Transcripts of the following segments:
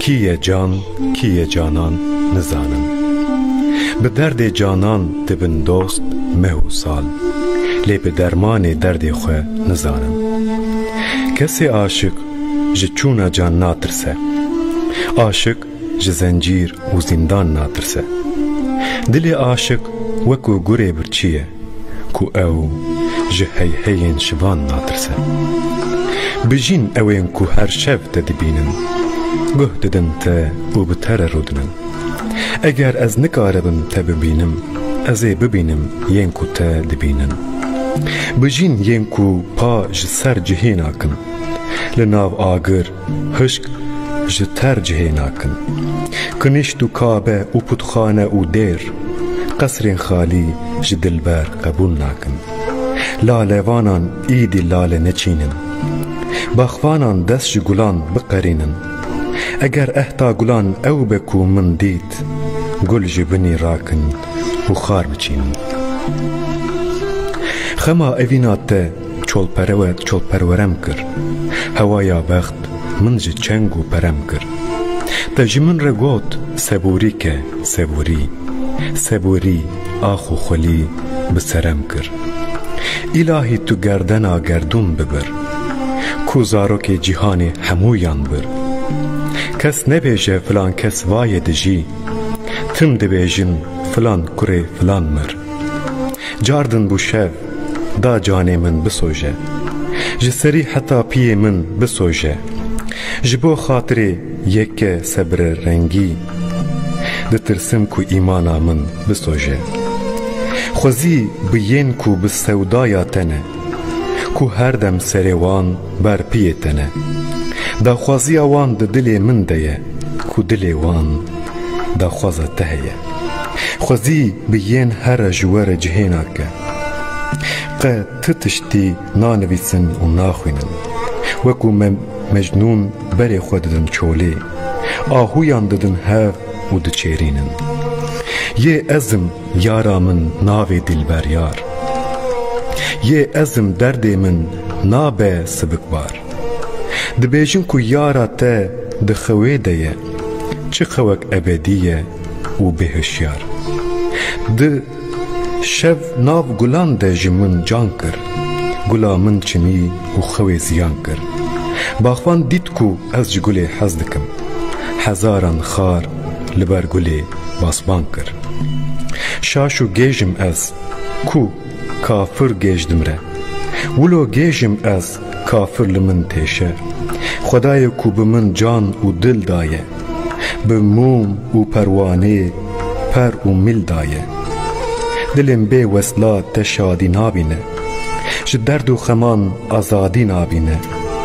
Kiye can, kiye canan nizanin. Bi derdê canan dibin dost mehu sal. Lê bi dermanê derdê xwe nizanin. Kesê aşık ji çûna can natirse. Aşık ji zencîr û zindan natirse. Dilê aşık wekû gurê birçî ye ku ew ji heyheyên şivan natirse. Bijîn ewên ku her şev te dibînin, guh didin te û bi te re rûdinin. Eger ez nikaribim te bibînim, ez ê bibînim yên ku te dibînin. Bijîn yên ku pa ji ser cihê nakin, li nav agir hişk ji ter cihê nakin. Kinîşt û kabe û putxane û dêr, qesrên xalî ji dilber qebûl nakin. Lalevanan îdî lale neçînin, baxvanan dest ji gulan biqerînin. Eger ehta gulan ew be ku min dît, gul ji binî rakin û xar biçînin. Xema evîna te çolperwerem kir, hewaya bext min ji çeng û perem kir. Te ji min re got seborî ke seborî, seborî ax û xwelî bi serem kir. İlahî tu gerdena gerdûn bibir, ku zarokê cîhanê hemûyan bir. Kes nebêje filan kes vayê dijî, tim dibêjin filan kurê filan mir. Cardin bû şev da canê min bisoje, ji serî heta piyê min bisoje. Ji bo xatirê yeke sebre rengî, ditirsim ku îmana min bisoje. Xwezî bi yên ku bi sewdaya te ne, ku her dem serê wan ber piyê te ne. Daxwaziya wan di dilê min de ye, ku dilê wan daxwaza te heye. Xwezî bi yên here ji we re cihê nake, qe ti tiştî nanivîsin û naxwînin. Wekû mecnûn berê xwe didin çolê, ahûyan didin hev û diçêrînin. Yê ezim yara min navê dilber yar, yê ezim derdê min nabe sibikbar. Dibêjin ku yara te di xewê de ye, çi xewek ebedî ye û bêhişyar. Di şev nav gulan de ji min can kir, gula min çinî û xewê ziyan kir. Baxvan dît ku ez ji gulê hez dikim, hezaran xar li ber gulê basban kir. Şaş û gêjim ez ku kafir gêjdim re, wilo gêjim ez kafir li min têşe. Xwedayê ku bi min can û dil daye, bi mûm û perwanê per û mil daye. Dilên bê wesla te şadî nabîne, ji derd û xeman azadî nabîne.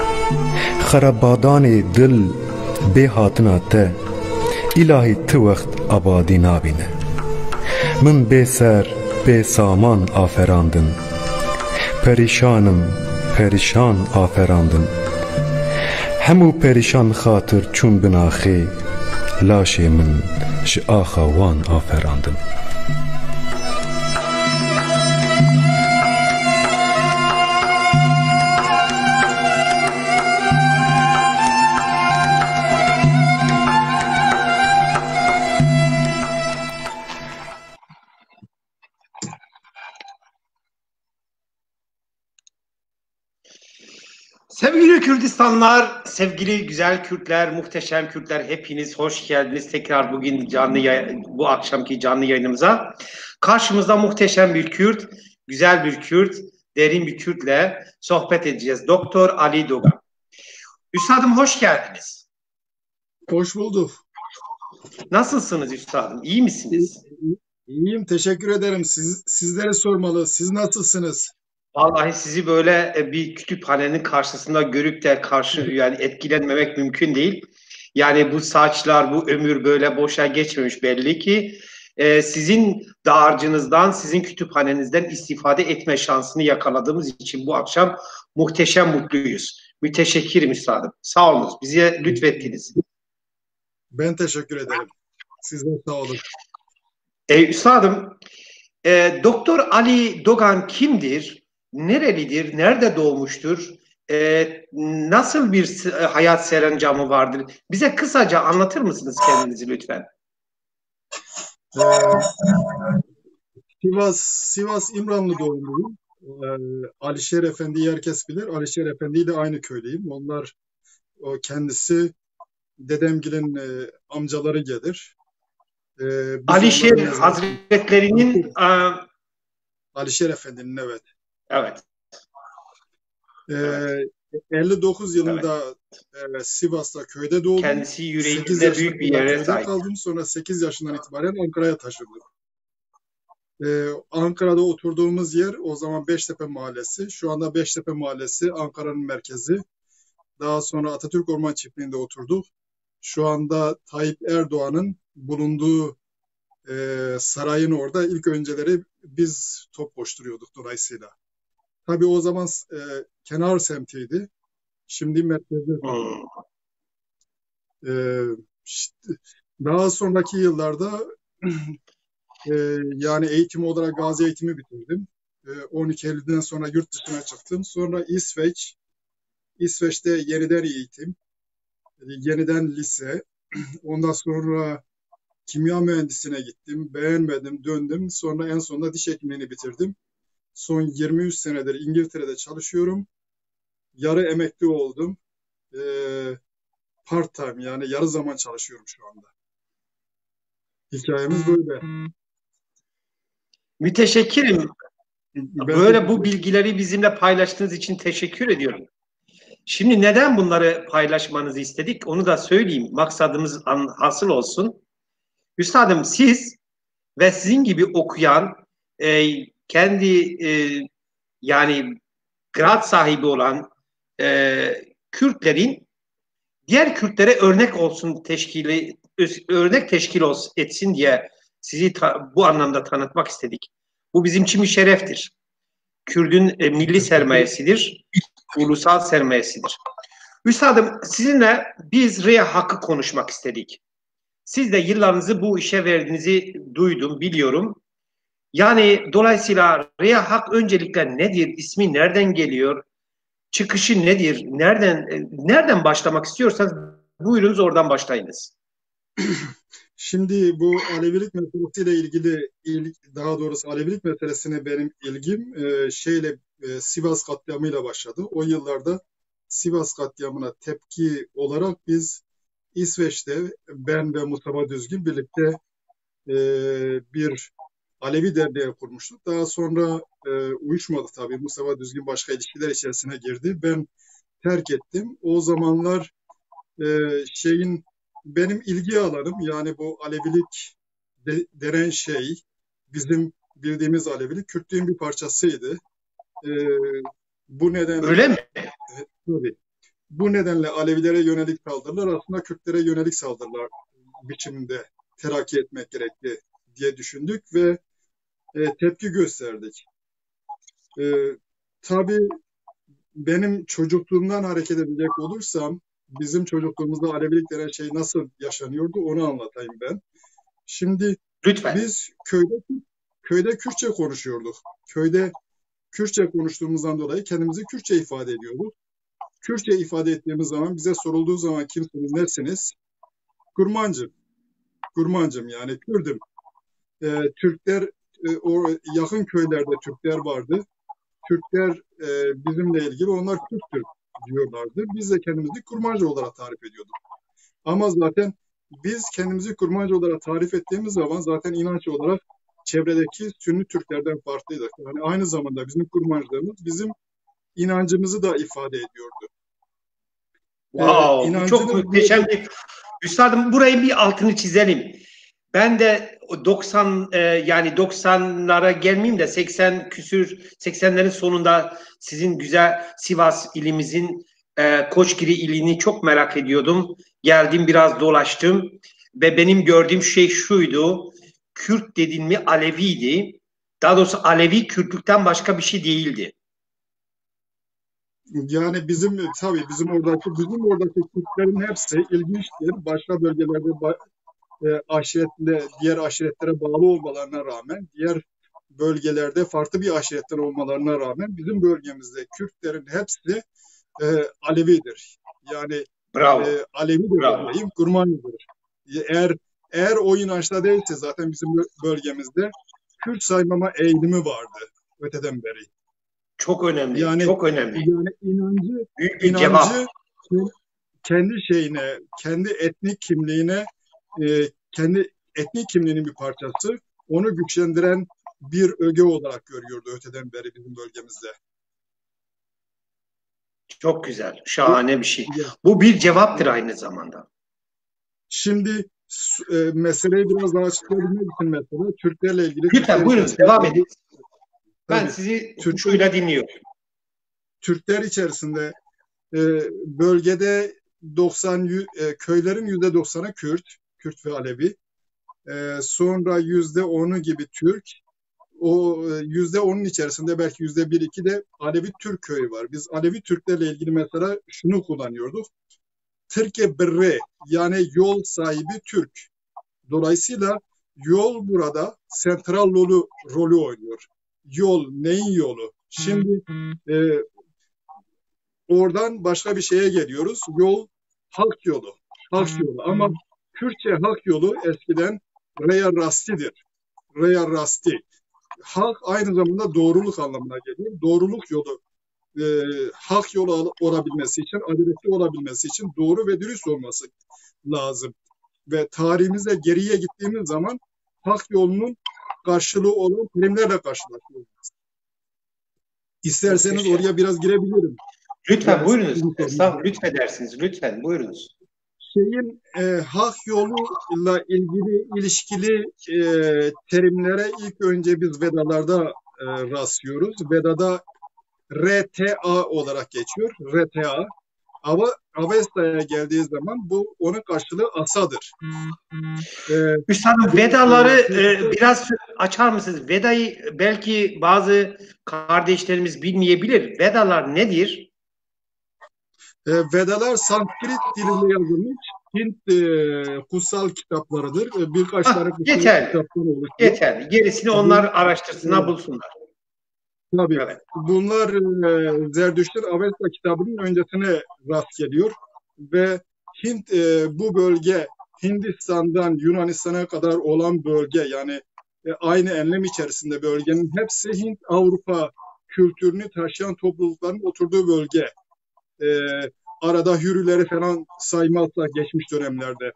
Xerabadanê dil bê hatina te, îlahî ti wext abadî nabîne. Min bê ser bê saman aferandin, perîşanim perîşan aferandin. Hemû perîşan xatir çûn binaxê, laşê min ji axa wan aferandin. Sevgili Kürdistanlar, sevgili güzel Kürtler, muhteşem Kürtler, hepiniz hoş geldiniz tekrar bugün bu akşamki canlı yayınımıza. Karşımızda muhteşem bir Kürt, güzel bir Kürt, derin bir Kürt'le sohbet edeceğiz. Doktor Ali Dogan. Üstadım hoş geldiniz. Hoş bulduk. Nasılsınız üstadım? İyi misiniz? İyiyim, teşekkür ederim. Sizlere sormalı. Siz nasılsınız? Vallahi sizi böyle bir kütüphanenin karşısında görüp de yani etkilenmemek mümkün değil. Yani bu saçlar, bu ömür böyle boşa geçmemiş belli ki. Sizin dağarcınızdan, sizin kütüphanenizden istifade etme şansını yakaladığımız için bu akşam muhteşem mutluyuz. Müteşekkirim üstadım. Sağ olunuz. Bize lütfettiniz. Ben teşekkür ederim. Siz de sağ olun. Üstadım, Doktor Ali Dogan kimdir? Nerelidir? Nerede doğmuştur? nasıl bir hayat serencamı vardır? Bize kısaca anlatır mısınız kendinizi lütfen? Sivas İmranlı doğumluyum. Alişer Efendi'yi herkes bilir. Alişer Efendi ile aynı köylüyüm. Kendisi dedemgilin amcaları gelir. Biz Alişer onların Hazretlerinin Alişer Efendi'nin, evet. evet. Evet. 59 yılında Sivas'ta köyde doğdum. Kendisi 8 yüreğinde yaşına büyük bir kadar yere köyde sahip. kaldım. Sonra 8 yaşından itibaren Ankara'ya taşındım. Ankara'da oturduğumuz yer o zaman Beştepe Mahallesi. Şu anda Beştepe Mahallesi Ankara'nın merkezi. Daha sonra Atatürk Orman Çiftliği'nde oturduk. Şu anda Tayyip Erdoğan'ın bulunduğu sarayın orada ilk önceleri biz top koşturuyorduk dolayısıyla. Tabii o zaman kenar semtiydi. Şimdi merkezde. İşte daha sonraki yıllarda yani eğitim olarak Gazi eğitimi bitirdim. 12 Eylül'den sonra yurt dışına çıktım. Sonra İsveç'te yeniden eğitim, yeniden lise. Ondan sonra kimya mühendisliğine gittim. Beğenmedim, döndüm. Sonra en sonunda diş hekimliğini bitirdim. Son 23 senedir İngiltere'de çalışıyorum. Yarı emekli oldum. Part time, yani yarı zaman çalışıyorum şu anda. Hikayemiz böyle. Müteşekkirim. Böyle bu bilgileri bizimle paylaştığınız için teşekkür ediyorum. Şimdi neden bunları paylaşmanızı istedik? Onu da söyleyeyim. Maksadımız hasıl olsun. Üstadım, siz ve sizin gibi okuyan, kendi yani grad sahibi olan Kürtlerin diğer Kürtlere örnek olsun örnek teşkil etsin diye sizi bu anlamda tanıtmak istedik. Bu bizim için bir şereftir. Kürdün milli sermayesidir, ulusal sermayesidir. Üstadım, sizinle biz REA hakkı konuşmak istedik. Siz de yıllarınızı bu işe verdiğinizi duydum, biliyorum. Yani dolayısıyla REA hak öncelikle nedir? İsmi nereden geliyor? Çıkışı nedir? Nereden başlamak istiyorsanız buyurunuz, oradan başlayınız. Şimdi bu Alevilik meselesiyle ilgili, daha doğrusu Alevilik meselesine benim ilgim Sivas katliamıyla başladı. O yıllarda Sivas katliamına tepki olarak biz İsveç'te ben ve Mustafa Düzgün birlikte bir Alevi derneği kurmuştuk. Daha sonra uyuşmadı tabii. Mustafa Düzgün başka ilişkiler içerisine girdi. Ben terk ettim. O zamanlar benim ilgi alanım, yani bu Alevilik denen şey, bizim bildiğimiz Alevilik Kürtlüğün bir parçasıydı. Bu nedenle öyle mi? Tabii. Bu nedenle Alevilere yönelik saldırılar aslında Kürtlere yönelik saldırılar biçiminde terakki etmek gerekli diye düşündük ve tepki gösterdik. Tabii benim çocukluğumdan hareket edecek olursam, bizim çocukluğumuzda Alevilik denen şey nasıl yaşanıyordu onu anlatayım ben. Şimdi lütfen. Biz köyde Kürtçe konuşuyorduk. Köyde Kürtçe konuştuğumuzdan dolayı kendimizi Kürtçe ifade ediyorduk. Kürtçe ifade ettiğimiz zaman bize sorulduğu zaman kimsiniz, nersiniz? Kurmancım, yani Kürdüm. Türkler, o yakın köylerde Türkler vardı. Türkler bizimle ilgili onlar Kürttür diyorlardı. Biz de kendimizi Kurmancı olarak tarif ediyorduk. Ama zaten biz kendimizi Kurmancı olarak tarif ettiğimiz zaman zaten inanç olarak çevredeki Sünni Türklerden farklıydık. Yani aynı zamanda bizim Kurmancılığımız bizim inancımızı da ifade ediyordu. Wow, çok muhteşem bir... Üstadım, burayı bir altını çizelim. Ben de 90'lara gelmeyeyim de 80'lerin sonunda sizin güzel Sivas ilimizin Koçgiri ilini çok merak ediyordum. Geldim, biraz dolaştım ve benim gördüğüm şey şuydu: Kürt dedin mi Aleviydi. Daha doğrusu Alevi Kürtlükten başka bir şey değildi. Yani bizim oradaki Kürtlerin hepsi ilginçtir. Başka bölgelerde diğer aşiretlere bağlı olmalarına rağmen, diğer bölgelerde farklı bir aşiretten olmalarına rağmen bizim bölgemizde Kürtlerin hepsi Alevidir. Yani Bravo. Alevidir Bravo. diyeyim, Kurmanlıdır. Eğer o inançta değilse zaten bizim bölgemizde Kürt saymama eğilimi vardı öteden beri. Çok önemli. Yani çok önemli. yani Büyük bir cevap. kendi şeyine, kendi etnik kimliğine, kendi etnik kimliğinin bir parçası, onu güçlendiren bir öge olarak görüyordu öteden beri bizim bölgemizde. Çok güzel. Şahane bir şey. Bu bir cevaptır aynı zamanda. Şimdi meseleyi biraz daha açıklayabilmek için mesela Türklerle ilgili... Lütfen buyurun devam edin. Ben sizi şuyla dinliyorum. Türkler içerisinde bölgede köylerin %90'ı Kürt ve Alevi. Sonra %10'u gibi Türk. O %10'un içerisinde belki %1-2 de Alevi Türk köyü var. Biz Alevi Türklerle ilgili mesela şunu kullanıyorduk. Türkiye Birre, yani yol sahibi Türk. Dolayısıyla yol burada sentral rolü oynuyor. Yol, neyin yolu? Şimdi oradan başka bir şeye geliyoruz. Yol, halk yolu. Halk yolu. Ama Kürtçe halk yolu eskiden Reya Rasti'dir. Reya Rasti. Halk aynı zamanda doğruluk anlamına geliyor. Doğruluk yolu, halk yolu olabilmesi için, adaletli olabilmesi için doğru ve dürüst olması lazım. Ve tarihimizde geriye gittiğimiz zaman halk yolunun karşılığı olan terimlerle karşılaşıyoruz. İsterseniz oraya biraz girebilirim. Lütfen yani, buyurunuz. Estağfurullah, lütfedersiniz. Lütfen buyurunuz. Halk yoluyla ilişkili terimlere ilk önce biz Vedalarda rastlıyoruz. Vedada RTA olarak geçiyor. RTA. Avesta'ya geldiği zaman bu onun karşılığı asadır. Üstadım Vedaları biraz açar mısınız? Veda'yı belki bazı kardeşlerimiz bilmeyebilir. Vedalar nedir? Vedalar Sanskrit dilinde yazılmış Hint kutsal kitaplarıdır. Birkaç tane kutsal kitaplar oluşuyor. Yeter. Gerisini onlar araştırsınlar, bulsunlar. Tabii. Evet. Bunlar Zerdüşt'ün Avesta kitabının öncesine rast geliyor ve Hint bu bölge Hindistan'dan Yunanistan'a kadar olan bölge, yani aynı enlem içerisinde bölgenin hepsi Hint-Avrupa kültürünü taşıyan toplulukların oturduğu bölge. Arada Hürrileri falan saymazsak geçmiş dönemlerde.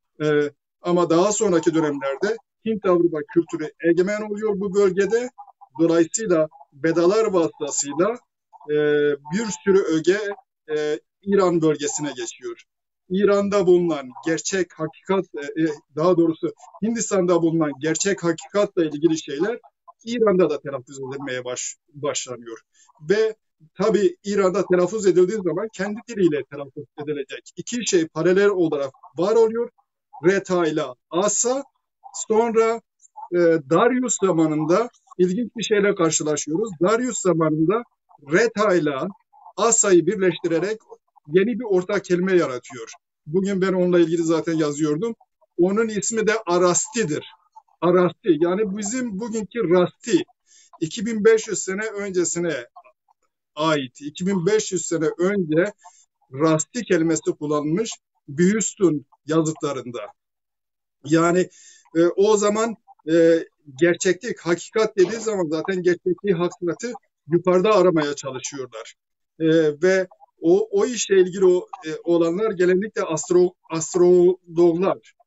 Ama daha sonraki dönemlerde Hint-Avrupa kültürü egemen oluyor bu bölgede. Dolayısıyla Vedalar vasıtasıyla bir sürü öge İran bölgesine geçiyor. İran'da bulunan gerçek hakikat, daha doğrusu Hindistan'da bulunan gerçek hakikatla ilgili şeyler İran'da da telaffuz edilmeye başlanıyor. Ve tabii İran'da telaffuz edildiği zaman kendi diliyle telaffuz edilecek. İki şey paralel olarak var oluyor. Reta ile Asa. Sonra Darius zamanında ilginç bir şeyle karşılaşıyoruz. Darius zamanında Reta ile Asa'yı birleştirerek yeni bir ortak kelime yaratıyor. Bugün ben onunla ilgili zaten yazıyordum. Onun ismi de Arasti'dir. Arasti, yani bizim bugünkü Rasti. 2500 sene öncesine ait, 2500 sene önce Rasti kelimesi kullanılmış Büyüstün yazıtlarında. Yani o zaman gerçeklik, hakikat dediği zaman zaten gerçekliği, hakikati yukarıda aramaya çalışıyorlar. Ve o işle ilgili olanlar genellikle astrologlar.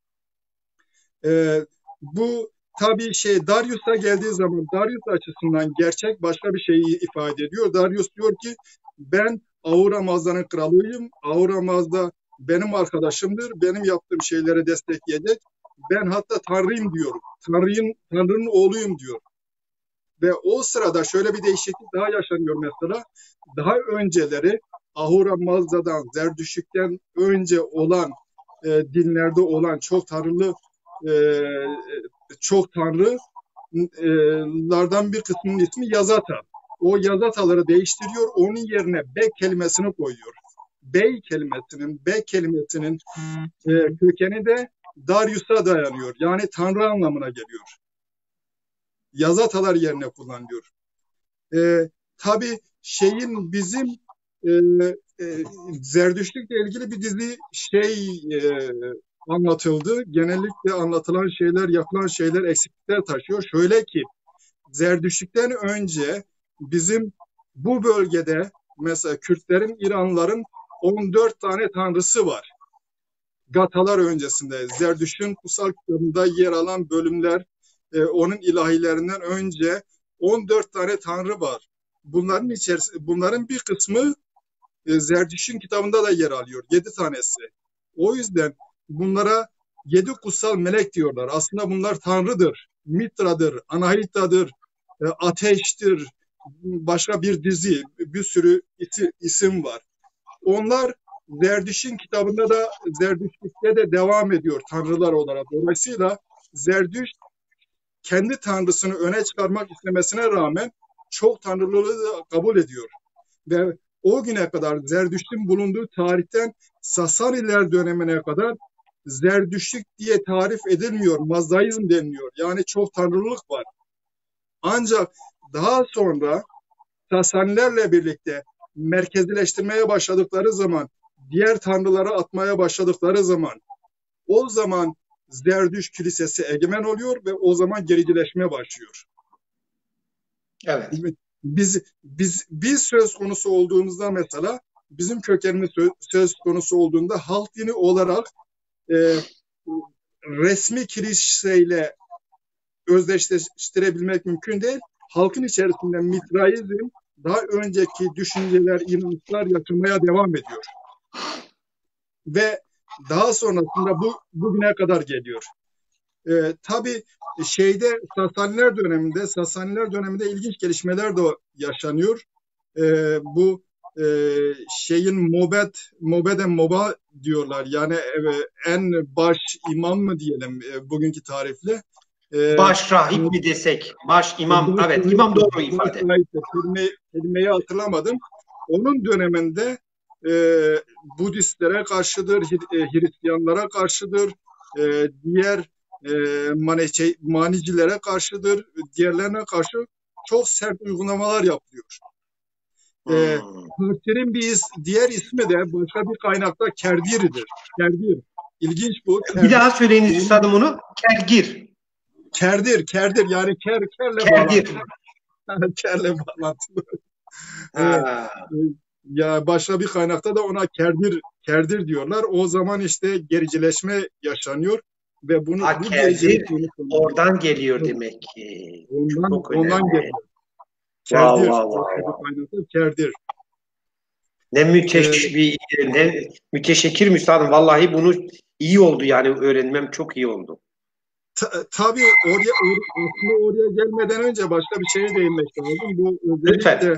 Bu tabii Darius'a geldiği zaman Darius açısından gerçek başka bir şeyi ifade ediyor. Darius diyor ki ben Ahura Mazda'nın kralıyım. Ahura Mazda benim arkadaşımdır. Benim yaptığım şeyleri destekleyecek. Ben hatta Tanrıyım diyorum. Tanrı'nın oğluyum diyor. Ve o sırada şöyle bir değişiklik daha yaşanıyor mesela. Daha önceleri Ahura Mazda'dan, Zerdüşt'ten önce olan dinlerde olan çok tanrılardan bir kısmının ismi Yazata. O Yazataları değiştiriyor, onun yerine Bey kelimesini koyuyor. Bey kelimesinin kökeni de Darius'a dayanıyor. Yani Tanrı anlamına geliyor. Yazatalar yerine kullanılıyor. Tabii bizim e, Zerdüştlükle ilgili bir dizi anlatıldı. Genellikle anlatılan şeyler, yapılan şeyler eksiklikler taşıyor. Şöyle ki, Zerdüştlükten önce bizim bu bölgede mesela Kürtlerin, İranlıların 14 tane tanrısı var. Gatalar öncesinde Zerdüşt'ün kutsal kitabında yer alan bölümler, onun ilahilerinden önce 14 tane tanrı var. Bunların bir kısmı Zerdüşt'ün kitabında da yer alıyor. 7 tanesi. O yüzden bunlara 7 kutsal melek diyorlar. Aslında bunlar tanrıdır. Mitra'dır, Anahita'dır, ateştir, başka bir dizi, bir sürü isim var. Onlar Zerdüşt'ün kitabında da, Zerdüştlükte de devam ediyor tanrılar olarak. Dolayısıyla Zerdüşt kendi tanrısını öne çıkarmak istemesine rağmen çok tanrılığı da kabul ediyor. Ve o güne kadar Zerdüşt'ün bulunduğu tarihten Sasaniler dönemine kadar Zerdüştlük diye tarif edilmiyor. Mazaizm deniliyor. Yani çok tanrılılık var. Ancak daha sonra Sasanilerle birlikte merkezileştirmeye başladıkları zaman, diğer tanrılara atmaya başladıkları zaman, o zaman Zerdüşt kilisesi egemen oluyor ve o zaman gericileşmeye başlıyor. Evet. Biz söz konusu olduğumuzda mesela, bizim kökenimiz söz konusu olduğunda halk dini olarak resmi kiliseyle özdeşleştirebilmek mümkün değil. Halkın içerisinde Mitraizm, daha önceki düşünceler, inançlar yaşamaya devam ediyor. Ve daha sonrasında bugüne kadar geliyor. Tabii Sasaniler döneminde ilginç gelişmeler de yaşanıyor. Bu Moba diyorlar. Yani en baş imam mı diyelim bugünkü tarifle. Baş rahip mi desek? Baş imam. Evet, imam doğru ifade. Kelimeyi hatırlamadım. Onun döneminde Budistlere karşıdır, Hristiyanlara karşıdır, diğer manicilere karşıdır, diğerlerine karşı çok sert uygulamalar yapılıyor. Hristiyanın diğer ismi de başka bir kaynakta Kerdir'dir. Kerdir. İlginç bu. Bir daha söyleyiniz üstadım onu. Kerdir yani kerle bağlantılı. Ya başka bir kaynakta da ona kerdir diyorlar. O zaman işte gericileşme yaşanıyor ve bu gericileşme oradan geliyor demek ki. Ondan geliyor. Kerdir. Ne müteşekkir üstadım. Vallahi bunu iyi oldu yani, öğrenmem çok iyi oldu. Tabii oraya gelmeden önce başka bir şeye değinmek lazım. Bu özellikle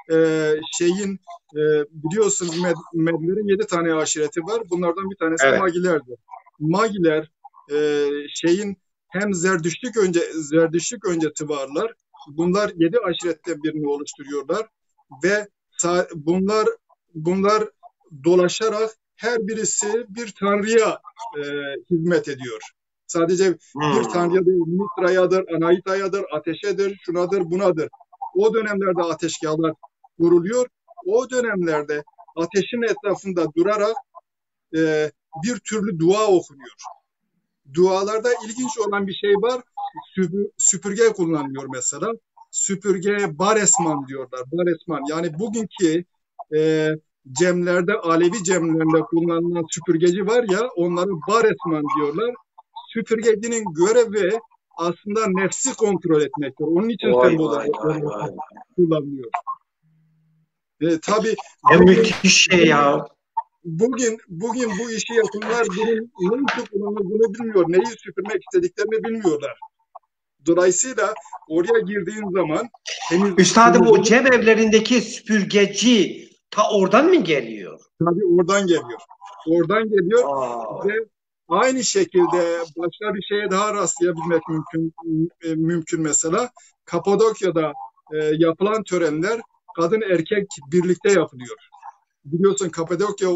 biliyorsunuz Medlerin 7 tane aşireti var. Bunlardan bir tanesi Magiler'dir. Magiler hem Zerdüştlük öncesi varlar. Bunlar 7 aşiretten birini oluşturuyorlar ve bunlar dolaşarak her birisi bir tanrıya hizmet ediyor. Sadece bir tanrıya değil, Mitra'yadır, Anahita'yadır, ateşedir, şunadır, bunadır. O dönemlerde ateşgahlar kuruluyor. O dönemlerde ateşin etrafında durarak bir türlü dua okunuyor. Dualarda ilginç olan bir şey var. Süpürge kullanılıyor mesela. Süpürgeye baresman diyorlar. Baresman. Yani bugünkü cemlerde, Alevi cemlerinde kullanılan süpürgeci var ya, onları baresman diyorlar. Süpürgecinin görevi aslında nefsi kontrol etmektir. Onun için semboller kullanılıyor. Tabii müthiş şey ya. Bugün bu işi yapanlar bunun ne için kullanıldığını bilmiyor. Neyi süpürmek istediklerini bilmiyorlar. Dolayısıyla oraya girdiğin zaman üstadım o cem evlerindeki süpürgeci ta oradan mı geliyor? Tabii oradan geliyor. Ve aynı şekilde başka bir şeye daha rastlayabilmek mümkün mesela. Kapadokya'da yapılan törenler kadın erkek birlikte yapılıyor. Biliyorsun Kapadokya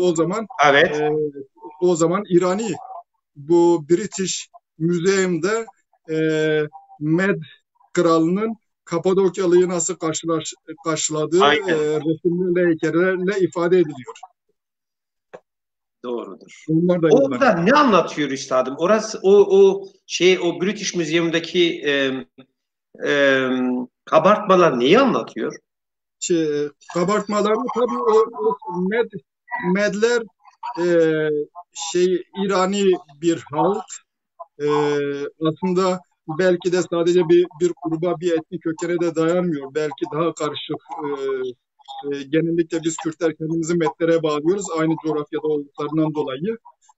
o zaman İrani. Bu British Museum'da Med kralının Kapadokyalı'yı nasıl karşıladığı Aynen. resimlerle, heykellerle ifade ediliyor. Doğrudur. Onlar da Orada ne anlatıyor üstadım? Orası o British Museum'daki kabartmalar neyi anlatıyor? Kabartmalarını tabii o Medler İrani bir halk. Aslında belki de sadece bir gruba, bir etnik kökene de dayanmıyor. Belki daha karışık. Genellikle biz Kürtler kendimizi Medlere bağlıyoruz. Aynı coğrafyada olduklarından dolayı.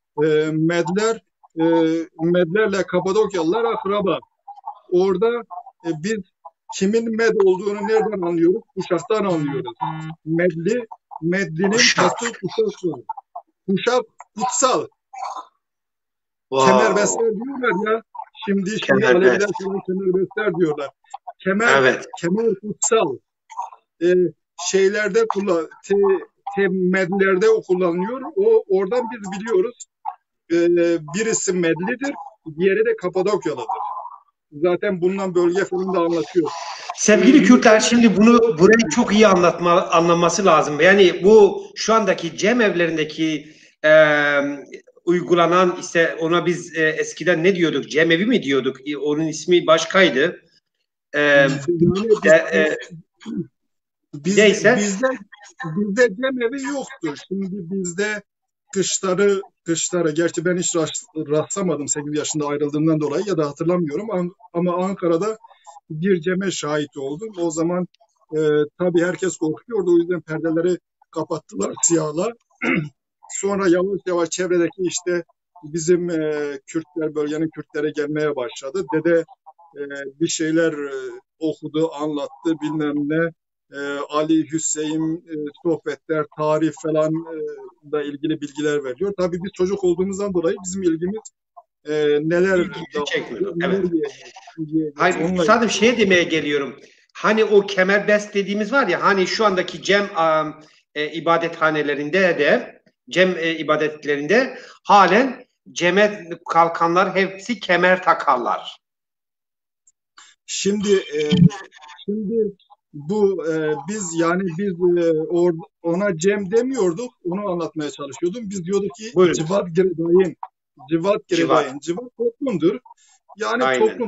Medlerle Kapadokyalılar akraba. Orada biz kimin Med olduğunu nereden anlıyoruz? Kuşaktan anlıyoruz. Medli'nin kastı kuşak. Kuşak kutsal. Wow. Kemerbestler diyorlar ya. Şimdi Aleviler falan kemerbestler diyorlar. Kemer kutsal. Şeylerde Medlerde kullanılıyor. Oradan biz biliyoruz. Birisi Medlidir, diğeri de Kapadokyalıdır. Zaten bundan bölge falan da anlatıyor. Sevgili Kürtler, şimdi burayı çok iyi anlaması lazım. Yani bu şu andaki cemevlerindeki uygulanan, işte ona biz eskiden ne diyorduk? Cemevi mi diyorduk? Onun ismi başkaydı. Neyse. Bizde cemevi yoktur. Şimdi bizde kışları gerçi ben hiç rastlamadım 8 yaşında ayrıldığımdan dolayı ya da hatırlamıyorum ama Ankara'da bir ceme şahit oldum. O zaman tabii herkes korkuyordu. O yüzden perdeleri kapattılar siyahla. Sonra yavaş yavaş çevredeki işte bizim bölgenin Kürtleri gelmeye başladı. Dede bir şeyler okudu, anlattı, bilmem ne. Ali, Hüseyin, sohbetler, tarih falan da ilgili bilgiler veriyor. Tabii biz çocuk olduğumuzdan dolayı bizim ilgimiz neler çekmiyor. Evet. Hayır, sadece şey demeye geliyorum. Hani o kemerbest dediğimiz var ya, hani şu andaki cem ibadethanelerinde de ibadetlerinde halen ceme kalkanlar hepsi kemer takarlar. Şimdi bu biz ona cem demiyorduk, onu anlatmaya çalışıyordum. Biz diyorduk ki civat geredayin. Civat toplumdur. Yani aynen.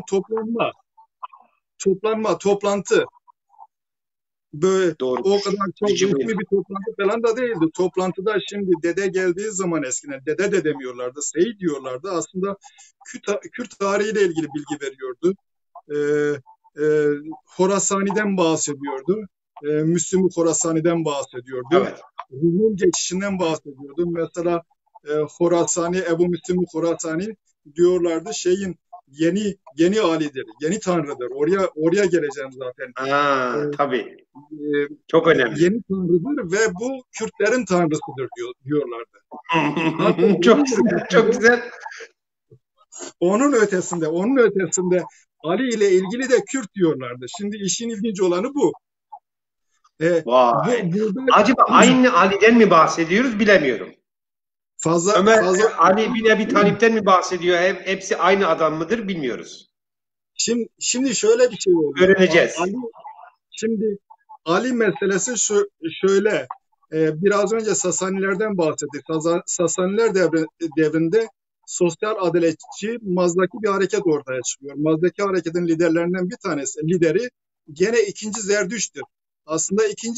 Toplantı. Böyle doğru. O kadar çok resmi bir toplantı falan da değildi. Toplantıda şimdi dede geldiği zaman eskiden dede de demiyorlardı, seyit diyorlardı. Aslında Kürt tarihiyle ilgili bilgi veriyordu. Horasani'den bahsediyordu. Müslüm Horasani'den bahsediyordu. Evet. Rum geçişinden bahsediyordu. Mesela Horasani, Ebu Müslüm Horasani diyorlardı yeni alidir, yeni tanrıdır. Oraya geleceğim zaten. Tabii. Çok önemli. Yeni tanrıdır ve bu Kürtlerin tanrısıdır diyorlardı. Çok güzel, çok güzel. Onun ötesinde Ali ile ilgili de Kürt diyorlardı. Şimdi işin ilginç olanı bu. Acaba aynı Ali'den mi bahsediyoruz bilemiyorum. Ali bin Ebi Talip'ten mi bahsediyor? Hepsi aynı adam mıdır bilmiyoruz. Şimdi şöyle bir şey oluyor. Öğreneceğiz. Şimdi Ali meselesi şöyle. Biraz önce Sasanilerden bahsettik. Sasaniler devrinde sosyal adaletçi Mazdaki bir hareket ortaya çıkıyor. Mazdaki hareketin liderlerinden bir tanesi, lideri gene 2. Zerdüşt'tür. Aslında 2.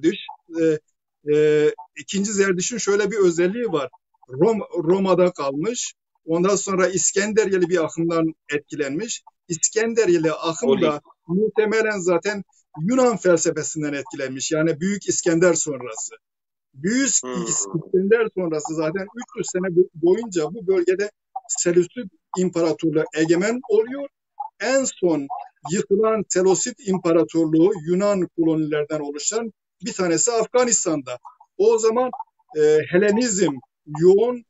Zerdüş'ün şöyle bir özelliği var. Roma'da kalmış. Ondan sonra İskenderiyeli bir akımdan etkilenmiş. İskenderiyeli akım da muhtemelen zaten Yunan felsefesinden etkilenmiş. Yani Büyük İskender sonrası. Büyük İskender sonrası zaten 300 sene boyunca bu bölgede Selçuk İmparatorluğu egemen oluyor. En son yıkılan Selosit İmparatorluğu Yunan kolonilerden oluşan bir tanesi Afganistan'da. O zaman Helenizm yoğun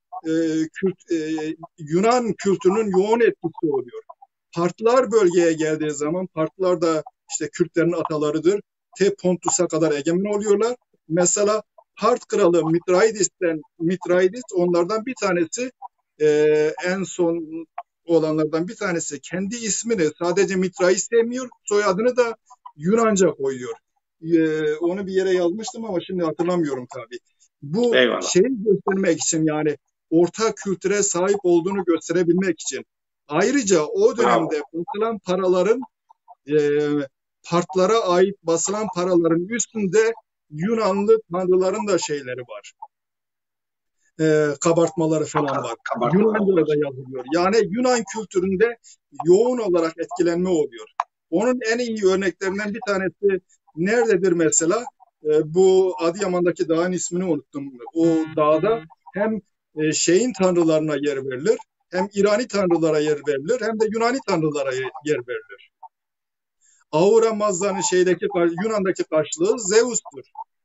Yunan kültürünün yoğun etkisi oluyor. Partlar bölgeye geldiği zaman Partlar da işte Kürtlerin atalarıdır. Pontus'a kadar egemen oluyorlar. Mesela Part kralı Mitridis onlardan bir tanesi, en son olanlardan bir tanesi kendi ismini sadece Mitrais demiyor, soyadını da Yunanca koyuyor. Onu bir yere yazmıştım ama şimdi hatırlamıyorum tabii. Bu Eyvallah. şeyi göstermek için, yani ortak kültüre sahip olduğunu gösterebilmek için. Ayrıca o dönemde basılan paraların, partlara ait basılan paraların üstünde Yunanlı tanrıların da şeyleri var. Kabartmaları falan var. Yunanca'da da yazılıyor. Yani Yunan kültüründe yoğun olarak etkilenme oluyor. Onun en iyi örneklerinden bir tanesi nerededir mesela? Bu Adıyaman'daki dağın ismini unuttum. O dağda hem şeyin tanrılarına yer verilir, hem İrani tanrılara yer verilir, hem de Yunani tanrılara yer verilir. Ahura Mazdan'ın Yunan'daki karşılığı Zeus'tur.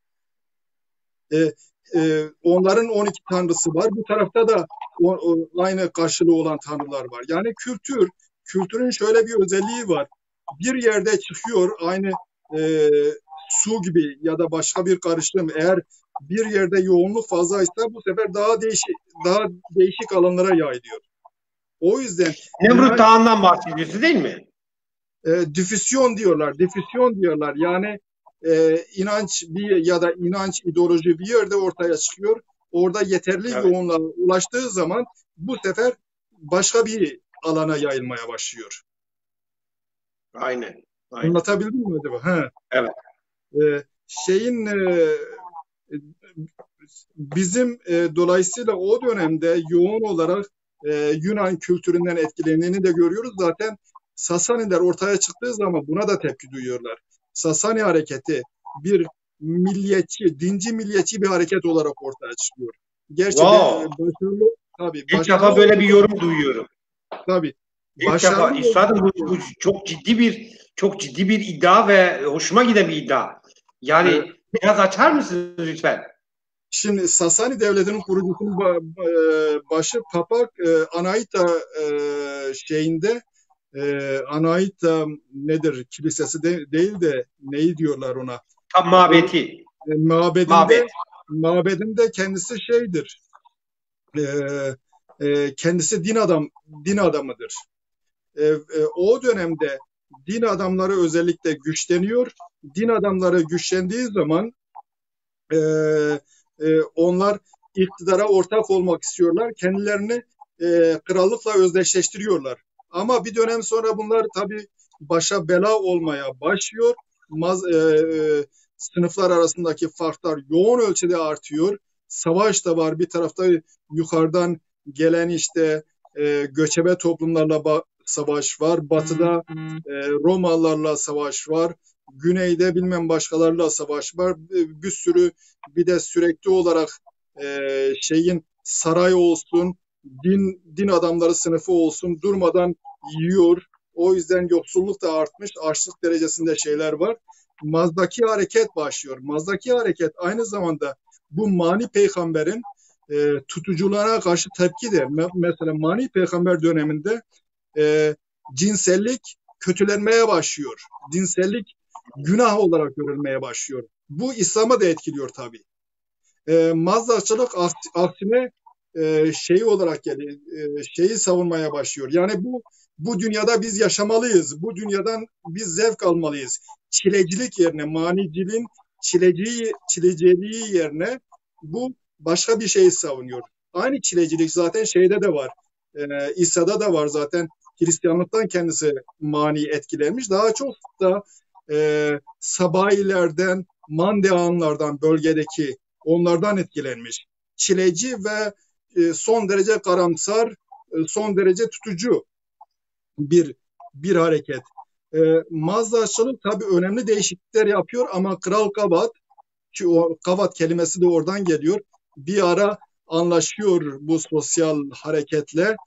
Onların 12 tanrısı var. Bu tarafta da aynı karşılığı olan tanrılar var. Yani kültürün şöyle bir özelliği var. Bir yerde çıkıyor, aynı su gibi ya da başka bir karışım. Eğer bir yerde yoğunluk fazlaysa bu sefer daha değişik alanlara yayılıyor. O yüzden Nemrut Dağı'ndan bahsediyorsun değil mi? Difüsyon diyorlar. Yani inanç ya da inanç ideoloji bir yerde ortaya çıkıyor. Orada yeterli yoğunluğa ulaştığı zaman bu sefer başka bir alana yayılmaya başlıyor. Aynen. Anlatabildim mi acaba? Evet. Bizim dolayısıyla o dönemde yoğun olarak Yunan kültüründen etkilendiğini de görüyoruz. Zaten Sasaniler ortaya çıktığı zaman buna da tepki duyuyorlar. Sasani hareketi bir dinci milliyetçi bir hareket olarak ortaya çıkıyor. Gerçekten başarılı. Tabii, İlk defa böyle bir yorum duyuyorum. Tabii. İlk defa. Üstadım, bu çok ciddi bir iddia ve hoşuma giden bir iddia. Yani biraz açar mısınız lütfen? Şimdi Sasani Devleti'nin kurucusunun başı Papak Anaita Anaita nedir? Kilisesi değil de neyi diyorlar ona? Tam mabeti. Mabedinde kendisi şeydir. Kendisi din adamıdır. O dönemde din adamları özellikle güçleniyor. Din adamları güçlendiği zaman onlar iktidara ortak olmak istiyorlar. Kendilerini krallıkla özdeşleştiriyorlar. Ama bir dönem sonra bunlar tabii başa bela olmaya başlıyor. Sınıflar arasındaki farklar yoğun ölçüde artıyor. Savaş da var. Bir tarafta yukarıdan gelen göçebe toplumlarla savaş var. Batıda Romalılarla savaş var. Güneyde bilmem başkalarıyla savaş var. Bir sürü, bir de sürekli olarak saray olsun, din adamları sınıfı olsun durmadan yiyor. O yüzden yoksulluk da artmış. Açlık derecesinde şeyler var. Mazdaki hareket başlıyor. Mazdaki hareket aynı zamanda bu Mani peygamberin tutucularına karşı tepkidir. Mesela Mani peygamber döneminde cinsellik kötülenmeye başlıyor. Cinsellik günah olarak görülmeye başlıyor. Bu İslam'a da etkiliyor tabii. Mazdakçılık aksine olarak geliyor, şeyi savunmaya başlıyor. Yani bu dünyada biz yaşamalıyız. Bu dünyadan biz zevk almalıyız. Çilecilik yerine, maniciliğin çileciliği yerine bu başka bir şeyi savunuyor. Aynı çilecilik zaten şeyde de var. İsa'da da var zaten. Hristiyanlıktan kendisi mani etkilenmiş. Daha çok da Sabayilerden, Mandeanlardan, bölgedeki onlardan etkilenmiş. Çileci ve son derece karamsar, son derece tutucu bir hareket. Mazdaçılık tabii önemli değişiklikler yapıyor ama Kral Kabat, ki o Kabat kelimesi de oradan geliyor, bir ara anlaşıyor bu sosyal hareketle.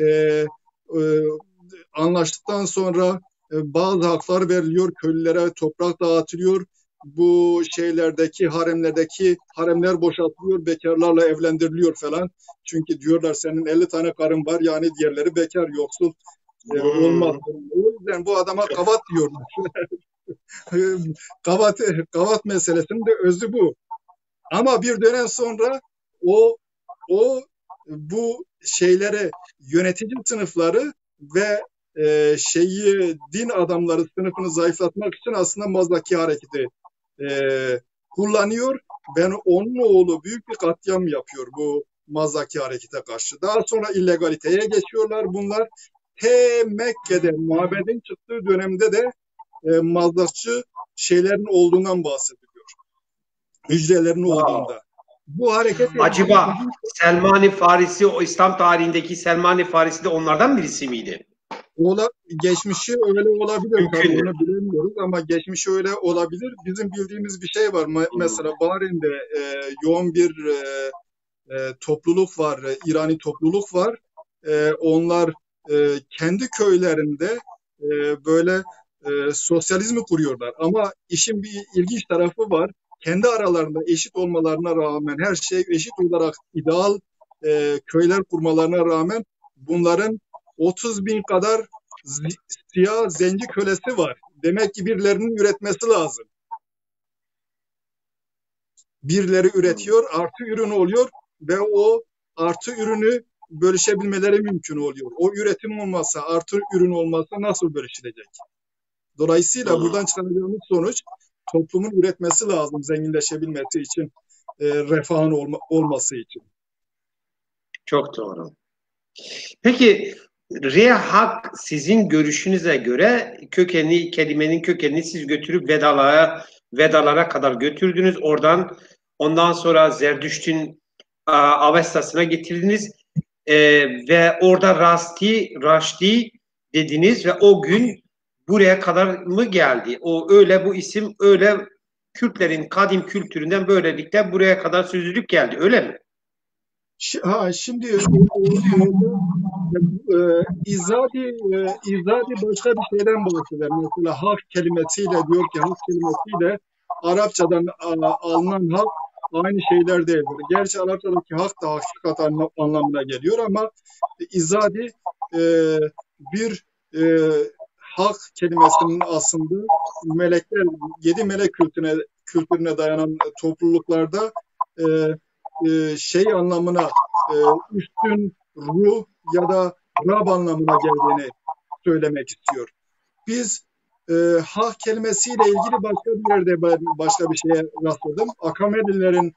Anlaştıktan sonra bazı haklar veriliyor, köylülere toprak dağıtılıyor. Bu haremler boşaltılıyor, bekarlarla evlendiriliyor falan. Çünkü diyorlar senin 50 tane karın var, yani diğerleri bekar, yoksul olmaz. O yüzden bu adama kavat diyorlar. Kavat meselesinin de özü bu. Ama bir dönem sonra bu yönetici sınıfları ve din adamları sınıfını zayıflatmak için aslında Mazaki hareketi kullanıyor. Ben onun oğlu büyük bir katliam yapıyor bu Mazaki harekete karşı. Daha sonra illegaliteye geçiyorlar bunlar. Mekke'de mabedin çıktığı dönemde de Mazakçı şeylerin olduğundan bahsediliyor. Hücrelerin olduğunda. Bu hareket acaba Selman-ı Farisi, o İslam tarihindeki Selman-ı Farisi de onlardan birisi miydi? Geçmişi öyle olabilir. Tabii onu bilemiyoruz ama geçmişi öyle olabilir. Bizim bildiğimiz bir şey var. Mesela Bahreyn'de yoğun bir topluluk var, İrani topluluk var. Onlar kendi köylerinde böyle sosyalizmi kuruyorlar. Ama işin bir ilginç tarafı var. Kendi aralarında eşit olmalarına rağmen, her şey eşit olarak ideal köyler kurmalarına rağmen bunların 30 bin kadar siyah zenci kölesi var. Demek ki birilerinin üretmesi lazım. Birileri üretiyor, artı ürün oluyor ve o artı ürünü bölüşebilmeleri mümkün oluyor. O üretim olmazsa, artı ürün olmazsa nasıl bölüşülecek? Dolayısıyla buradan çıkaracağımız sonuç toplumun üretmesi lazım zenginleşebilmesi için, refahın olması için. Çok doğru. Peki hak sizin görüşünüze göre kelimenin kökenini siz götürüp Vedalara kadar götürdünüz. Ondan sonra Zerdüşt'ün Avestas'ına getirdiniz. Ve orada Raşdi dediniz ve o gün buraya kadar mı geldi? Bu isim öyle Kürtlerin kadim kültüründen böylelikle buraya kadar süzülüp geldi. Öyle mi? Şimdi İzzadi başka bir şeyden bahseder. Mesela hak kelimesiyle diyor ki hak kelimesiyle Arapçadan alınan hak aynı şeyler değildir. Gerçi Arapçadaki hak da hakikat anlamına geliyor ama İzzadi bir hak kelimesinin aslında melekler, 7 melek kültürüne dayanan topluluklarda anlamına üstün ruh ya da Rab anlamına geldiğini söylemek istiyor. Biz hak kelimesiyle ilgili başka bir yerde başka bir şeye rastladım. Akamedilerin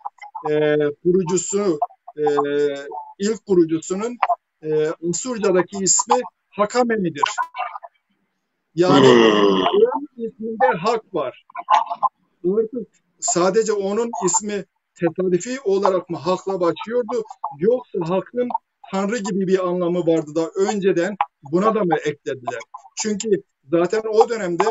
ilk Unsurca'daki ismi Hakameni'dir. Yani onun isminde hak var. Artık sadece onun ismi tesadüfi olarak mı hakla başlıyordu, yoksa hakkın Tanrı gibi bir anlamı vardı da önceden buna da mı eklediler? Çünkü zaten o dönemde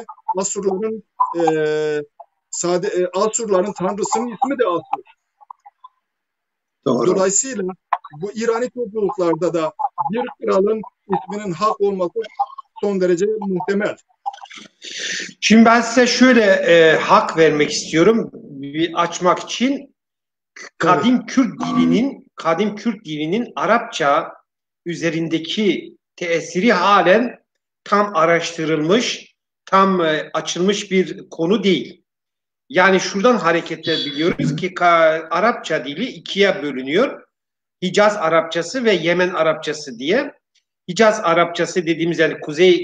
Asurların tanrısının ismi de Asur. Doğru. Dolayısıyla bu İrani topluluklarda da bir kralın isminin hak olması son derece muhtemel. Şimdi ben size şöyle hak vermek istiyorum bir açmak için. Kadim Kürt dilinin Arapça üzerindeki tesiri halen tam araştırılmış, tam açılmış bir konu değil. Yani şuradan hareketle biliyoruz ki Arapça dili ikiye bölünüyor. Hicaz Arapçası ve Yemen Arapçası diye. Hicaz Arapçası dediğimiz yani Kuzey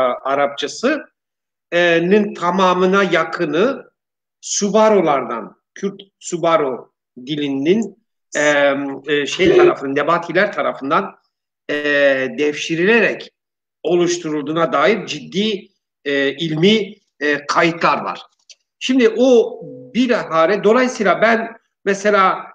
Arapçası'nın tamamına yakını Subarolardan, Kürt Subaro dilinin tarafından, Nebatiler tarafından devşirilerek oluşturulduğuna dair ciddi ilmi kayıtlar var. Şimdi o bilahare dolayısıyla ben mesela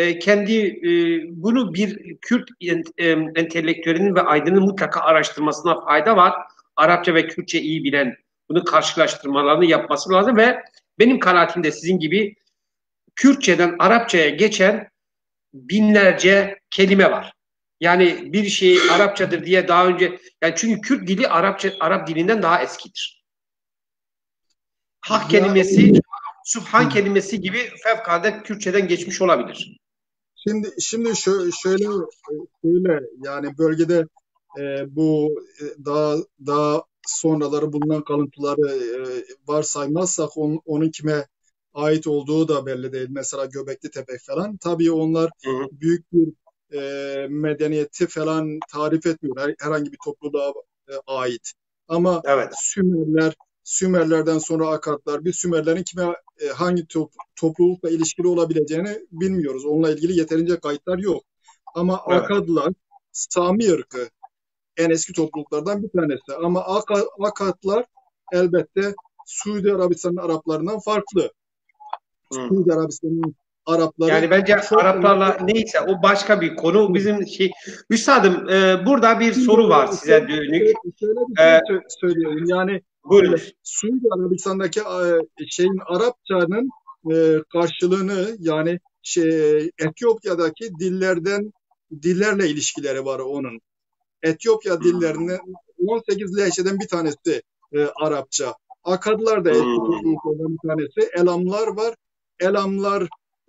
bunu bir Kürt entelektüelinin ve aydının mutlaka araştırmasına fayda var. Arapça ve Kürtçe iyi bilen bunu karşılaştırmalarını yapması lazım ve benim kanaatimde sizin gibi Kürtçeden Arapçaya geçen binlerce kelime var. Yani bir şey Arapçadır diye daha önce yani çünkü Kürt dili Arap dilinden daha eskidir. Hak kelimesi, Subhan kelimesi gibi fevkalade Kürtçeden geçmiş olabilir. Şimdi şöyle yani bölgede bu daha sonraları bulunan kalıntıları varsaymazsak onun kime ait olduğu da belli değil. Mesela Göbekli Tepe falan. Tabii onlar büyük bir medeniyeti falan tarif etmiyor. Herhangi bir topluluğa ait. Ama Evet. Sümerlerden sonra Akatlar, biz Sümerlerin hangi toplulukla ilişkili olabileceğini bilmiyoruz. Onunla ilgili yeterince kayıtlar yok. Ama Evet. Akadlar, Sami ırkı en eski topluluklardan bir tanesi. Ama Akatlar elbette Suudi Arabistan'ın Araplarından farklı. Suudi Arabistan'ın Arapları Yani bence çok Araplarla neyse o başka bir konu. Bizim Üstadım, burada bir Şimdi soru var size dönük. şöyle bir E, şey söyleyeyim. Yani Buyurunuz. Suudi Arabistan'daki Arapçanın karşılığını yani Etiyopya'daki dillerle ilişkileri var onun. Etiyopya dillerinin 18 lehçeden bir tanesi Arapça. Akadlar da eski topluluklardan bir tanesi. Elamlar var. Elamlar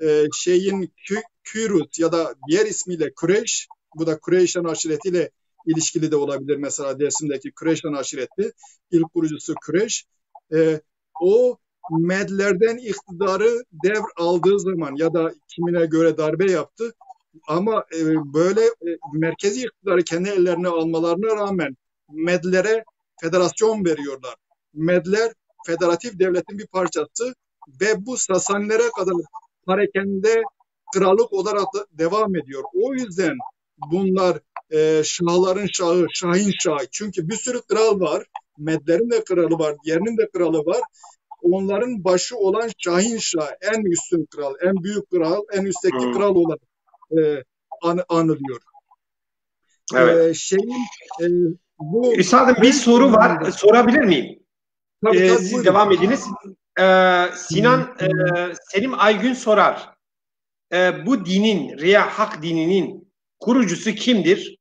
Kürüt ya da diğer ismiyle Kureyş. Bu da Kureyş'in aşiretiyle ilişkili de olabilir. Mesela Dersim'deki Kureyş'in aşireti. İlk kurucusu Kureyş. O Medlerden iktidarı aldığı zaman ya da kimine göre darbe yaptı. Ama böyle merkezi iktidarı kendi ellerine almalarına rağmen Medlere federasyon veriyorlar. Medler federatif devletin bir parçası ve bu Sasanilere kadar harekende krallık olarak da devam ediyor. O yüzden bunlar şahların şahı, Şahin Şahı. Çünkü bir sürü kral var. Medlerin de kralı var, diğerinin de kralı var. Onların başı olan Şahin Şah, en üstün kral, en büyük kral, en üstteki kral olarak anılıyor. Evet. Bu Üstadım, bir soru var. Sorabilir miyim? tabii, Siz buyurun. devam ediniz. Sinan Selim Aygün sorar. Bu dinin, Riya Hak dininin kurucusu kimdir?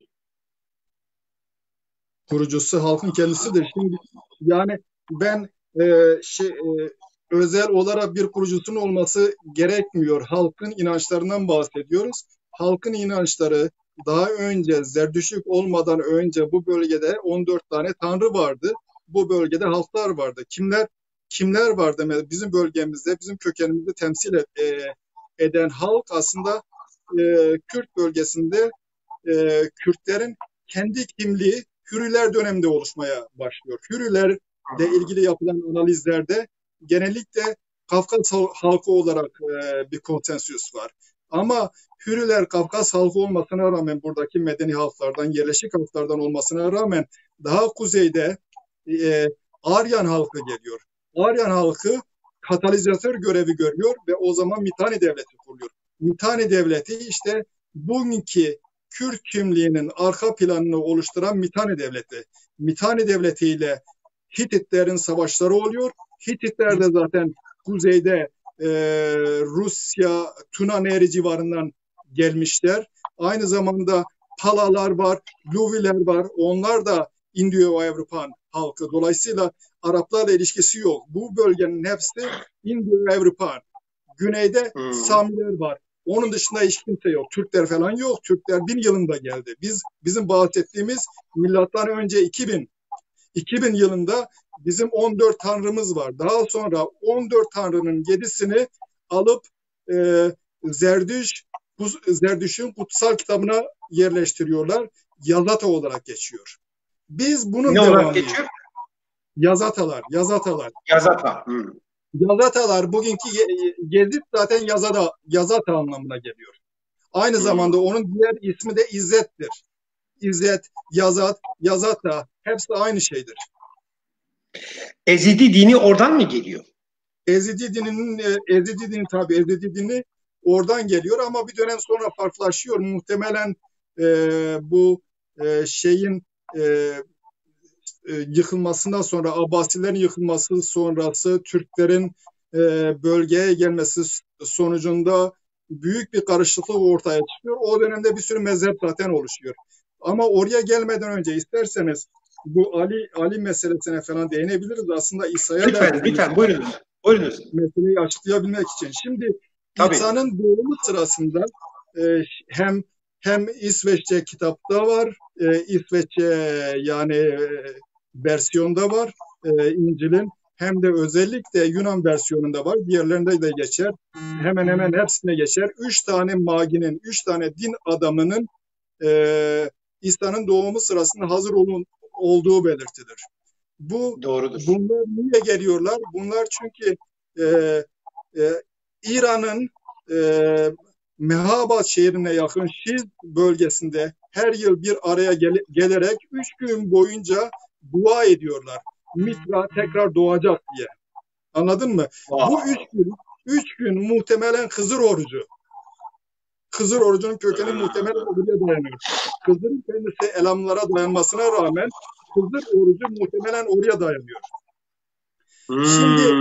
Kurucusu halkın kendisidir. Şimdi yani ben özel olarak bir kurucusunun olması gerekmiyor. Halkın inançlarından bahsediyoruz. Halkın inançları daha önce Zerdüştlük olmadan önce bu bölgede 14 tane tanrı vardı. Bu bölgede halklar vardı. Kimler vardı? Bizim bölgemizde, bizim kökenimizde temsil eden halk aslında Kürt bölgesinde Kürtlerin kendi kimliği Hürriler döneminde oluşmaya başlıyor. Hürrilerle ilgili yapılan analizlerde genellikle Kafkas halkı olarak bir konsensüs var. Ama Hürriler Kafkas halkı olmasına rağmen buradaki medeni halklardan, yerleşik halklardan olmasına rağmen daha kuzeyde Aryan halkı geliyor. Aryan halkı katalizatör görevi görüyor ve o zaman Mitanni Devleti kuruluyor. Mitanni Devleti işte bugünkü Kürt kimliğinin arka planını oluşturan Mitanni Devleti. Mitanni Devleti ile Hititlerin savaşları oluyor. Hititler de zaten kuzeyde Rusya, Tuna Nehri civarından gelmişler. Aynı zamanda Palalar var, Luviler var. Onlar da Indo-Avrupan halkı. Dolayısıyla Araplarla ilişkisi yok. Bu bölgenin hepsi Indo-Avrupan. Güneyde Samiler var. Onun dışında hiç kimse yok. Türkler falan yok. Türkler 1000 yılında geldi. Bizim bahsettiğimiz milattan önce 2000 yılında bizim 14 tanrımız var. Daha sonra 14 tanrının 7'sini alıp Zerdüşt'ün kutsal kitabına yerleştiriyorlar. Yazata olarak geçiyor. Biz bunun ne olarak devamıyız. geçiyor? Yazatalar. Yazata. Yazatalar bugünkü Gezit zaten Yazata anlamına geliyor. Aynı zamanda onun diğer ismi de İzzet'tir. İzzet, Yazat, Yazata hepsi aynı şeydir. Ezidi dini oradan mı geliyor? Ezidi dini oradan geliyor ama bir dönem sonra farklılaşıyor. Muhtemelen bu şeyin yıkılmasından sonra, Abbasilerin yıkılması sonrası Türklerin bölgeye gelmesi sonucunda büyük bir karışıklık ortaya çıkıyor. O dönemde bir sürü mezhep zaten oluşuyor. Ama oraya gelmeden önce isterseniz bu Ali meselesine falan değinebiliriz. Aslında İsa'ya lütfen buyurunuz. Meseleyi açıklayabilmek için. Şimdi Tabii. İsa'nın doğumu sırasında hem İsveççe kitapta var, İsveççe yani versiyonda var İncil'in, hem de özellikle Yunan versiyonunda var. Diğerlerinde de geçer. Hemen hemen hepsine geçer. 3 tane maginin, 3 tane din adamının İsa'nın doğumu sırasında hazır olduğu belirtilir. Doğrudur. Bunlar niye geliyorlar? Bunlar çünkü e, İran'ın Mehabat şehrine yakın Şiz bölgesinde her yıl bir araya gelerek 3 gün boyunca dua ediyorlar. Mitra tekrar doğacak diye. Anladın mı? Wow. Bu 3 gün muhtemelen Hızır orucu. Hızır orucunun kökeni muhtemelen buraya dayanıyor. Hızır'ın kendisi elamlara dayanmasına rağmen Hızır orucu muhtemelen oraya dayanıyor. Şimdi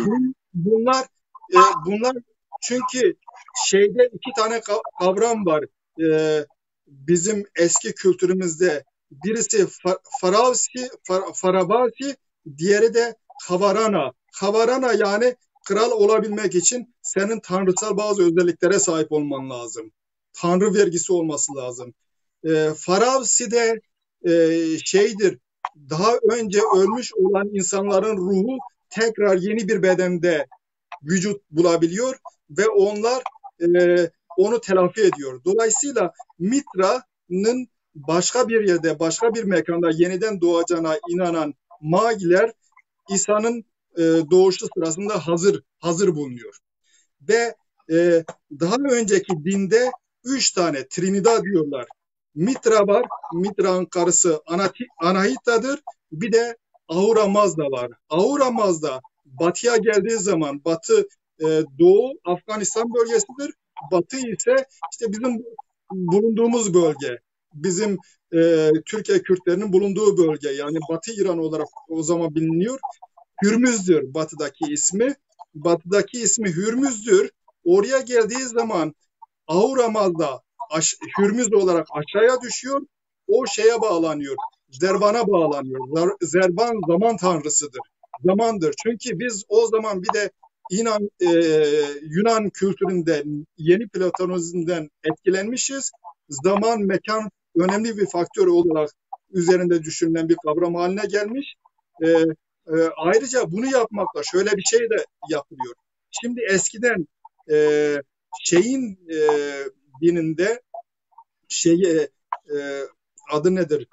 bunlar çünkü şeyde 2 tane kavram var bizim eski kültürümüzde. Birisi Faravasi, diğeri de Havarana. Havarana yani kral olabilmek için senin tanrısal bazı özelliklere sahip olman lazım. Tanrı vergisi olması lazım. Faravsi de şeydir, daha önce ölmüş olan insanların ruhu tekrar yeni bir bedende vücut bulabiliyor ve onlar onu telafi ediyor. Dolayısıyla Mitra'nın başka bir yerde, başka bir mekanda yeniden doğacağına inanan Magiler İsa'nın doğuşu sırasında hazır bulunuyor. Ve daha önceki dinde 3 tane Trinidad diyorlar. Mitra var. Mitra'nın karısı Anahita'dır. Bir de Ahura Mazda var. Ahura Mazda batıya geldiği zaman batı doğu Afganistan bölgesidir. Batı ise işte bizim bulunduğumuz bölge. Bizim Türkiye Kürtlerinin bulunduğu bölge. Yani Batı İran olarak o zaman biliniyor. Hürmüz'dür batıdaki ismi. Batıdaki ismi Hürmüz'dür. Oraya geldiği zaman Ahura Mazda Hürmüz olarak aşağıya düşüyor. O şeye bağlanıyor. Zervan'a bağlanıyor. Zervan zaman tanrısıdır. Zamandır. Çünkü biz o zaman bir de Yunan kültüründen, yeni Platonizmden etkilenmişiz. Zaman, mekan önemli bir faktör olarak üzerinde düşünülen bir kavram haline gelmiş. Ayrıca bunu yapmakla şöyle bir şey de yapılıyor. Şimdi eskiden dininde adı nedir?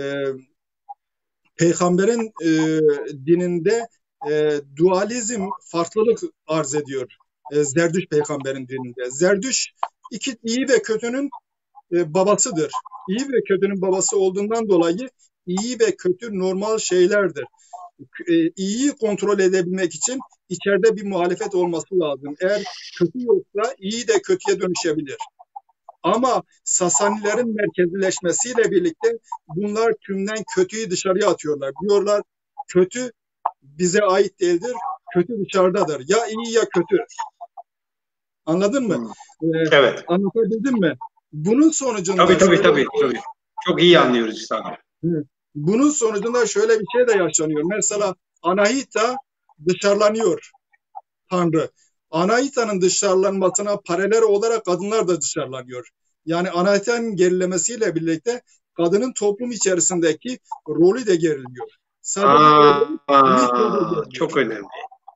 Peygamberin dininde dualizm farklılık arz ediyor. Zerdüş peygamberin dininde. Zerdüş iyi ve kötünün babasıdır. İyi ve kötünün babası olduğundan dolayı iyi ve kötü normal şeylerdir. İyiyi kontrol edebilmek için içeride bir muhalefet olması lazım. Eğer kötü yoksa iyi de kötüye dönüşebilir. Ama Sasanilerin merkezileşmesiyle birlikte bunlar tümden kötüyü dışarıya atıyorlar. Diyorlar kötü bize ait değildir, kötü dışarıdadır. Ya iyi ya kötü. Anladın mı? Evet. Anlatabildim mi? Bunun sonucunda... Tabii. Çok iyi anlıyoruz sana. Bunun sonucunda şöyle bir şey de yaşanıyor. Mesela Anahita dışarılanıyor Tanrı. Anahita'nın dışarılanmasına paralel olarak kadınlar da dışarılanıyor. Yani Anahita'nın gerilemesiyle birlikte kadının toplum içerisindeki rolü de geriliyor. Çok önemli.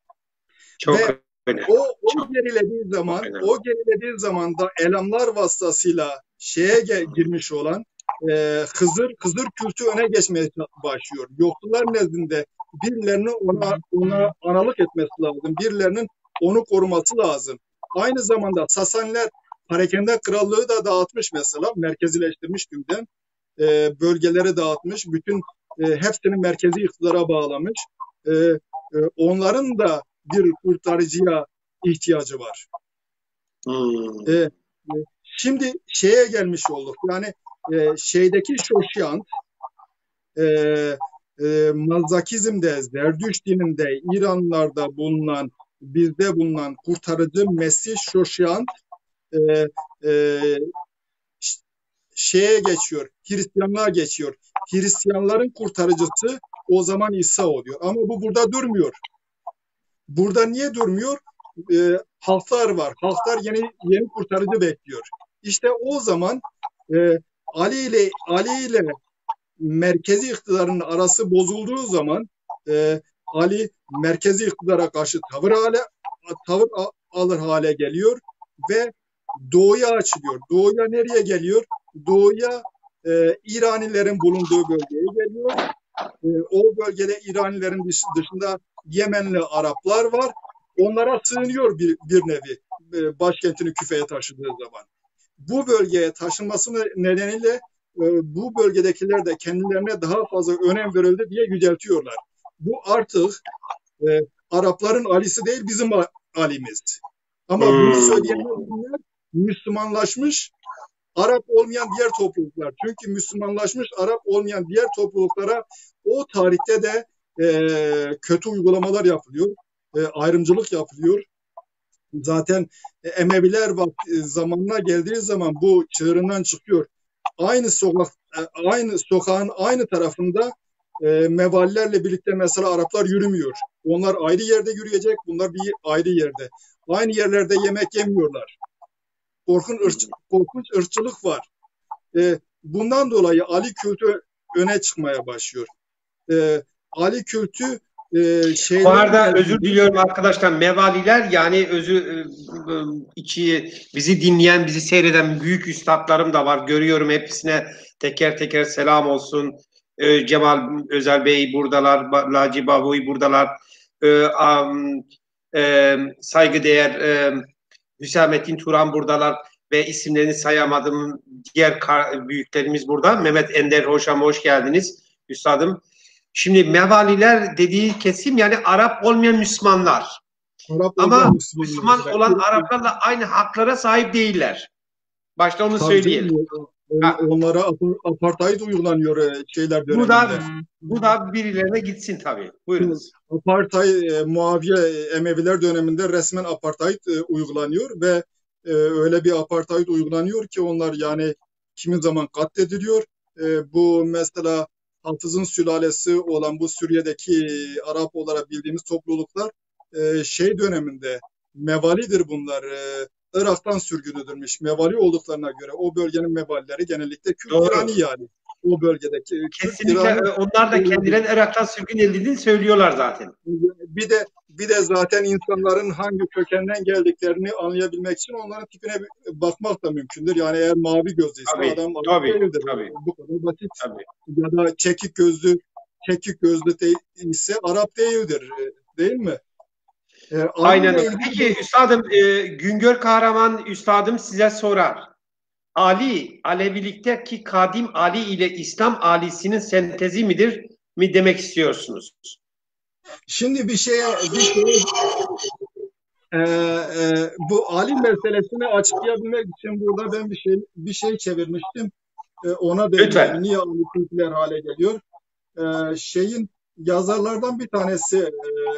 O gerilediği zaman da elamlar vasıtasıyla girmiş olan Hızır kültü öne geçmeye başlıyor. Yoksullar nezdinde birilerinin ona analık etmesi lazım. Birilerinin onu koruması lazım. Aynı zamanda Sasaniler Parakende krallığı da dağıtmış mesela. Merkezileştirmiş tümden. Bölgeleri dağıtmış. Bütün hepsini merkezi iktidara bağlamış. Onların da bir kurtarıcıya ihtiyacı var. Şimdi şeye gelmiş olduk. Yani şeydeki Şoşyant Mazakizm'de, Zerdüş dininde, İranlılarda bulunan, bizde bulunan kurtarıcı Mesih Şoşyant şeye geçiyor, Hristiyanlığa geçiyor. Hristiyanların kurtarıcısı o zaman İsa oluyor. Ama bu burada durmuyor. Burada niye durmuyor? Halklar var. Halklar yeni kurtarıcı bekliyor. İşte o zaman Ali ile merkezi iktidarın arası bozulduğu zaman Ali merkezi iktidara karşı tavır alır hale geliyor ve doğuya açılıyor. Doğuya nereye geliyor? Doğuya İranilerin bulunduğu bölgeye geliyor O bölgede İranilerin dışında Yemenli Araplar var. Onlara sığınıyor bir nevi başkentini Küfe'ye taşıdığı zaman. Bu bölgeye taşınması nedeniyle bu bölgedekiler de kendilerine daha fazla önem verildi diye yüceltiyorlar. Bu artık Arapların Ali'si değil, bizim Ali'miz. Ama bunu söyleyenler Müslümanlaşmış Arap olmayan diğer topluluklar. Çünkü Müslümanlaşmış Arap olmayan diğer topluluklara o tarihte de kötü uygulamalar yapılıyor. Ayrımcılık yapılıyor. Zaten Emeviler zamanına geldiği zaman bu çığırından çıkıyor. Aynı sokağın aynı tarafında mevalilerle birlikte mesela Araplar yürümüyor. Onlar ayrı yerde yürüyecek, bunlar bir ayrı yerde. Aynı yerlerde yemek yemiyorlar. Korkunç ırkçılık var. Bundan dolayı Ali kültü öne çıkmaya başlıyor. Ali kültü Bu arada özür diliyorum arkadaşlar. Mevaliler yani bizi dinleyen, bizi seyreden büyük üstadlarım da var. Görüyorum, hepsine teker teker selam olsun. Cemal Özel Bey buradalar, Laci Babuy buradalar. Saygıdeğer Hüsamettin Turan buradalar ve isimlerini sayamadım. Diğer büyüklerimiz burada. Mehmet Ender Hocam hoş geldiniz üstadım. Şimdi mevaliler dediği kesim yani Arap olmayan Müslümanlar. Ama Müslüman olan Araplarla aynı haklara sahip değiller. Başta onu söyleyelim. Onlara apartheid uygulanıyor şeyler döneminde. Bu da birilerine gitsin tabii. Buyurunuz. Apartheid, Muaviye Emeviler döneminde resmen apartheid uygulanıyor ve öyle bir apartheid uygulanıyor ki onlar yani kimi zaman katlediliyor. Bu mesela Hafız'ın sülalesi olan bu Suriye'deki Arap olarak bildiğimiz topluluklar şey döneminde mevalidir bunlar. Irak'tan sürgün edilmiş mevali olduklarına göre o bölgenin mevalileri genellikle Kürt İrani yani. O bölgedeki kesinlikle onlar da kendilerine Irak'tan sürgün edildiğini söylüyorlar zaten. Bir de zaten insanların hangi kökenden geldiklerini anlayabilmek için onların tipine bakmak da mümkündür. Yani eğer mavi gözlüyse adam değildir. Bu kadar basit. Tabii. Ya da çekik gözlü ise Arap değildir. Değil mi? Aynen öyle. Peki üstadım Güngör Kahraman üstadım size sorar. Alevilik'teki kadim Ali ile İslam Ali'sinin sentezi midir mi demek istiyorsunuz? Şimdi bu Ali meselesini açıklayabilmek için burada ben bir şey çevirmiştim. Ona değindim. Niye Ali kültürel hale geliyor? Yazarlardan bir tanesi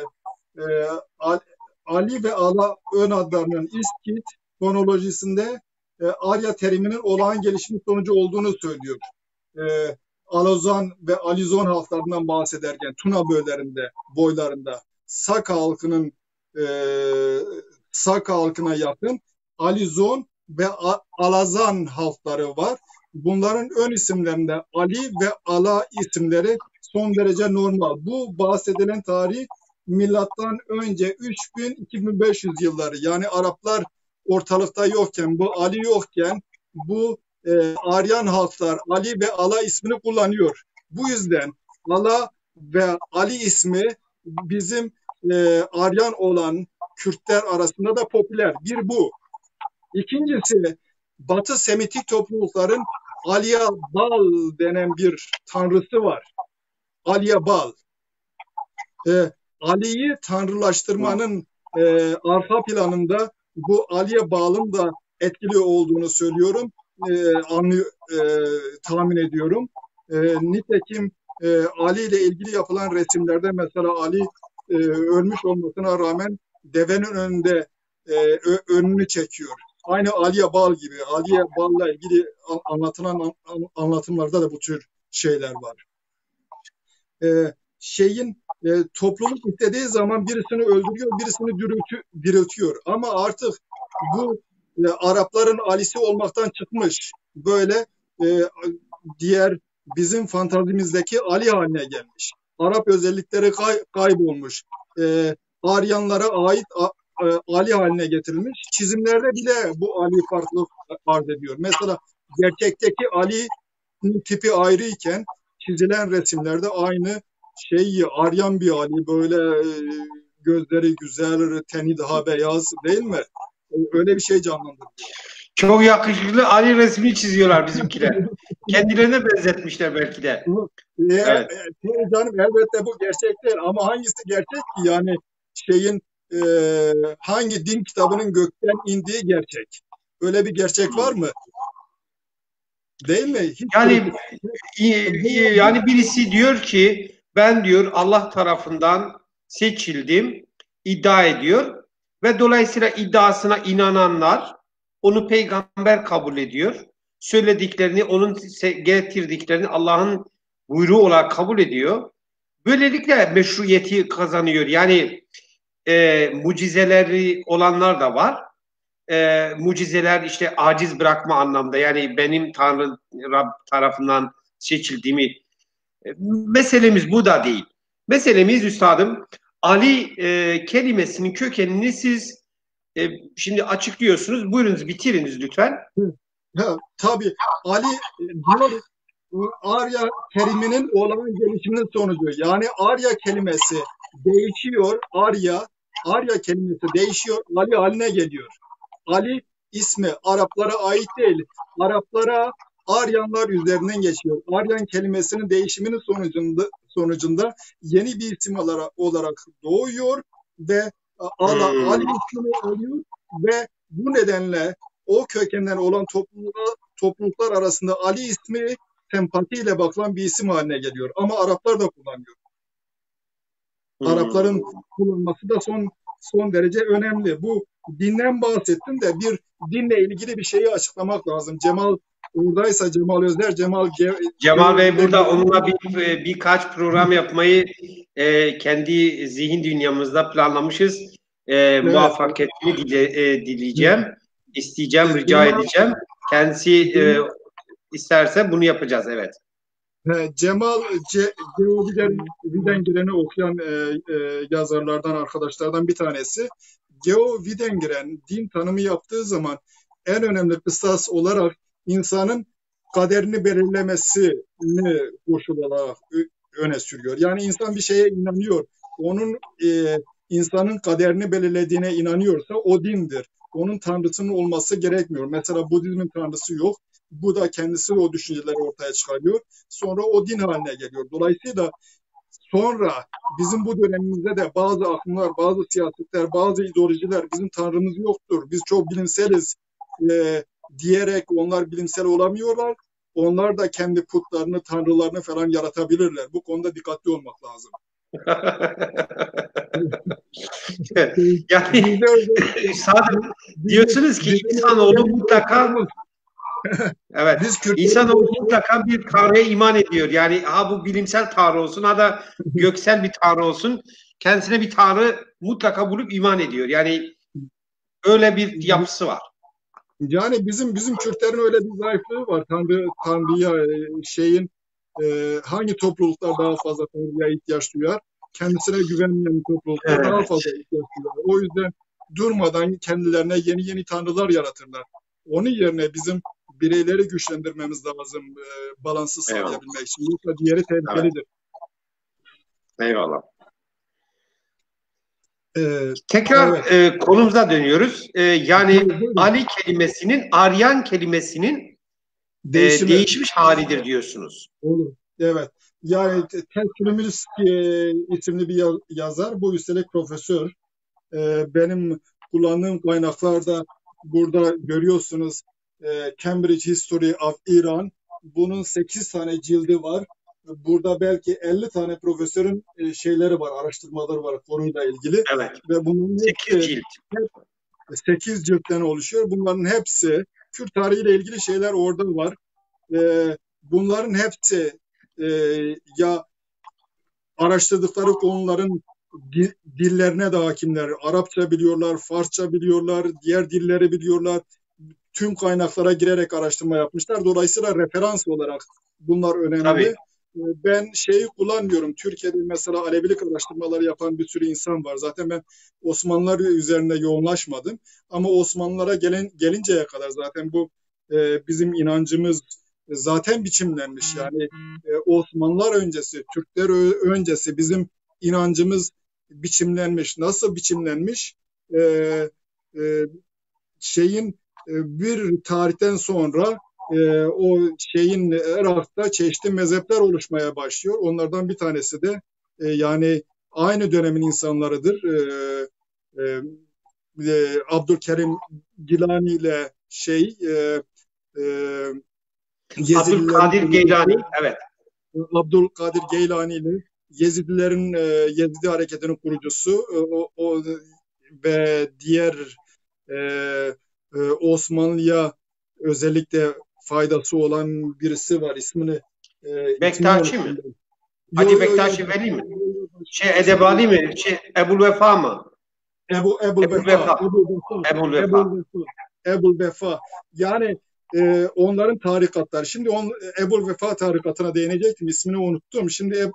Ali ve Ala ön adlarının İskit fonolojisinde Arya teriminin olağan gelişimi sonucu olduğunu söylüyor. Alozan ve Alizon halklarından bahsederken Tuna boylarında Saka halkına yakın Alizon ve Alazan halkları var. Bunların ön isimlerinde Ali ve Ala isimleri son derece normal. Bu bahsedilen tarih milattan önce 3000-2500 yılları. Yani Araplar ortalıkta yokken, bu Ali yokken bu Aryan halklar Ali ve Ala ismini kullanıyor. Bu yüzden Ala ve Ali ismi bizim Aryan olan Kürtler arasında da popüler. Bir bu. İkincisi Batı Semitik toplulukların Aliya Bal denen bir tanrısı var. Aliya Bal. Ali'yi tanrılaştırmanın arka planında bu Aliye Bal'ın da etkili olduğunu söylüyorum. Tahmin ediyorum. Nitekim Ali ile ilgili yapılan resimlerde mesela Ali ölmüş olmasına rağmen devenin önünde önünü çekiyor. Aynı Aliye Bal gibi. Aliye Bal'la ilgili anlatılan anlatımlarda da bu tür şeyler var. Topluluk istediği zaman birisini öldürüyor, birisini diriltiyor. Ama artık bu Arapların Ali'si olmaktan çıkmış. Böyle diğer bizim fantazimizdeki Ali haline gelmiş. Arap özellikleri kaybolmuş. Aryanlara ait Ali haline getirilmiş. Çizimlerde bile bu Ali farklılık arz ediyor. Mesela gerçekteki Ali'nin tipi ayrı iken çizilen resimlerde aynı şeyi Aryan bir Ali, böyle gözleri güzel, teni daha beyaz, değil mi? Öyle bir şey canlandırıyor. Çok yakışıklı Ali resmini çiziyorlar bizimkiler. Kendilerine benzetmişler belki de. Evet. Canım, elbette bu gerçek değil ama hangisi gerçek ki? Yani şeyin hangi din kitabının gökten indiği gerçek? Öyle bir gerçek var mı? Değil mi? Hiç Yani yani birisi diyor ki ben diyor Allah tarafından seçildim iddia ediyor ve dolayısıyla iddiasına inananlar onu peygamber kabul ediyor. Söylediklerini, onun getirdiklerini Allah'ın buyruğu olarak kabul ediyor. Böylelikle meşruiyeti kazanıyor. Yani mucizeleri olanlar da var. Mucizeler işte aciz bırakma anlamda, yani benim Tanrı Rab tarafından seçildiğimi, meselemiz bu da değil. Meselemiz üstadım Ali kelimesinin kökenini siz şimdi açıklıyorsunuz. Buyurunuz, bitiriniz lütfen. Tabii Ali diyor, Arya teriminin olan gelişiminin sonucu. Yani Arya kelimesi değişiyor. Arya kelimesi değişiyor. Ali haline geliyor. Ali ismi Araplara ait değil. Araplara Aryanlar üzerinden geçiyor. Aryan kelimesinin değişiminin sonucunda yeni bir isim olarak doğuyor ve Ali ismini alıyor ve bu nedenle o kökenden olan topluluklar arasında Ali ismi sempatiyle bakılan bir isim haline geliyor. Ama Araplar da kullanıyor. Arapların kullanması da son derece önemli. Bu dinden bahsettim de bir dinle ilgili bir şeyi açıklamak lazım. Cemal oradaysa, Cemal Özler, Cemal Bey burada, onunla birkaç program yapmayı kendi zihin dünyamızda planlamışız. Evet. Muvaffakiyetini dileyeceğim, isteyeceğim, rica edeceğim. Kendisi isterse bunu yapacağız, evet. Cemal Geo Widengren'i okuyan yazarlardan, arkadaşlardan bir tanesi. Geo Widengren din tanımı yaptığı zaman en önemli kıstas olarak insanın kaderini belirlemesini koşul olarak öne sürüyor. Yani insan bir şeye inanıyor. Onun insanın kaderini belirlediğine inanıyorsa o dindir. Onun tanrısının olması gerekmiyor. Mesela Budizmin tanrısı yok. Bu da kendisi o düşünceleri ortaya çıkarıyor. Sonra o din haline geliyor. Dolayısıyla sonra bizim bu dönemimizde de bazı akımlar, bazı siyasetler, bazı ideolojiler bizim tanrımız yoktur, biz çok bilimseliz diyerek onlar bilimsel olamıyorlar. Onlar da kendi putlarını, tanrılarını falan yaratabilirler. Bu konuda dikkatli olmak lazım. Yani diyorsunuz ki insanoğlu mutlaka evet, insanoğlu mutlaka bir tanrıya iman ediyor. Yani bu bilimsel tanrı olsun, da göksel bir tanrı olsun, kendisine bir tanrı mutlaka bulup iman ediyor. Yani öyle bir yapısı var. Yani bizim Kürtlerin öyle bir zayıflığı var. Tanrıya hangi topluluklar daha fazla Tanrı'ya ihtiyaç duyar? Kendisine güvenmeyen topluluklar daha fazla ihtiyaç duyar. O yüzden durmadan kendilerine yeni tanrılar yaratırlar. Onun yerine bizim bireyleri güçlendirmemiz lazım balansı sağlayabilmek için. Yoksa diğeri tehlikelidir. Eyvallah. Tekrar konumuza dönüyoruz. Yani Ali kelimesinin, Aryan kelimesinin değişmiş halidir diyorsunuz. Olur. Evet. Yani Ted Kriminsky isimli bir yazar. Bu üstelik profesör. Benim kullandığım kaynaklarda burada görüyorsunuz. Cambridge History of Iran. Bunun 8 tane cildi var. Burada belki 50 tane profesörün şeyleri var, araştırmaları var konuyla ilgili. Evet. Ve bunun 8 cilt. 8 ciltten oluşuyor. Bunların hepsi Kürt tarihiyle ilgili şeyler orada var. Bunların hepsi ya araştırdıkları konuların dillerine de hakimler. Arapça biliyorlar, Farsça biliyorlar, diğer dilleri biliyorlar. Tüm kaynaklara girerek araştırma yapmışlar. Dolayısıyla referans olarak bunlar önemli. Tabii. Ben şeyi kullanmıyorum. Türkiye'de mesela Alevilik araştırmaları yapan bir sürü insan var. Zaten ben Osmanlılar üzerinde yoğunlaşmadım. Ama Osmanlılara gelinceye kadar zaten bu bizim inancımız zaten biçimlenmiş. Yani Osmanlılar öncesi, Türkler öncesi bizim inancımız biçimlenmiş. Nasıl biçimlenmiş? E, e, bir tarihten sonra o Irak'ta çeşitli mezhepler oluşmaya başlıyor. Onlardan bir tanesi de yani aynı dönemin insanlarıdır. Abdülkerim Gilani ile Abdülkadir Geylani, evet. Abdülkadir Geylani ile Yezidilerin Yezidi hareketinin kurucusu ve diğer Osmanlı'ya özellikle faydası olan birisi var. İsmini Bektaşi mi? Ali Bektaşi Veli mi? Edebali mi? Ebu'l-Vefa mı? Ebu'l-Vefa. Yani onların tarikatları. Şimdi Ebu'l-Vefa tarikatına değinecektim. İsmini unuttum. Şimdi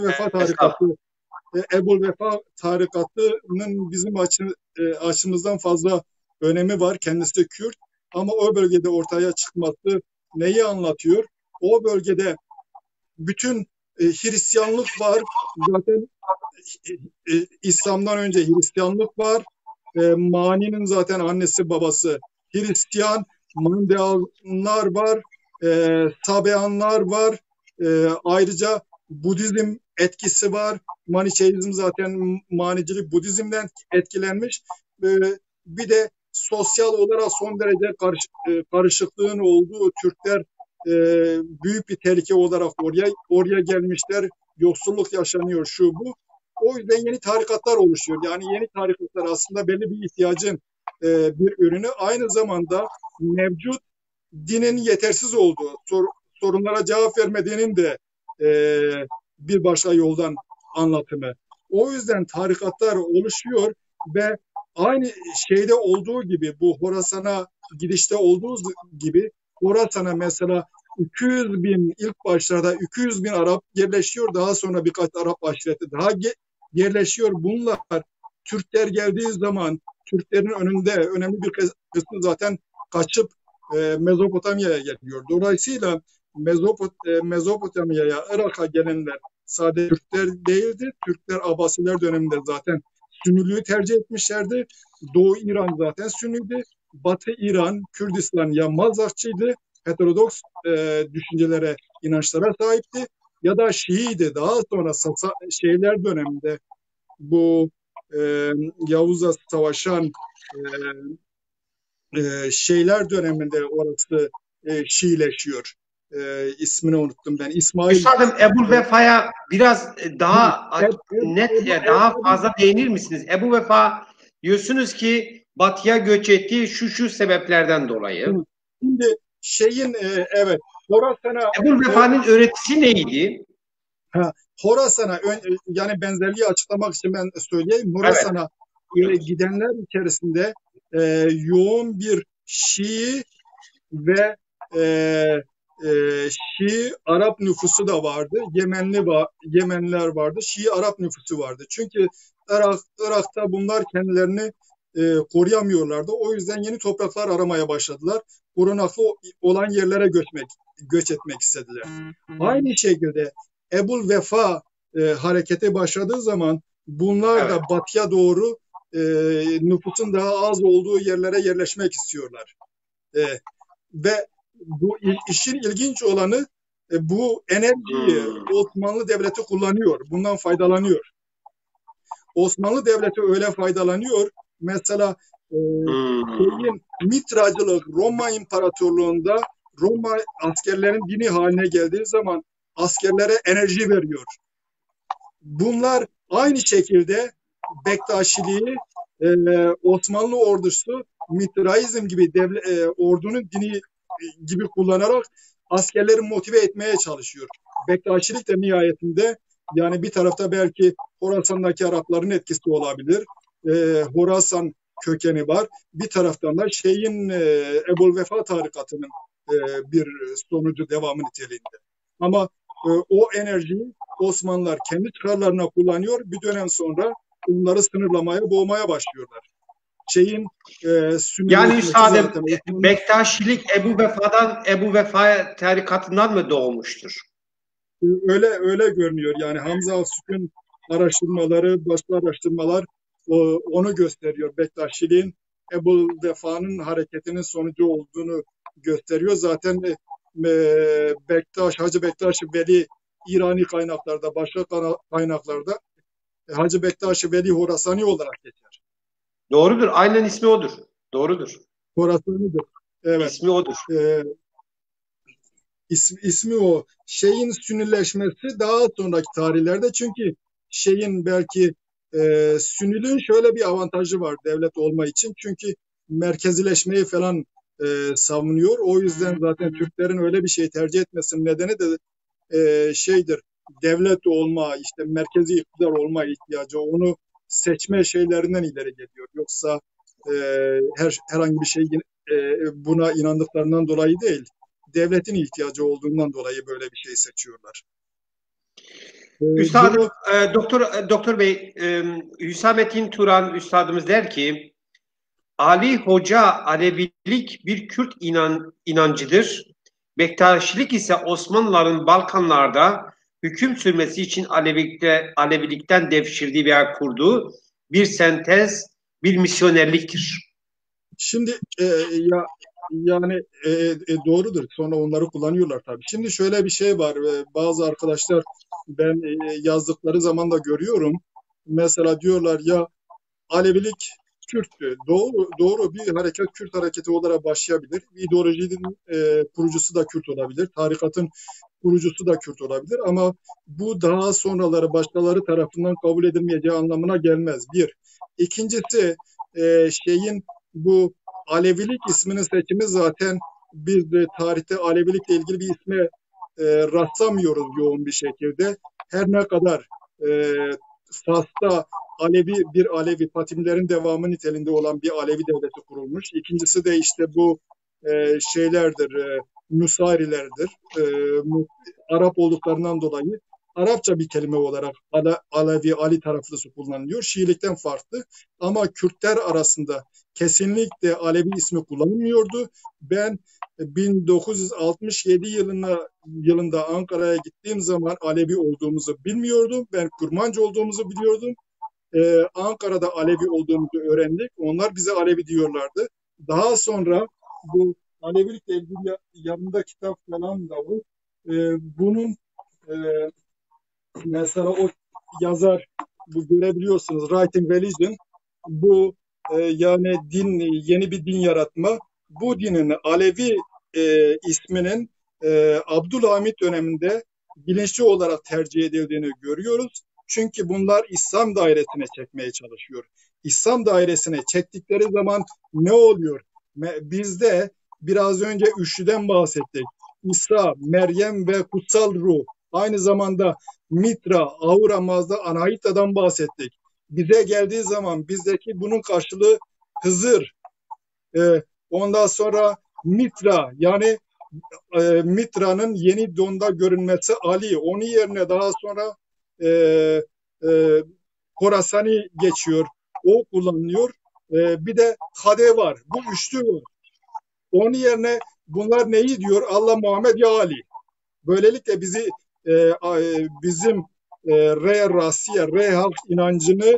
Ebu'l-Vefa tarikatının bizim açımızdan fazla önemi var. Kendisi de Kürt. Ama o bölgede ortaya çıkması neyi anlatıyor? O bölgede bütün Hristiyanlık var. Zaten İslam'dan önce Hristiyanlık var. Mani'nin zaten annesi babası Hristiyan. Mandeanlar var. Sabeanlar var. Ayrıca Budizm etkisi var. Maniçeizm zaten manicilik Budizm'den etkilenmiş. Bir de sosyal olarak son derece karışıklığın olduğu Türkler büyük bir tehlike olarak oraya gelmişler. Yoksulluk yaşanıyor şu bu. O yüzden yeni tarikatlar oluşuyor. Yani yeni tarikatlar aslında belli bir ihtiyacın bir ürünü. Aynı zamanda mevcut dinin yetersiz olduğu, sorunlara cevap vermediğinin de bir başka yoldan anlatımı. O yüzden tarikatlar oluşuyor ve aynı şeyde olduğu gibi, bu Horasan'a gidişte olduğu gibi, Horasan'a mesela 200 bin, ilk başlarda 200 bin Arap yerleşiyor. Daha sonra birkaç Arap aşireti daha yerleşiyor. Bunlar Türkler geldiği zaman Türklerin önünde önemli bir kısmı zaten kaçıp Mezopotamya'ya geliyor. Dolayısıyla Mezopotamya'ya, Irak'a gelenler sadece Türkler değildi. Türkler Abbasiler döneminde zaten Sünniliği tercih etmişlerdi. Doğu İran zaten Sünniydi. Batı İran, Kürdistan ya Mazakçıydı, heterodoks düşüncelere, inançlara sahipti ya da Şiiydi. Daha sonra şeyler döneminde bu Yavuz'la savaşan şeyler döneminde orası Şiileşiyor. İsmini unuttum ben. İsmail. Üstadım Ebu'l-Vefa'ya biraz daha net, daha fazla değinir misiniz? Ebu'l-Vefa diyorsunuz ki batıya göç ettiği şu sebeplerden dolayı. Şimdi evet. Horasan'a Ebu'l-Vefa'nın öğretisi neydi? Horasan'a yani benzerliği açıklamak için ben söyleyeyim. Horasan'a gidenler içerisinde yoğun bir Şii ve Şii Arap nüfusu da vardı. Yemenliler vardı. Şii Arap nüfusu vardı. Çünkü Irak'ta bunlar kendilerini koruyamıyorlardı. O yüzden yeni topraklar aramaya başladılar. Korunaklı olan yerlere göç etmek istediler. Aynı şekilde Ebu'l-Vefa harekete başladığı zaman bunlar da batıya doğru nüfusun daha az olduğu yerlere yerleşmek istiyorlar. Ve bu işin ilginç olanı bu enerjiyi Osmanlı Devleti kullanıyor. Bundan faydalanıyor. Osmanlı Devleti öyle faydalanıyor. Mesela Mitracılık Roma İmparatorluğu'nda Roma askerlerin dini haline geldiği zaman askerlere enerji veriyor. Bunlar aynı şekilde Bektaşiliği Osmanlı ordusu Mitraizm gibi ordunun dini gibi kullanarak askerleri motive etmeye çalışıyor. Bektaşilik de nihayetinde yani bir tarafta belki Horasan'daki Arapların etkisi olabilir. Horasan kökeni var. Bir taraftan da Ebu'l-Vefa tarikatının bir sonucu devamı niteliğinde. Ama o enerjiyi Osmanlılar kendi çıkarlarına kullanıyor. Bir dönem sonra bunları sınırlamaya, boğmaya başlıyorlar. şeyin Yani sünnileşmesi üstadım zaten Osmanlı Bektaşilik Ebu Vefa tarikatından mı doğmuştur? öyle görünüyor. Yani Hamza Al-Sükun araştırmaları, başka araştırmalar onu gösteriyor. Bektaşiliğin Ebu Vefa'nın hareketinin sonucu olduğunu gösteriyor. Zaten Hacı Bektaş Veli İrani kaynaklarda, başka kaynaklarda Hacı Bektaş Veli Horasani olarak geçer. Doğrudur. Aynen ismi odur. Doğrudur. Horasani'dir. Evet. İsmi odur. E, ismi o. Şeyin sünnileşmesi daha sonraki tarihlerde, çünkü şeyin belki Sünnilüğün şöyle bir avantajı var devlet olma için. Çünkü merkezileşmeyi falan savunuyor. O yüzden zaten Türklerin öyle bir şey tercih etmesinin nedeni de şeydir. Devlet olma, işte merkezi iktidar olma ihtiyacı, onu seçme şeylerinden ileri geliyor. Yoksa e, herhangi bir şey buna inandıklarından dolayı değil, devletin ihtiyacı olduğundan dolayı böyle bir şey seçiyorlar. Üstadım, Bunu Doktor Bey, Hüsamettin Turan üstadımız der ki, Ali Hoca Alevilik bir Kürt inancıdır. Bektaşilik ise Osmanlıların Balkanlarda hüküm sürmesi için Alevilikten devşirdiği veya kurduğu bir sentez, bir misyonerliktir. şimdi yani doğrudur. Sonra onları kullanıyorlar tabii. Şimdi şöyle bir şey var. Bazı arkadaşlar ben yazdıkları zaman da görüyorum. Mesela diyorlar ya Alevilik Kürttü. Doğru bir hareket Kürt hareketi olarak başlayabilir. İdeolojinin kurucusu da Kürt olabilir. Tarikatın kurucusu da Kürt olabilir. Ama bu daha sonraları başkaları tarafından kabul edilmeyeceği anlamına gelmez. Bir. İkincisi şeyin bu Alevilik isminin seçimi zaten biz de tarihte Alevilikle ilgili bir isme rastlamıyoruz yoğun bir şekilde. Her ne kadar e, Fas'ta bir Alevi, Fatimlerin devamı niteliğinde olan bir Alevi devleti kurulmuş. İkincisi de işte bu şeylerdir, Nusayrilerdir. E, Arap olduklarından dolayı Arapça bir kelime olarak Alevi, Ali taraflısı kullanılıyor. Şiilikten farklı. Ama Kürtler arasında kesinlikle Alevi ismi kullanılmıyordu. Ben 1967 yılında Ankara'ya gittiğim zaman Alevi olduğumuzu bilmiyordum. Ben Kurmancı olduğumuzu biliyordum. Ankara'da Alevi olduğumuzu öğrendik. Onlar bize Alevi diyorlardı. Daha sonra bu Alevilikle ilgili yanında kitap falan da var. Bunun e, mesela o yazar, bu görebiliyorsunuz, Writing Religion, bu yani yeni bir din yaratma. Bu dinin Alevi isminin Abdülhamit döneminde bilinçli olarak tercih edildiğini görüyoruz. Çünkü bunlar İslam dairesine çekmeye çalışıyor. İslam dairesine çektikleri zaman ne oluyor? Bizde biraz önce üçlüden bahsettik. İsa, Meryem ve Kutsal Ruh. Aynı zamanda Mitra, Ahura Mazda, Anahita'dan bahsettik. Bize geldiği zaman bizdeki bunun karşılığı Hızır. Ondan sonra Mitra, yani Mitra'nın yeni donda görünmesi Ali. Onun yerine daha sonra e, e, Horasani geçiyor. O kullanılıyor. Bir de Hade var. Bu üçlü var. Onun yerine bunlar neyi diyor? Allah, Muhammed, ya Ali. Böylelikle bizim Re Rasiye, Re halk inancını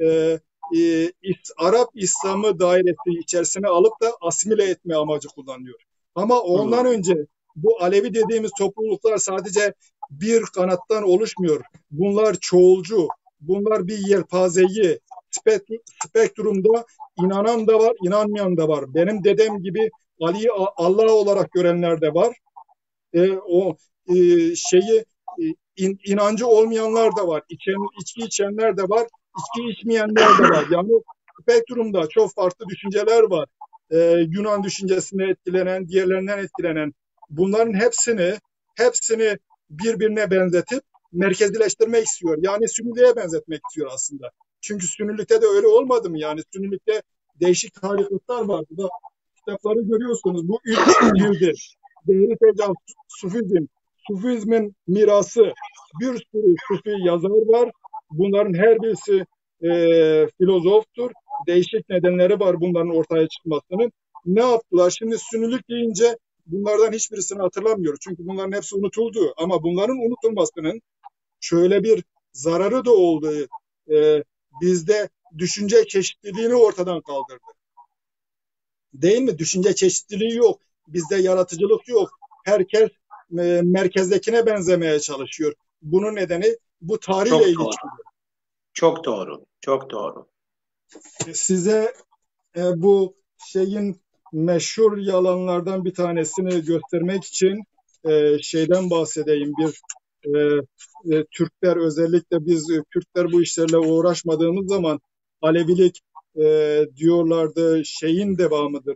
Arap İslamı dairesi içerisine alıp da asimile etme amacı kullanıyor. Ama ondan önce bu Alevi dediğimiz topluluklar sadece bir kanattan oluşmuyor. Bunlar çoğulcu. Bunlar bir yelpazeyi, spektrumda inanan da var, inanmayan da var. Benim dedem gibi Ali'yi Allah olarak görenler de var. O şeyi inancı olmayanlar da var. İçki içenler de var. İçki içmeyenler de var. Yani spektrumda çok farklı düşünceler var. Yunan düşüncesine etkilenen, diğerlerinden etkilenen. Bunların hepsini birbirine benzetip merkezileştirmek istiyor. Yani Sünniliğe benzetmek istiyor aslında. Çünkü Sünnilikte de öyle olmadı mı? Yani Sünnilikte değişik tarikatlar var. Burada kitapları görüyorsunuz. Bu üç cildi. Değeri Tecavüz, Sufizmin mirası, bir sürü Sufi yazar var. Bunların her birisi filozoftur. değişik nedenleri var bunların ortaya çıkmasının. Ne yaptılar? Şimdi Sünnilik deyince bunlardan hiçbirisini hatırlamıyoruz. Çünkü bunların hepsi unutuldu. Ama bunların unutulmasının şöyle bir zararı da oldu. Bizde düşünce çeşitliliğini ortadan kaldırdı. Değil mi? Düşünce çeşitliliği yok. Bizde yaratıcılık yok. Herkes merkezdekine benzemeye çalışıyor. Bunun nedeni bu tarihle Çok doğru. ilişkili. Çok doğru. Çok doğru. Size bu şeyin meşhur yalanlardan bir tanesini göstermek için şeyden bahsedeyim. Türkler, özellikle biz Kürtler bu işlerle uğraşmadığımız zaman Alevilik diyorlardı, şeyin devamıdır.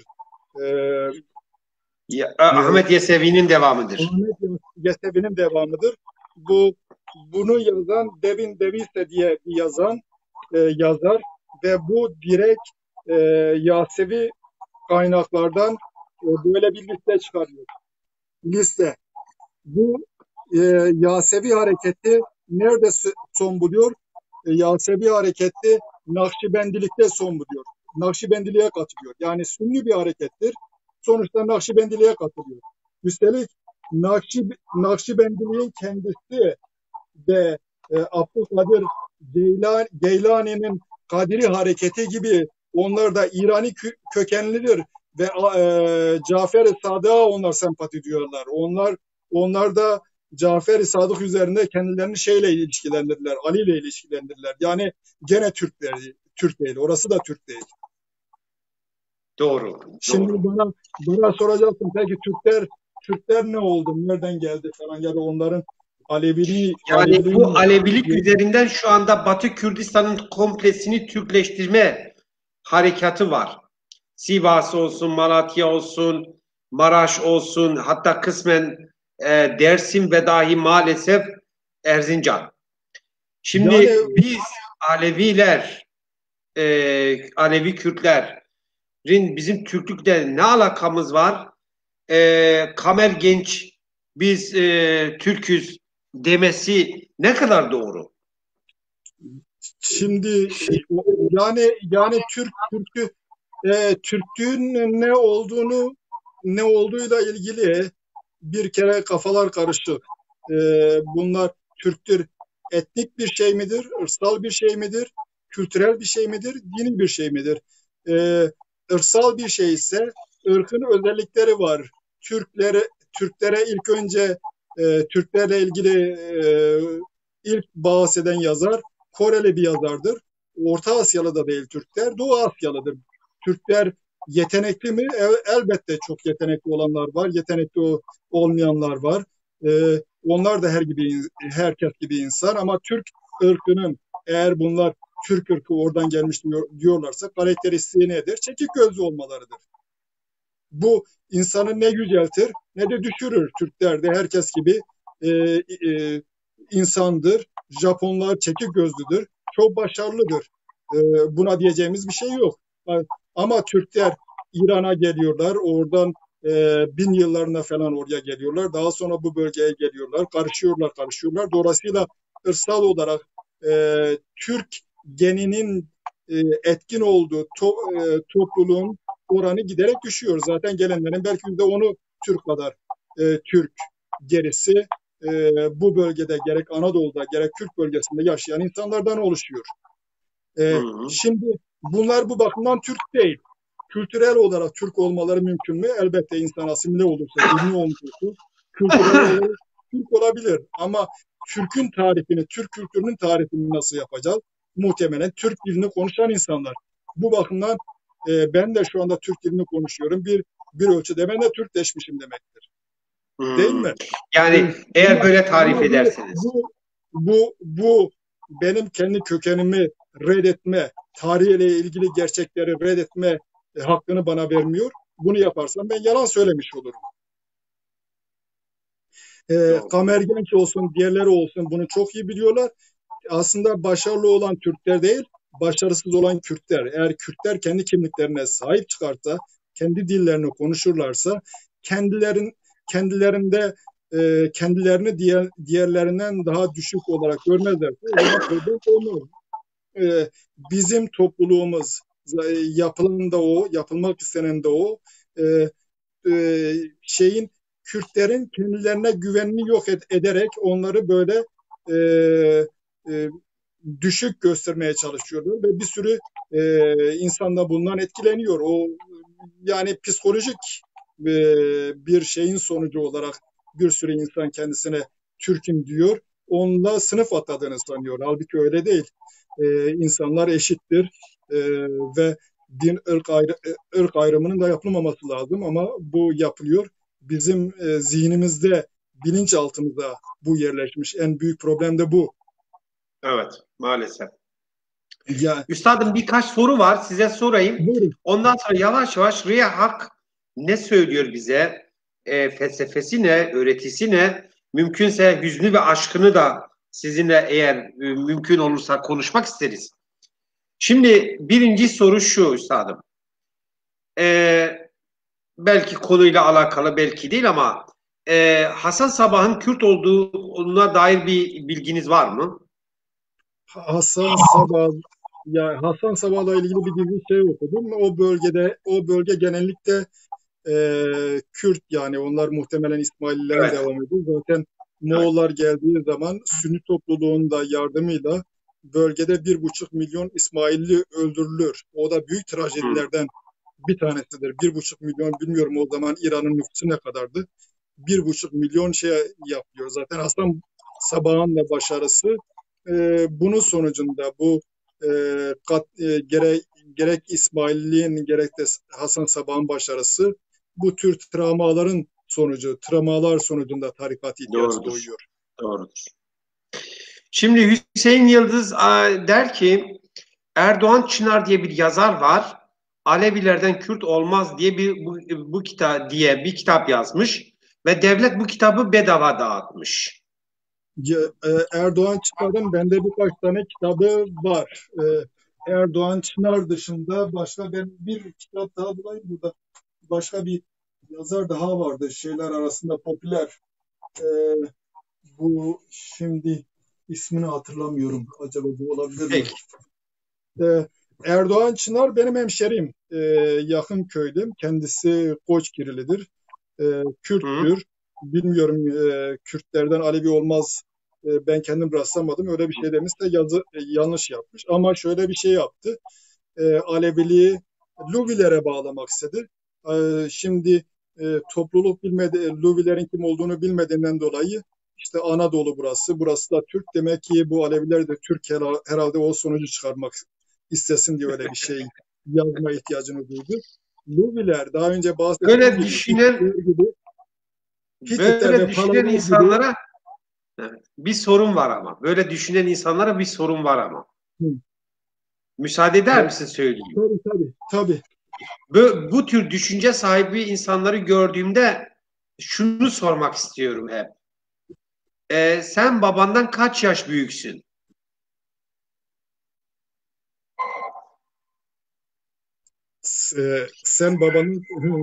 Ahmet Yesevi'nin devamıdır. Ahmet Yesevi'nin devamıdır. Bunu yazan Devin Devise diye bir yazar ve bu direkt Yasevi kaynaklardan böyle bir liste çıkarıyor. Liste. Bu Yasevi hareketi nerede son buluyor? Yasevi hareketi Nakşibendilikte son buluyor. Nakşibendiliğe katılıyor. Yani Sünni bir harekettir. Sonuçta Nakşibendiliğe katılıyor. Üstelik Nakşibendiliğin kendisi de Abdülkadir Geylani'nin Kadiri hareketi gibi onlar da İrani kökenlidir ve Cafer-i Sadık'a onlar sempati diyorlar. Onlar da Cafer-i Sadık üzerinde kendilerini şeyle ilişkilendirdiler, Ali ile ilişkilendirdiler. Yani gene Türk değil. Orası da Türk değil. Doğru. Şimdi doğru. bana soracaksın, peki Türkler ne oldu? Nereden geldi falan, ya da onların Aleviliği... Yani bu Alevilik üzerinden şu anda Batı Kürdistan'ın komplesini Türkleştirme harekatı var. Sivas olsun, Malatya olsun, Maraş olsun, hatta kısmen Dersim ve dahi maalesef Erzincan. Şimdi Yani, biz Aleviler, Alevi Kürtlerin bizim Türklükle ne alakamız var? Kamer Genç biz Türküz demesi ne kadar doğru? şimdi yani Türklüğün ne olduğuyla ilgili bir kere kafalar karışık. Bunlar Türktür etnik bir şey midir, ırsal bir şey midir, kültürel bir şey midir, dini bir şey midir? Irsal bir şey ise ırkın özellikleri var. Türklere ilk önce Türklerle ilgili ilk bahseden yazar Koreli bir yazardır. Orta Asyalı da değil Türkler, Doğu Asyalıdır. Türkler yetenekli mi? Elbette çok yetenekli olanlar var, yetenekli olmayanlar var. Onlar da herkes gibi insan, ama Türk ırkının, eğer bunlar Türk ırkı oradan gelmiş diyorlarsa, karakteristiği nedir? Çekik gözlü olmalarıdır. Bu insanı ne yüceltir ne de düşürür. Türkler de herkes gibi insandır. Japonlar çekik gözlüdür. Çok başarılıdır. Buna diyeceğimiz bir şey yok. Ama Türkler İran'a geliyorlar. Oradan 1000 yıllarına falan oraya geliyorlar. Daha sonra bu bölgeye geliyorlar. Karışıyorlar. Dolayısıyla ırsal olarak Türk geninin etkin olduğu topluluğun oranı giderek düşüyor. Zaten gelenlerin belki %10'u Türk kadar Türk, gerisi bu bölgede gerek Anadolu'da gerek Kürt bölgesinde yaşayan insanlardan oluşuyor. Şimdi bunlar bu bakımdan Türk değil. Kültürel olarak Türk olmaları mümkün mü? Elbette insan asimile olursa, dinli olursa kültürel olarak Türk olabilir. Ama Türk'ün tarifini, Türk kültürünün tarifini nasıl yapacağız? Muhtemelen Türk dilini konuşan insanlar. Bu bakımdan ben de şu anda Türk dilini konuşuyorum. Bir ölçüde ben de Türkleşmişim demektir. Değil mi? Yani eğer böyle tarif ederseniz. Bu benim kendi kökenimi reddetme, tarihle ilgili gerçekleri reddetme hakkını bana vermiyor. Bunu yaparsam ben yalan söylemiş olurum. Kamer Genç olsun, diğerleri olsun bunu çok iyi biliyorlar. Aslında başarılı olan Türkler değil, başarısız olan Kürtler. Eğer Kürtler kendi kimliklerine sahip çıkarsa, kendi dillerini konuşurlarsa, kendilerini diğerlerinden daha düşük olarak görmezlerse, o zaman problem olmaz. Bizim topluluğumuz Yapılan da o, yapılmak istenen de o. E, Kürtlerin kendilerine güvenini yok ederek onları böyle e, e, düşük göstermeye çalışıyorlar ve bir sürü insan da bundan etkileniyor. O yani psikolojik e, bir şeyin sonucu olarak bir sürü insan kendisine Türk'üm diyor. Onunla sınıf atladığını sanıyor. Halbuki öyle değil. İnsanlar eşittir e, ve din ırk ayrımının da yapılmaması lazım ama bu yapılıyor. Bizim zihnimizde, bilinçaltımıza bu yerleşmiş. En büyük problem de bu. Evet, maalesef. Ya, Üstadım birkaç soru var, size sorayım. buyurun. Ondan sonra yavaş yavaş Riya Hak ne söylüyor bize? Felsefesi ne, öğretisi ne? Mümkünse hüznü ve aşkını da sizinle eğer mümkün olursa konuşmak isteriz. Şimdi birinci soru şu üstadım. Belki konuyla alakalı, belki değil ama Hasan Sabah'ın Kürt olduğuna dair bir bilginiz var mı? Hasan Sabah, ya Hasan Sabah'la ilgili bir dizi şey okudum. O bölge genellikle Kürt, yani onlar muhtemelen İsmaililerin Evet. devam ediyor. Zaten Moğollar geldiği zaman Sünni topluluğun da yardımıyla bölgede 1,5 milyon İsmailli öldürülür. O da büyük trajedilerden bir tanesidir. 1,5 milyon, bilmiyorum o zaman İran'ın nüfusu ne kadardı. 1,5 milyon şey yapıyor. Zaten Hasan Sabah'ın da başarısı bunun sonucunda bu gerek İsmailliğin gerek de Hasan Sabah'ın başarısı bu tür travmalar sonucunda tarikat ihtiyacı doğuyor. Doğrudur. Şimdi Hüseyin Yıldız der ki Erdoğan Çınar diye bir yazar var. Alevilerden Kürt olmaz diye bir kitap yazmış ve devlet bu kitabı bedava dağıtmış. Erdoğan Çınar'ın bende birkaç tane kitabı var. Erdoğan Çınar dışında başka ben bir kitap daha bulayım burada. Başka bir yazar daha vardı şeyler arasında popüler. Bu şimdi ismini hatırlamıyorum. Acaba bu olabilir mi? Erdoğan Çınar benim hemşerim. Yakın köydüm. Kendisi Koçgirilidir. Kürttür. Bilmiyorum, Kürtlerden Alevi olmaz. Ben kendim rastlamadım. Öyle bir şey demişse yanlış yapmış. Ama şöyle bir şey yaptı. Aleviliği Luvilere bağlamak istedi. Şimdi topluluk Luvilerin kim olduğunu bilmediğinden dolayı işte Anadolu burası. Burası da Türk. Demek ki bu Aleviler de Türk, herhalde o sonucu çıkarmak istesin diye öyle bir şey yazma ihtiyacını duydu. Luviler daha önce bahsettiğim Böyle gibi düşünen insanlara bir sorun var ama. Böyle düşünen insanlara bir sorun var ama. Müsaade eder misin söyleyeyim? Tabii. Bu tür düşünce sahibi insanları gördüğümde şunu sormak istiyorum hep. Sen babandan kaç yaş büyüksün? Sen babanın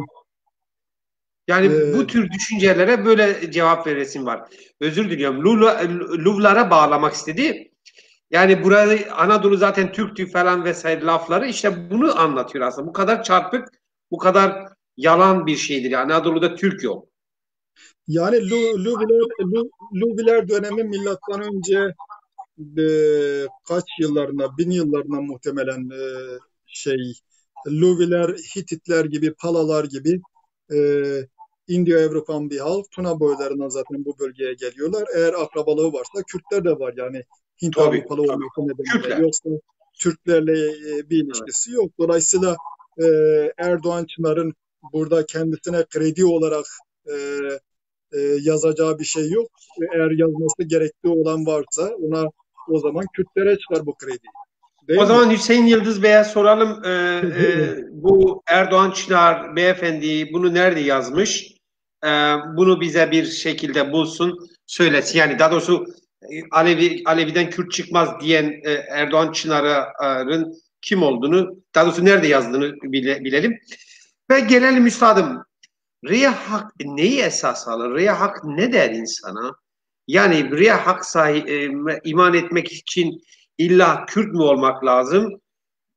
yani bu tür düşüncelere böyle cevap veresim var. Özür diliyorum. Luvlara bağlamak istedi. Yani burada Anadolu zaten Türktü falan vesaire lafları işte bunu anlatıyor aslında. Bu kadar çarpık, bu kadar yalan bir şeydir. Yani Anadolu'da Türk yok. Yani Luviler dönemi milattan önce kaç yıllarına, 1000 yıllarına muhtemelen Luviler, Hititler gibi, Palalar gibi İndo-Avrupan bir halk. Tuna boylarından zaten bu bölgeye geliyorlar. Eğer akrabalığı varsa Kürtler de var. Yani Hint Avrupalı olması nedeniyle. Yoksa Türklerle bir ilişkisi yok. Dolayısıyla Erdoğan Çınar'ın burada kendisine kredi olarak yazacağı bir şey yok. Eğer yazması gerektiği olan varsa ona o zaman Kürtlere çıkar bu kredi. O zaman Hüseyin Yıldız Bey'e soralım. Bu Erdoğan Çınar beyefendi bunu nerede yazmış? Bunu bize bir şekilde bulsun, söylesin. Yani daha doğrusu Alevi'den Kürt çıkmaz diyen Erdoğan Çınar'ın kim olduğunu, daha doğrusu nerede yazdığını bilelim. Ve gelelim üstadım. Riya Hak neyi esas alır? Riya Hak ne der insana? Yani Riya Hak iman etmek için illa Kürt mü olmak lazım?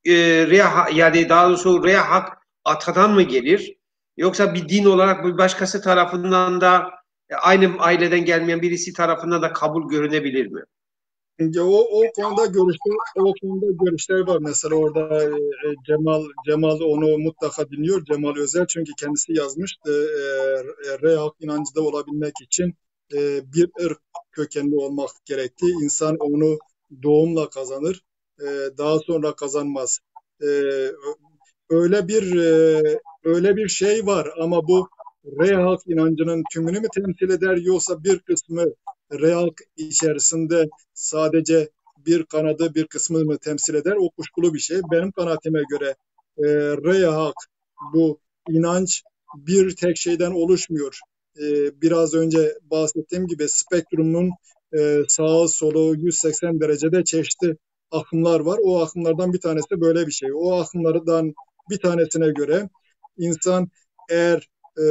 yani daha doğrusu Reyhak atadan mı gelir? Yoksa bir din olarak bir başkası tarafından da aynı aileden gelmeyen birisi tarafından da kabul görünebilir mi? Ya o konuda görüşler var. Mesela orada Cemal onu mutlaka dinliyor. Cemal Özer, çünkü kendisi yazmıştı. Reyhak inancı da olabilmek için bir ırk kökenli olmak gerekti. İnsan onu doğumla kazanır. Daha sonra kazanmaz. E, öyle bir öyle bir şey var, ama bu Reyhak inancının tümünü mü temsil eder, yoksa bir kısmı Reyhak içerisinde sadece bir kanadı, bir kısmı mı temsil eder? O kuşkulu bir şey. Benim kanaatime göre Reyhak, bu inanç bir tek şeyden oluşmuyor. Biraz önce bahsettiğim gibi spektrumun sağı solu 180 derecede çeşitli akımlar var. O akımlardan bir tanesi böyle bir şey. O akımlardan bir tanesine göre insan eğer e,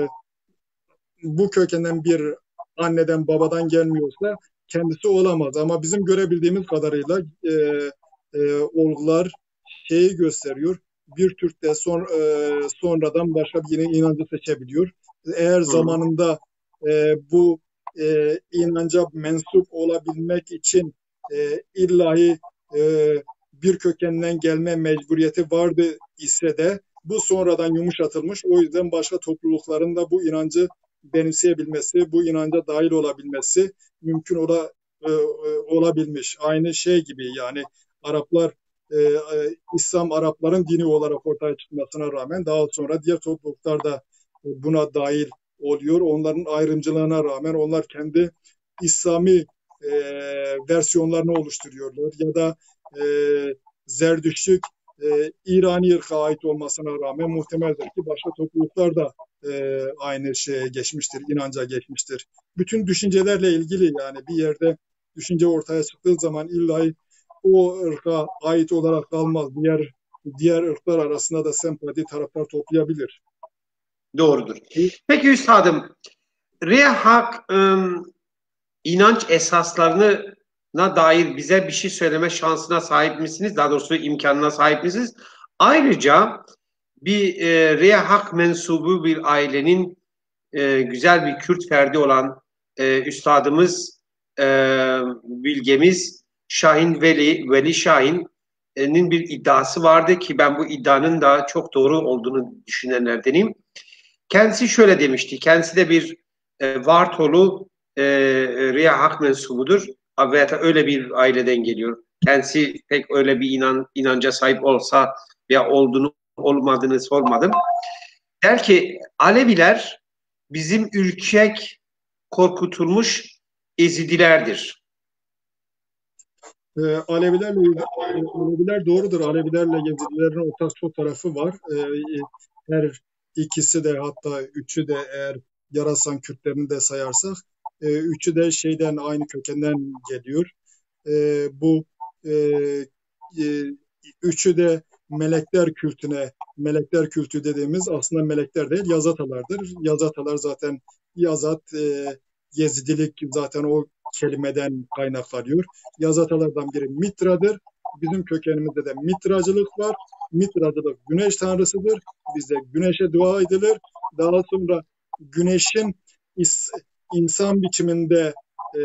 bu kökenden bir anneden babadan gelmiyorsa kendisi olamaz. Ama bizim görebildiğimiz kadarıyla olgular şeyi gösteriyor. Bir Türk de sonradan başka bir inancı seçebiliyor. Eğer zamanında bu inanca mensup olabilmek için illahi bir kökenden gelme mecburiyeti vardı ise de bu sonradan yumuşatılmış. O yüzden başka toplulukların da bu inancı benimseyebilmesi, bu inanca dahil olabilmesi mümkün olabilmiş. Aynı şey gibi, yani Araplar, İslam Arapların dini olarak ortaya çıkmasına rağmen daha sonra diğer topluluklar da buna dahil oluyor. Onların ayrımcılığına rağmen onlar kendi İslami versiyonlarını oluşturuyorlar. Ya da Zerdüştlük İrani ırka ait olmasına rağmen muhtemeldir ki başka topluluklar da aynı şeye geçmiştir, inanca geçmiştir. Bütün düşüncelerle ilgili, yani bir yerde düşünce ortaya çıktığı zaman illa o ırka ait olarak kalmaz. Diğer ırklar arasında da sempati taraftar toplayabilir. Doğrudur. Peki üstadım, Reyhak inanç esaslarına dair bize bir şey söyleme şansına sahip misiniz? Daha doğrusu imkanına sahip misiniz? Ayrıca bir Reyhak mensubu bir ailenin güzel bir Kürt ferdi olan üstadımız, bilgemiz Şahin Veli Şahin'in bir iddiası vardı ki ben bu iddianın da çok doğru olduğunu düşünenlerdenim. Kendisi şöyle demişti. Kendisi de bir Vartolu Reyhak mensubudur. Veya da öyle bir aileden geliyor. Kendisi pek öyle bir inanca sahip olsa veya olduğunu olmadığını sormadım. Der ki Aleviler bizim ürkek korkutulmuş Ezidilerdir. Aleviler doğrudur. Alevilerle Yezidilerin ortak çok tarafı var. Her ikisi de, hatta üçü de, eğer Yarasan Kürtlerini de sayarsak, üçü de şeyden, aynı kökenden geliyor. Bu üçü de melekler kültü dediğimiz aslında melekler değil, Yazatalardır. Yazatalar zaten, Yazat Yezidilik zaten o kelimeden kaynaklanıyor. Yazatalardan biri Mitra'dır. Bizim kökenimizde de Mitracılık var. Mitracılık güneş tanrısıdır. Bizde güneşe dua edilir. Daha sonra güneşin insan biçiminde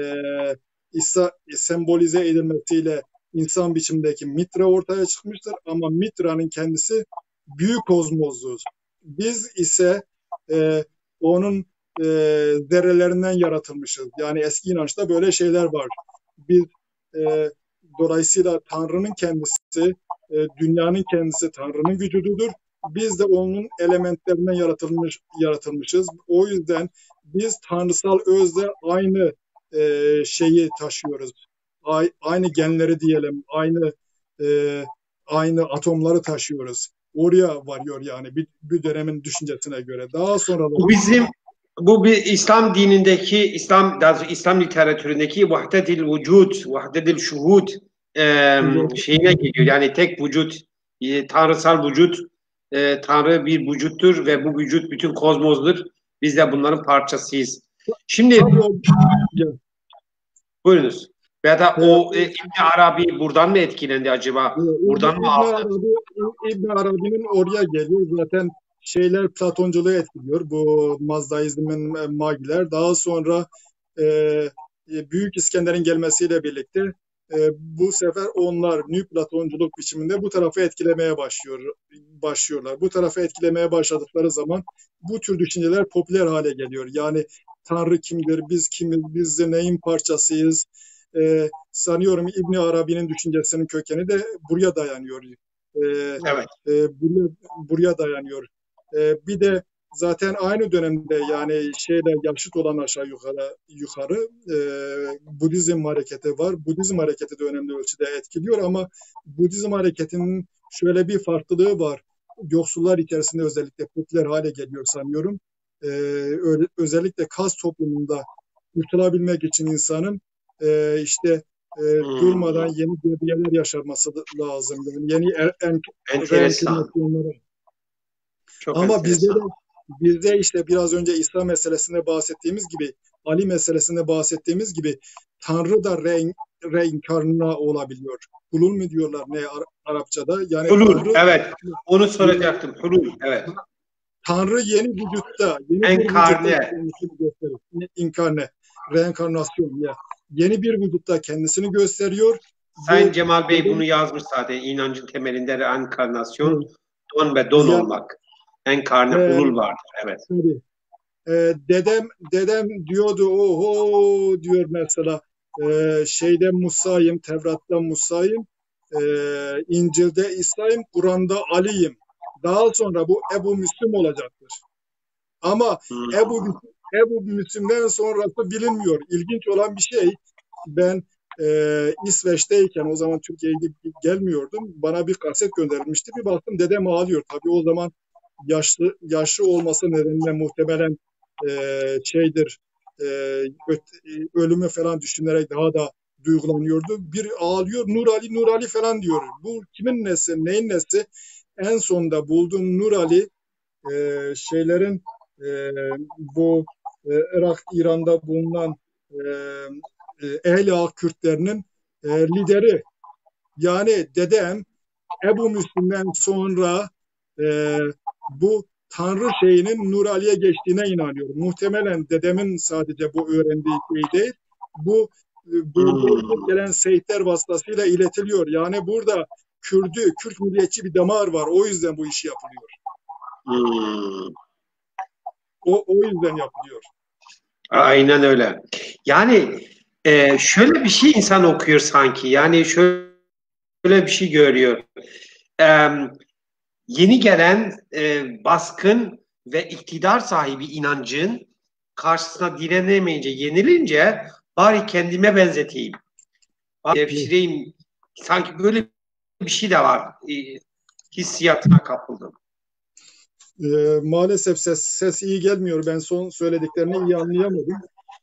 sembolize edilmesiyle insan biçimdeki Mitra ortaya çıkmıştır. Ama Mitra'nın kendisi büyük kozmozdur. Biz ise onun zerrelerinden yaratılmışız. Yani eski inançta böyle şeyler var. Biz dolayısıyla Tanrı'nın kendisi, dünyanın kendisi Tanrı'nın vücududur. Biz de onun elementlerinden yaratılmışız. O yüzden biz tanrısal özle aynı şeyi taşıyoruz. Aynı genleri diyelim, aynı atomları taşıyoruz. Oraya varıyor yani bir dönemin düşüncesine göre. Daha sonra bu bir İslam dinindeki, İslam literatüründeki vahdedil vücud, vahdedil şuhud şeyine geliyor. Yani tek vücut, tanrısal vücut, Tanrı bir vücuttur ve bu vücut bütün kozmosdur. Biz de bunların parçasıyız. Şimdi buyurunuz. Ya da E, o İbn Arabi buradan mı etkilendi acaba? Buradan mı aldı? İbn Arabi'nin oraya geliyor. Zaten şeyler Platonculuğu etkiliyor. Bu Mazdaizmin Magiler. Daha sonra Büyük İskender'in gelmesiyle birlikte bu sefer onlar Nü Platonculuk biçiminde bu tarafa etkilemeye başlıyorlar. Bu tarafa etkilemeye başladıkları zaman bu tür düşünceler popüler hale geliyor. Yani Tanrı kimdir, biz kimiz, biz de neyin parçasıyız? Sanıyorum İbn Arabi'nin düşüncesinin kökeni de buraya dayanıyor. Evet. Buraya dayanıyor. Bir de zaten aynı dönemde yani şeyle yaşıt olan aşağı yukarı Budizm hareketi var. Budizm hareketi de önemli ölçüde etkiliyor ama Budizm hareketinin şöyle bir farklılığı var. Yoksullar içerisinde özellikle popüler hale geliyor sanıyorum. Özellikle kas toplumunda kurtulabilmek için insanın işte durmadan yeni devriyeler yaşanması lazım. Yani yeni Enteresan. Çok ama enteresan. bizde işte biraz önce İsa meselesinde bahsettiğimiz gibi, Ali meselesinde bahsettiğimiz gibi Tanrı da reenkarna olabiliyor. Hulul mu diyorlar ne Arapçada? Yani Hulul, Tanrı, evet. Onu soracaktım. Hulul, evet. Tanrı yeni vücutta, yeni bir Enkarne. vücutta kendisini gösteriyor. İnkarne, reenkarnasyon ya. Yeni bir vücutta kendisini gösteriyor. Sayın Cemal Bey bunu yazmış zaten. İnancın temelinde reenkarnasyon, don ve don olmak. Enkarne, hulul vardır, evet. Tabii. Dedem diyordu oho diyor mesela şeyde Musa'yım, Tevrat'ta Musa'yım, İncil'de İsa'yım, Kur'an'da Ali'yim. Daha sonra bu Ebu Müslüm olacaktır. Ama Ebu Müslüm'den sonrası bilinmiyor. İlginç olan bir şey, ben İsveç'teyken o zaman Türkiye'ye gelmiyordum. Bana bir kaset gönderilmişti. Bir baktım dedem ağlıyor. Tabii o zaman yaşlı olması nedeniyle muhtemelen şeydir ölümü falan düşünerek daha da duygulanıyordu. Bir ağlıyor Nur Ali falan diyor. Bu kimin nesi, neyin nesi? En sonunda bulduğum Nur Ali şeylerin bu Irak, İran'da bulunan Ehli Halk Kürtlerinin lideri. Yani dedem Ebu Müslim'den sonra bu Tanrı şeyinin Nur Ali'ye geçtiğine inanıyor. Muhtemelen dedemin sadece bu öğrendiği şey değil. Bu gelen seyitler vasıtasıyla iletiliyor. Yani burada Kürt milliyetçi bir damar var. O yüzden bu işi yapılıyor. O yüzden yapılıyor. Aynen öyle. Yani şöyle bir şey insan okuyor sanki. Yani şöyle bir şey görüyor. Yeni gelen baskın ve iktidar sahibi inancın karşısına direnemeyince, yenilince bari kendime benzeteyim. Bari devşireyim. Sanki böyle bir şey de var. Hissiyatına kapıldım. Maalesef ses iyi gelmiyor. Ben son söylediklerini iyi anlayamadım.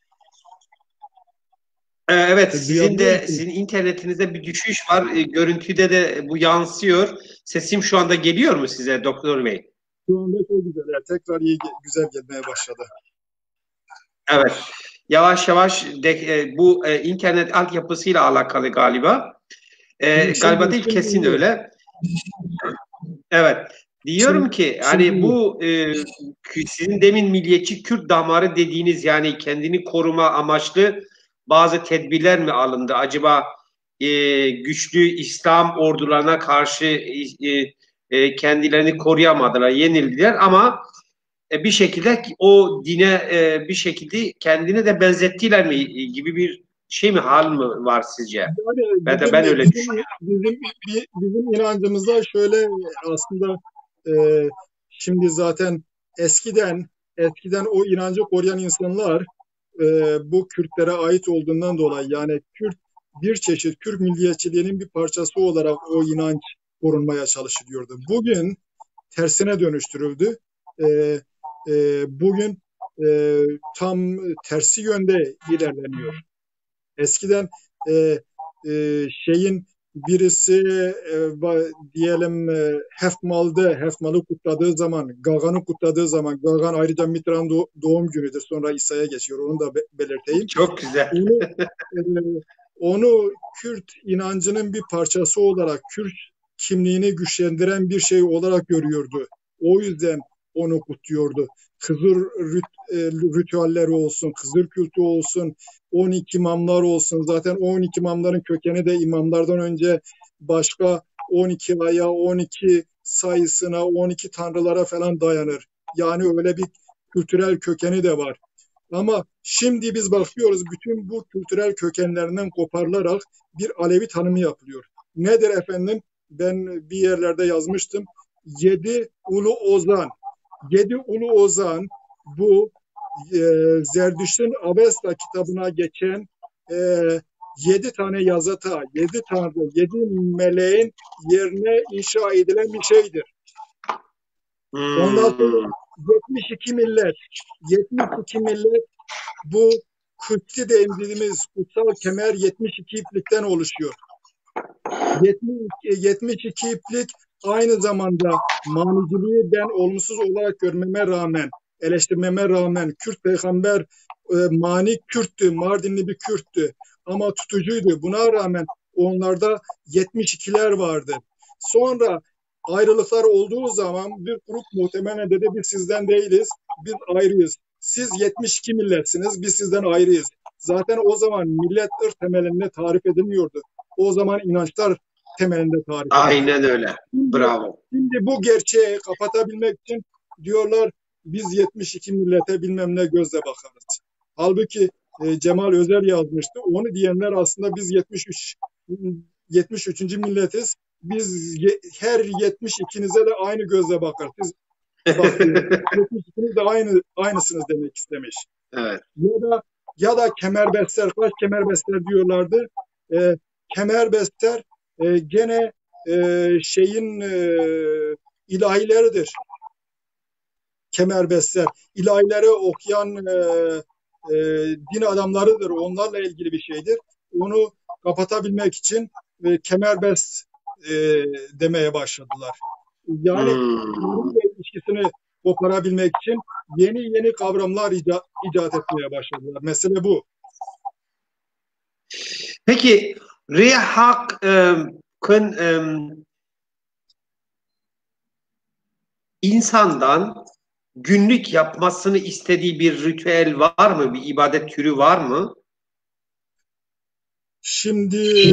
Evet, sizin internetinizde bir düşüş var. Görüntüde de bu yansıyor. Sesim şu anda geliyor mu size Doktor Bey? Şu anda çok güzel. Yani tekrar güzel gelmeye başladı. Evet. Yavaş yavaş bu internet altyapısıyla alakalı galiba. Galiba değil, kesin öyle. Evet. Diyorum ki hani bu sizin demin milliyetçi Kürt damarı dediğiniz, yani kendini koruma amaçlı bazı tedbirler mi alındı? Acaba güçlü İslam ordularına karşı kendilerini koruyamadılar, yenildiler ama bir şekilde o dine bir şekilde kendine de benzettiler mi gibi bir şey mi, hal mi var sizce? Yani Ben öyle düşünüyorum. Bizim inancımızda şöyle aslında şimdi zaten eskiden o inancı koruyan insanlar bu Kürtlere ait olduğundan dolayı, yani bir çeşit Kürt milliyetçiliğinin bir parçası olarak o inanç korunmaya çalışılıyordu. Bugün tersine dönüştürüldü. Bugün tam tersi yönde ilerleniyor. Eskiden şeyin birisi diyelim Hefmal'ı kutladığı zaman, Gaga'nı kutladığı zaman, Gaga'nın ayrıca Mitra'nın doğum günüdür. Sonra İsa'ya geçiyor. Onu da belirteyim. Çok güzel. onu Kürt inancının bir parçası olarak, Kürt kimliğini güçlendiren bir şey olarak görüyordu. O yüzden onu kutluyordu. Kızır ritüelleri olsun, Kızır kültü olsun, 12 imamlar olsun. Zaten 12 imamların kökeni de imamlardan önce başka 12 aya, 12 sayısına, 12 tanrılara falan dayanır. Yani öyle bir kültürel kökeni de var. Ama şimdi biz bakıyoruz, bütün bu kültürel kökenlerinden koparılarak bir Alevi tanımı yapılıyor. Nedir efendim? Ben bir yerlerde yazmıştım. 7 Ulu Ozan. 7 Ulu Ozan bu Zerdüşt'ün Avesta kitabına geçen 7 tane yazıta, 7 tanrı, 7 meleğin yerine inşa edilen bir şeydir. Ondan sonra 72 millet bu Kutsi dediğimiz kutsal kemer 72 iplikten oluşuyor. 72 iplik aynı zamanda maniciliği ben olumsuz olarak görmeme rağmen, eleştirmeme rağmen Kürt peygamber mani Kürttü, Mardinli bir Kürttü ama tutucuydu. Buna rağmen onlarda 72'ler vardı. Sonra ayrılıklar olduğu zaman bir grup muhtemelen dedi biz sizden değiliz, biz ayrıyız. Siz 72 milletsiniz, biz sizden ayrıyız. Zaten o zaman millet ırk temelinde tarif edilmiyordu. O zaman inançlar temelinde tarif edilmiyordu. Aynen öyle. Bravo. Şimdi bu gerçeği kapatabilmek için diyorlar biz 72 millete bilmem ne gözle bakarız. Halbuki Cemal Özer yazmıştı. Onu diyenler aslında biz 73. milletiz. Biz her 72'nize de aynı gözle bakarız. Siz bakın 72'niz de aynısınız demek istemiş. Evet. Ya da kemerbestler, kaç kemerbestler diyorlardı. Kemerbestler gene şeyin ilahileridir. Kemerbestler. İlahileri okuyan din adamlarıdır. Onlarla ilgili bir şeydir. Onu kapatabilmek için kemerbest demeye başladılar. Yani bunun ilişkisini koparabilmek için yeni kavramlar icat etmeye başladılar. Mesele bu. Peki Rehak'ın insandan günlük yapmasını istediği bir ritüel var mı? Bir ibadet türü var mı? Şimdi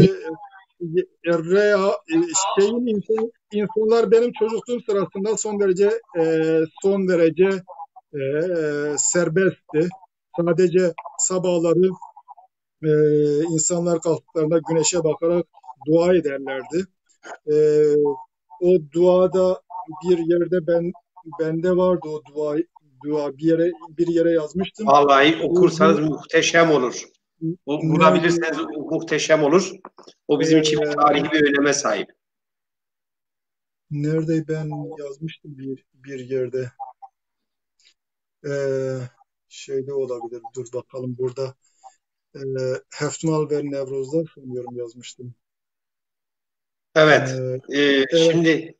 insanlar benim çocukluğum sırasında son derece serbestti. Sadece sabahları insanlar kalktıklarında güneşe bakarak dua ederlerdi. O duada bir yerde bende vardı o dua bir yere yazmıştım. Vallahi okursanız muhteşem olur. Bulabilirseniz muhteşem olur. O bizim için bir tarihi bir öneme sahip. Nerede ben yazmıştım bir yerde. Şeyde olabilir. Dur bakalım burada. Heftimal ve Nevruz'da sanıyorum yazmıştım. Evet. Şimdi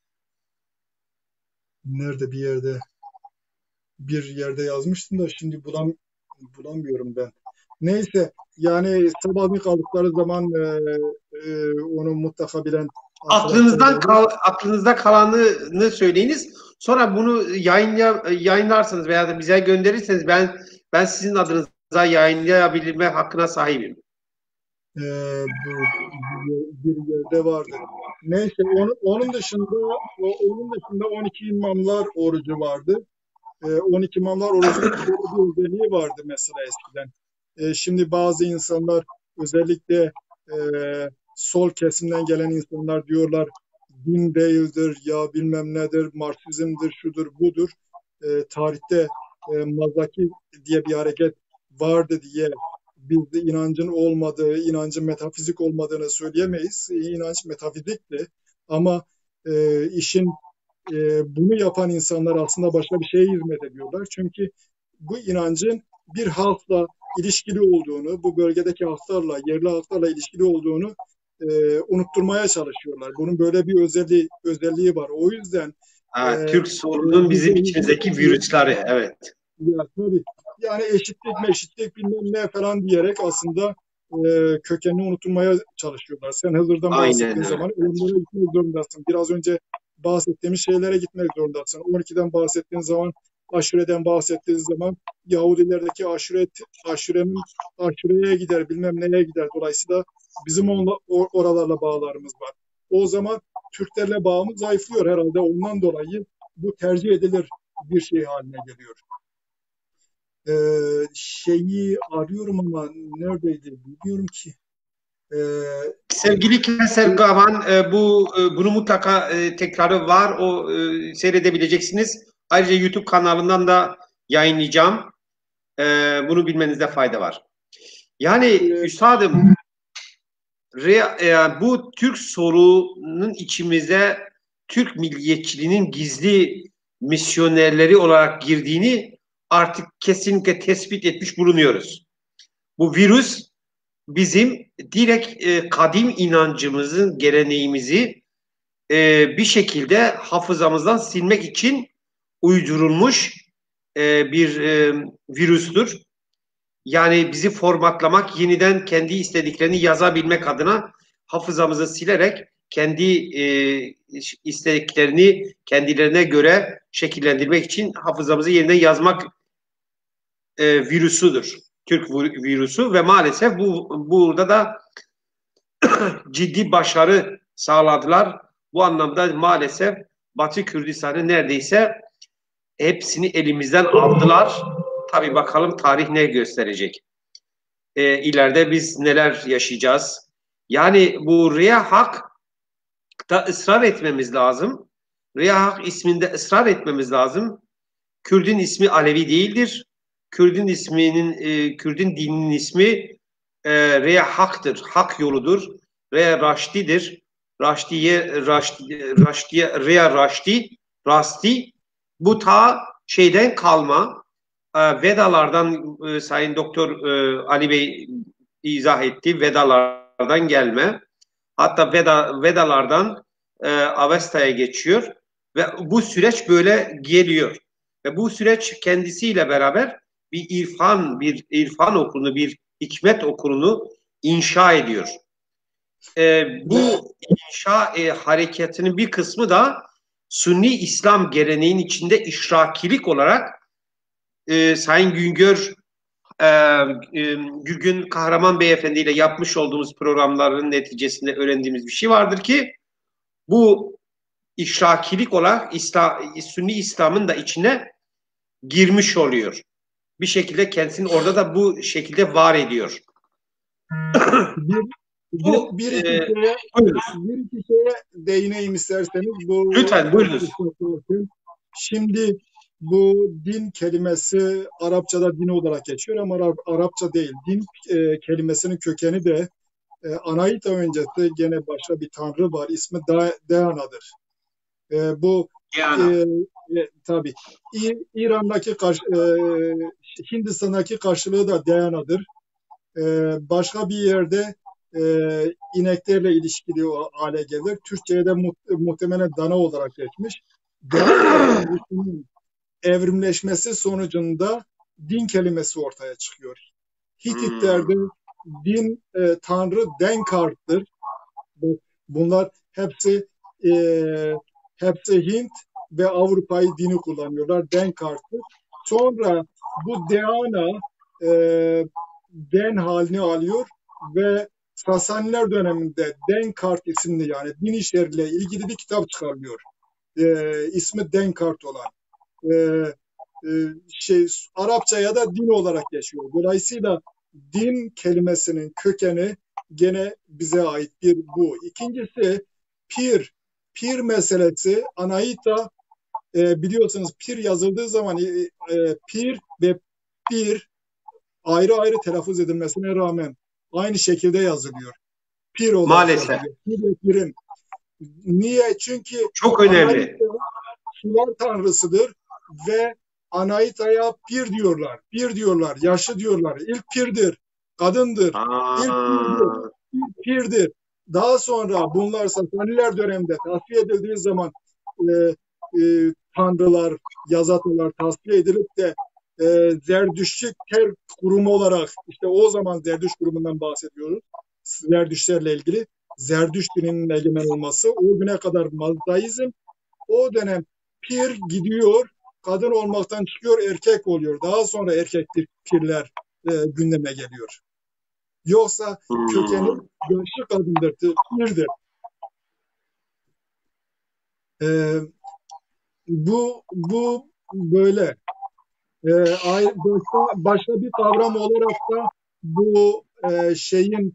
nerede bir yerde yazmıştım da şimdi bulamıyorum ben. Neyse yani sabahleyin kaldıkları zaman onu mutlaka bilen aklınızda kalanını söyleyiniz. Sonra bunu yayınlarsınız veya da bize gönderirseniz ben sizin adınıza yayınlayabilme hakkına sahibim. Bir yerde vardı. Neyse onun dışında 12 imamlar orucu vardı. 12 imamlar orucunun bir özelliği vardı mesela eskiden. Şimdi bazı insanlar özellikle sol kesimden gelen insanlar diyorlar din değildir ya bilmem nedir, Marksizmdir, şudur budur. Tarihte Mazaki diye bir hareket vardı diye biz de inancın metafizik olmadığını söyleyemeyiz. İnanç metafizikti ama işin bunu yapan insanlar aslında başka bir şeye hizmet ediyorlar. Çünkü bu inancın bir halkla ilişkili olduğunu, bu bölgedeki halklarla, yerli halklarla ilişkili olduğunu unutturmaya çalışıyorlar. Bunun böyle bir özelliği var. O yüzden Türk sorunun bizim içimizdeki virüsleri, evet. Ya, tabii. Yani eşitlik bilmem ne falan diyerek aslında kökenini unutulmaya çalışıyorlar. Sen Hızır'dan Aynen bahsettiğin öyle. zaman ölümlere gitmek zorundasın. Biraz önce bahsettiğimiz şeylere gitmek zorundasın. 12'den bahsettiğin zaman, aşureden bahsettiğin zaman Yahudilerdeki aşureye gider, bilmem neye gider. Dolayısıyla bizim oralarla bağlarımız var. O zaman Türklerle bağımız zayıflıyor herhalde. Ondan dolayı bu tercih edilir bir şey haline geliyor. Şeyi arıyorum ama neredeydi bilmiyorum ki. Sevgili Kevser Gavan, bunu mutlaka tekrarı var. O seyredebileceksiniz. Ayrıca YouTube kanalından da yayınlayacağım. Bunu bilmenizde fayda var. Yani üstadım, bu Türk sorunun içimize Türk milliyetçiliğinin gizli misyonerleri olarak girdiğini artık kesinlikle tespit etmiş bulunuyoruz. Bu virüs bizim direkt kadim inancımızın, geleneğimizi bir şekilde hafızamızdan silmek için uydurulmuş bir virüstür. Yani bizi formatlamak, yeniden kendi istediklerini yazabilmek adına hafızamızı silerek kendi istediklerini kendilerine göre şekillendirmek için hafızamızı yeniden yazmak virüsüdür. Türk virüsü ve maalesef burada da ciddi başarı sağladılar. Bu anlamda maalesef Batı Kürdistan'ı neredeyse hepsini elimizden aldılar. Tabii bakalım tarih ne gösterecek. İleride biz neler yaşayacağız. Yani bu Riya Hak'ta ısrar etmemiz lazım. Riya Hak isminde ısrar etmemiz lazım. Kürdün ismi Alevi değildir. Kürdün dininin ismi Riya Hak'tır. Hak yoludur. Riya Raşti'dir. Riya Rasti. Bu ta şeyden kalma, Vedalardan Sayın Doktor Ali Bey izah etti. Vedalardan gelme. Hatta Vedalardan Avesta'ya geçiyor ve bu süreç böyle geliyor. Ve bu süreç kendisiyle beraber bir irfan okulunu, bir hikmet okulunu inşa ediyor. Bu inşa hareketinin bir kısmı da Sünni İslam geleneğin içinde işrakilik olarak Sayın Güngör Kahraman Beyefendi ile yapmış olduğumuz programların neticesinde öğrendiğimiz bir şey vardır ki bu işrakilik olarak Sünni İslam'ın da içine girmiş oluyor. Bir şekilde kendisini orada da bu şekilde var ediyor. Bir iki şeye değineyim isterseniz. Lütfen buyurunuz. Şimdi bu din kelimesi Arapçada din olarak geçiyor ama Arapça değil. Din kelimesinin kökeni de Anaita öncesi gene başka bir tanrı var. İsmi Deana'dır. Bu tabii İran'daki Hindistan'daki karşılığı da Deana'dır. Başka bir yerde ineklerle ilişkili o hale gelir. Türkçe'ye de muhtemelen dana olarak geçmiş. Deana'nın evrimleşmesi sonucunda din kelimesi ortaya çıkıyor. Hititlerde din tanrı Denkart'tır. Bunlar hepsi Hint ve Avrupa'yı dini kullanıyorlar. Denkart'tır. Sonra bu Deana Den halini alıyor ve Sasaniler döneminde Denkart isimli yani din işleriyle ilgili bir kitap çıkarılıyor. İsmi Denkart olan. Arapçaya da din olarak geçiyor. Dolayısıyla din kelimesinin kökeni gene bize ait bir bu. İkincisi pir meselesi. Anaita biliyorsunuz pir yazıldığı zaman pir ve pir ayrı ayrı telaffuz edilmesine rağmen aynı şekilde yazılıyor. Pir olarak maalesef. Yazılıyor. Pir ve pirin. Niye? Çünkü çok önemli. Sular tanrısıdır ve Anaita'ya pir diyorlar. Pir diyorlar, yaşlı diyorlar. İlk pirdir, kadındır. İlk pirdir. Daha sonra bunlar Sasaniler döneminde tasfiye edildiği zaman tanrılar, yazatolar tasfiye edilip de Zerdüştçü ter kurumu olarak, işte o zaman Zerdüşt kurumundan bahsediyoruz. Zerdüştlerle ilgili. Zerdüşt dininin egemen olması. O güne kadar Mazdaizm. O dönem pir gidiyor, kadın olmaktan çıkıyor, erkek oluyor. Daha sonra erkek pirler gündeme geliyor. Yoksa kökeni yaşlı kadındır, pirdir. Bu böyle. Başka bir kavram olarak da bu şeyin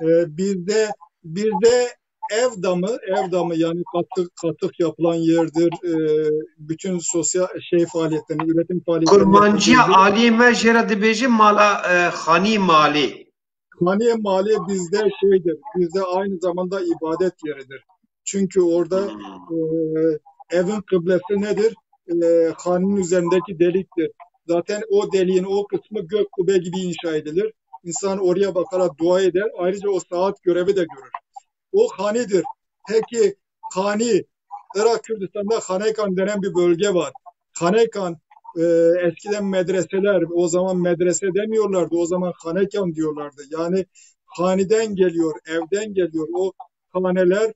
bizde ev damı yani katık yapılan yerdir. Bütün sosyal faaliyetlerini, üretim faaliyetlerini. Kurmancıya Ali Mecra Dibeci Mala Hani Mali. Hani Mali bizde şeydir. Bizde aynı zamanda ibadet yeridir. Çünkü orada evin kıblesi nedir? Hanın üzerindeki deliktir. Zaten o deliğin o kısmı gök kubbe gibi inşa edilir. İnsan oraya bakarak dua eder. Ayrıca o saat görevi de görür. O hanidir. Peki hani Irak Kürdistan'da Hanekan denen bir bölge var. Hanekan eskiden medreseler, o zaman medrese demiyorlardı. O zaman Hanekan diyorlardı. Yani haneden geliyor, evden geliyor. O haneler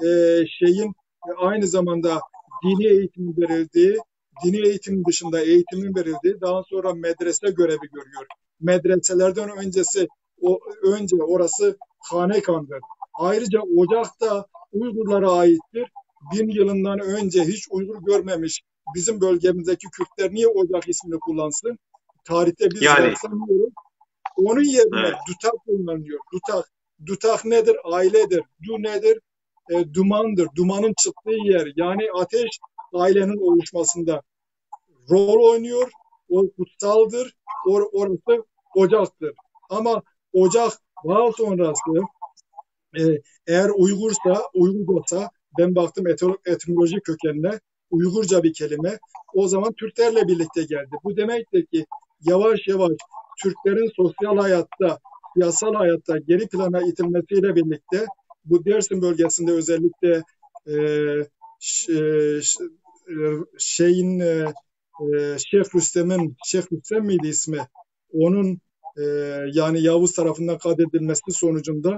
aynı zamanda dini eğitimin verildiği, dini eğitimin dışında eğitimin verildiği, daha sonra medrese görevi görüyor. Medreselerden önce orası Hanekan'dır. Ayrıca Ocak da Uygurlara aittir. 1000 yılından önce hiç Uygur görmemiş bizim bölgemizdeki Kürtler niye Ocak ismini kullansın? Tarihte biz rastlamıyoruz. Onun yerine Dutak kullanılıyor. Dutak nedir? Ailedir. Du nedir? Dumandır. Dumanın çıktığı yer. Yani ateş ailenin oluşmasında rol oynuyor. O kutsaldır. Orası ocaktır. Ama ocak daha sonrası eğer Uygurca, ben baktım etimoloji kökenine, Uygurca bir kelime. O zaman Türklerle birlikte geldi. Bu demektir ki yavaş yavaş Türklerin sosyal hayatta, siyasal hayatta geri plana itilmesiyle birlikte bu Dersim bölgesinde özellikle Şeyh Rüstem miydi ismi? Onun yani Yavuz tarafından katledilmesi sonucunda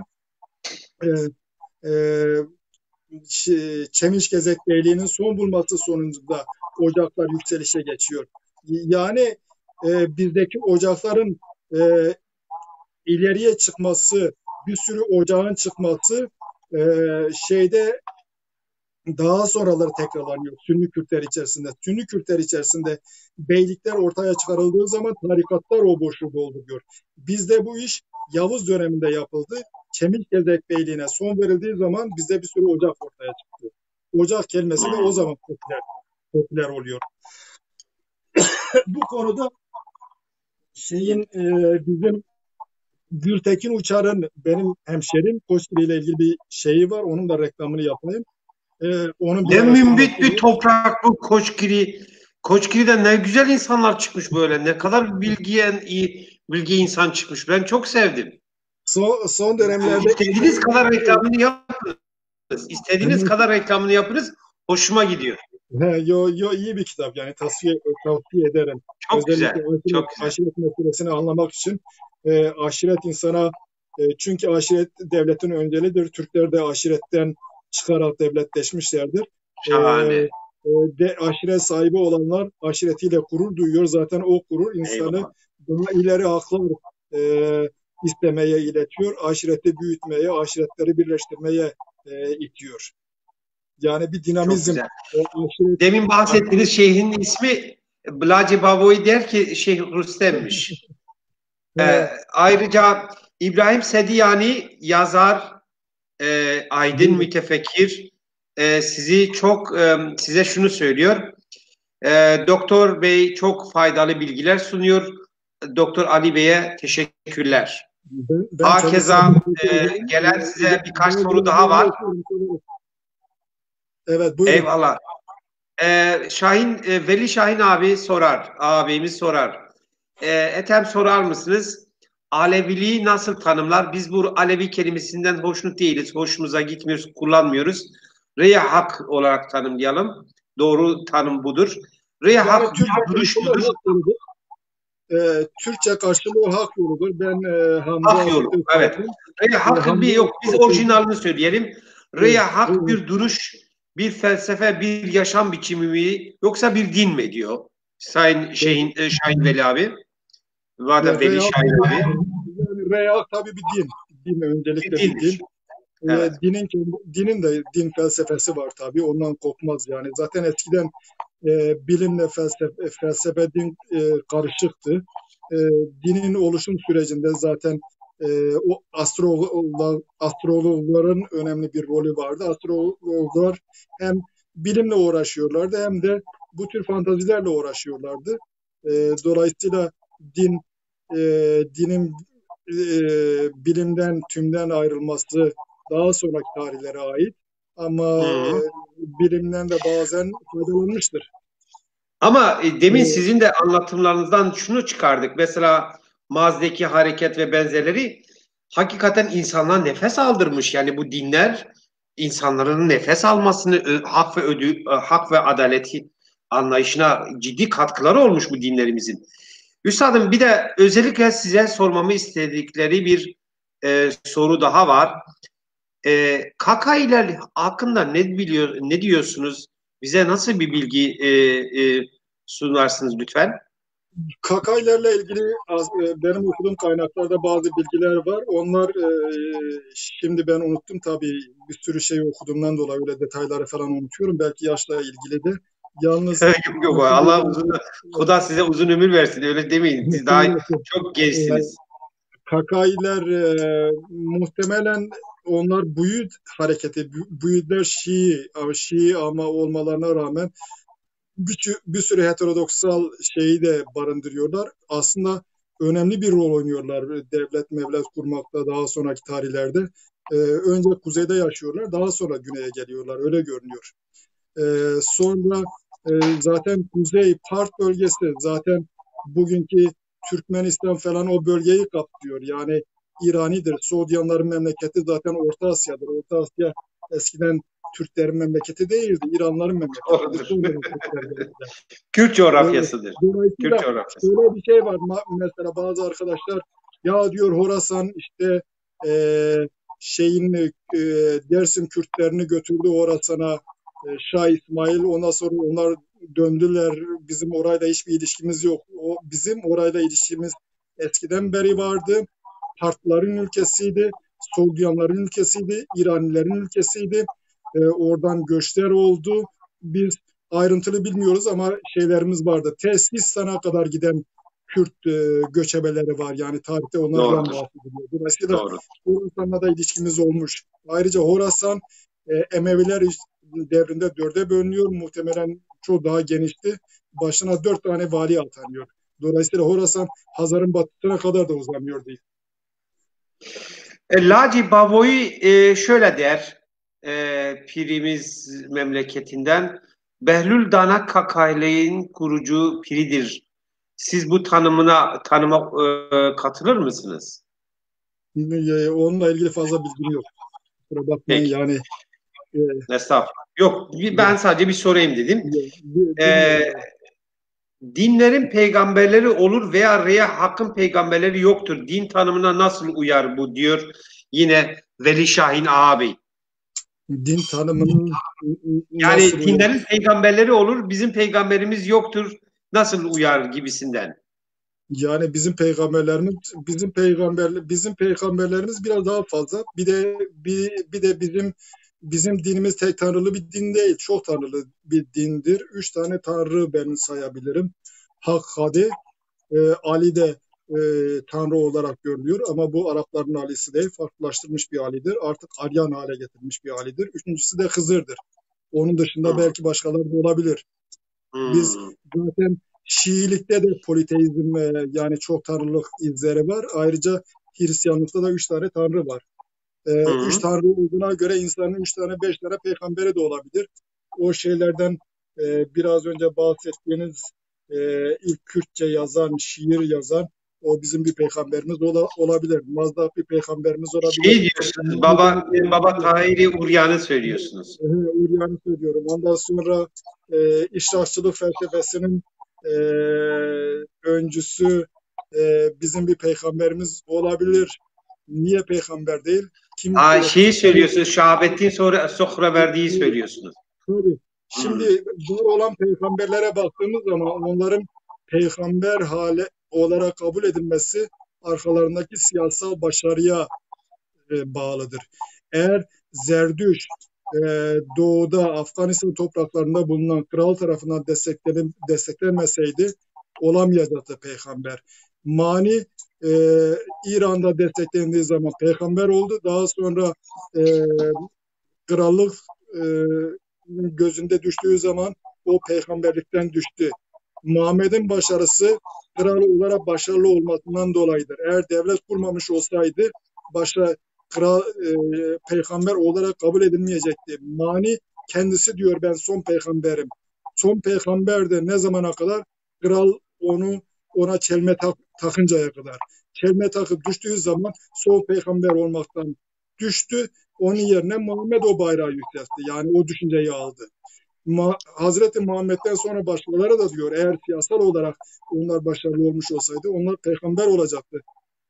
Çemişgezek Beyliği'nin son bulması sonucunda ocaklar yükselişe geçiyor. Yani bizdeki ocakların ileriye çıkması, bir sürü ocağın çıkması daha sonraları tekrarlanıyor Sünni Kürtler içerisinde. Sünni Kürtler içerisinde beylikler ortaya çıkarıldığı zaman tarikatlar o boşluğu dolduruyor. Bizde bu iş Yavuz döneminde yapıldı. Çemişgezek Beyliği'ne son verildiği zaman bizde bir sürü ocak ortaya çıktı. Ocak kelimesi de o zaman popüler oluyor. Bu konuda bizim Gültekin Uçar'ın benim hemşerim Koçgiri ile ilgili bir şeyi var. Onun da reklamını yapayım. Ne mümbit bir toprak bu Koçgiri. Koçgiri'den ne güzel insanlar çıkmış böyle. Ne kadar bilgi insan çıkmış. Ben çok sevdim. Son dönemlerde İstediğiniz kadar reklamını yapınız. İstediğiniz kadar reklamını yapınız. Hoşuma gidiyor. İyi bir kitap yani tavsiye ederim. Çok özellikle güzel. Çok güzel. Aşiret meselesini anlamak için aşiret insana çünkü aşiret devletin öncelidir. Türkler de aşiretten çıkarak devletleşmişlerdir. Şahane. Aşiret sahibi olanlar aşiretiyle gurur duyuyor. Zaten o gurur insanı daha ileri haklar istemeye iletiyor. Aşireti büyütmeye, aşiretleri birleştirmeye itiyor. Yani bir dinamizm. Demin bahsettiğiniz şeyhin ismi Blaci Baboy der ki Şeyh Rüstem'miş. Ayrıca İbrahim Sediyani yazar, aydın mütefekkir, size şunu söylüyor. Doktor Bey çok faydalı bilgiler sunuyor. Doktor Ali Bey'e teşekkürler. Hakeza gelen size birkaç soru daha var. Evet, buyurun. Eyvallah. Veli Şahin ağabeyimiz sorar. Ethem sorar mısınız? Aleviliği nasıl tanımlar? Biz bu Alevi kelimesinden hoşnut değiliz. Hoşumuza gitmiyoruz, kullanmıyoruz. Reyhak olarak tanımlayalım. Doğru tanım budur. Reyhak duruş budur. Türkçe karşılığı hak yoludur. Ben Hamza Hak yolu. Evet. Öztürk'ün Reya hak bir yok. Biz orijinalini söyleyelim. Reya hak evet, bir duruş, bir felsefe, bir yaşam biçimi mi yoksa bir din mi diyor? Sayın Şahin Veli abi. Madem Veli Reyak, Şahin abi. yani Reyak tabii bir din. Din Bir öncelikle bir dinmiş. din. Evet. Dinin de din felsefesi var tabii. Ondan kopmaz yani. Zaten eskiden bilimle felsefe din karışıktı. Dinin oluşum sürecinde zaten o astrologların önemli bir rolü vardı. Astrologlar hem bilimle uğraşıyorlardı hem de bu tür fantazilerle uğraşıyorlardı. Dolayısıyla din dinin bilimden tümden ayrılması daha sonraki tarihlere ait ama Hı. bilimden de bazen faydalanmıştır. Ama demin Ee, sizin de anlatımlarınızdan şunu çıkardık. Mesela Maz'daki hareket ve benzerleri hakikaten insanlar nefes aldırmış. Yani bu dinler insanların nefes almasını, hak ve adaleti anlayışına ciddi katkıları olmuş bu dinlerimizin. Üstadım bir de özellikle size sormamı istedikleri bir soru daha var. Kakailer hakkında ne diyorsunuz? Bize nasıl bir bilgi sunarsınız lütfen? Kakaylarla ilgili benim okuduğum kaynaklarda bazı bilgiler var. Onlar şimdi ben unuttum tabii, bir sürü şey okuduğumdan dolayı öyle detayları falan unutuyorum. Belki yaşla ilgili de. Yalnız Yok yok Allah uzun, Kuda size uzun ömür versin öyle demeyin. Siz daha çok gençsiniz. Kakailer muhtemelen onlar Buyid hareketi, Buyidler Şii ama olmalarına rağmen bir sürü heterodoksal şeyi de barındırıyorlar. Aslında önemli bir rol oynuyorlar devlet kurmakta daha sonraki tarihlerde. Önce kuzeyde yaşıyorlar, daha sonra güneye geliyorlar. Öyle görünüyor. Sonra zaten Kuzey Part bölgesi zaten bugünkü Türkmenistan falan o bölgeyi kaplıyor. Yani İrani'dir. Suudiyanların memleketi zaten Orta Asya'dır. Orta Asya eskiden Türklerin memleketi değildi. İranların memleketiydi. Doğrudur. Sonra Türkler geldiler. Kürt coğrafyasıdır. Kürt Dolayısıyla coğrafyası. şöyle bir şey var. Mesela bazı arkadaşlar ya diyor Horasan işte e, Dersim Kürtlerini götürdü Horasan'a Şah İsmail, ondan sonra onlar döndüler. Bizim orayla hiçbir ilişkimiz yok. Bizim orayla ilişkimiz eskiden beri vardı. Partların ülkesiydi, Suudiyanların ülkesiydi, İranilerin ülkesiydi. Oradan göçler oldu. Biz ayrıntılı bilmiyoruz ama şeylerimiz vardı. Sistan'a kadar giden Kürt göçebeleri var. Yani tarihte onlardan bahsediliyor. Dolayısıyla Doğru. Horasan'la da ilişkimiz olmuş. Ayrıca Horasan Emeviler devrinde 4'e bölünüyor. Muhtemelen çok daha genişti. Başına 4 tane vali atanıyor. Dolayısıyla Horasan Hazar'ın batısına kadar da uzanıyor değil. Laci Bavoy şöyle der pirimiz memleketinden Behlül Danak Kakaylı'nın kurucu piridir. Siz bu tanıma katılır mısınız? Onunla ilgili fazla bilgim yok. Kusura bakmayın Peki. yani. Estağfurullah. Yok ben sadece bir sorayım dedim. Bilmiyorum. Dinlerin peygamberleri olur veya hakkın peygamberleri yoktur. Din tanımına nasıl uyar bu diyor yine Veli Şahin ağabey. Din tanımının Yani nasıl dinlerin peygamberleri olur, bizim peygamberimiz yoktur. Nasıl uyar gibisinden. yani bizim peygamberlerimiz biraz daha fazla. Bir de bizim dinimiz tek tanrılı bir din değil. Çok tanrılı bir dindir. 3 tane tanrı ben sayabilirim. Hak, Hadi, Ali de tanrı olarak görülüyor ama bu Arapların Ali'si değil, farklılaştırmış bir Ali'dir. Artık Aryan hale getirmiş bir Ali'dir. Üçüncüsü de Hızır'dır. Onun dışında belki başkaları da olabilir. Biz zaten Şiilikte de politeizm yani çok tanrılık izleri var. Ayrıca Hristiyanlıkta da 3 tane tanrı var. 3 tanrı olduğuna göre insanın 3 tane 5 tane peygamberi de olabilir. O şeylerden biraz önce bahsettiğiniz ilk Kürtçe yazan, şiir yazan o bizim bir peygamberimiz olabilir. Mazda bir peygamberimiz olabilir. Şey diyorsunuz, Baba Tahiri Uryan'ı söylüyorsunuz. Uryan'ı söylüyorum. Ondan sonra işrakçılık felsefesinin öncüsü bizim bir peygamberimiz olabilir. Niye peygamber değil? Kim Şeyi söylüyorsunuz, Şahabettin Sohraverdi'yi söylüyorsunuz. Tabii. Şimdi var olan peygamberlere baktığımız zaman onların peygamber hali olarak kabul edilmesi arkalarındaki siyasal başarıya bağlıdır. Eğer Zerdüş doğuda Afganistan topraklarında bulunan kral tarafından desteklenmeseydi olamayacaktı peygamber. Mani İran'da desteklendiği zaman peygamber oldu. Daha sonra krallık gözünde düştüğü zaman o peygamberlikten düştü. Muhammed'in başarısı kral olarak başarılı olmasından dolayıdır. Eğer devlet kurmamış olsaydı peygamber olarak kabul edilmeyecekti. Mani kendisi diyor ben son peygamberim. Son peygamber de ne zamana kadar? Kral ona çelme takıncaya kadar. Çelme takıp düştüğü zaman son peygamber olmaktan düştü. Onun yerine Muhammed o bayrağı yükseltti. Yani o düşünceyi aldı. Hazreti Muhammed'den sonra başkaları da diyor eğer siyasal olarak onlar başarılı olmuş olsaydı onlar peygamber olacaktı.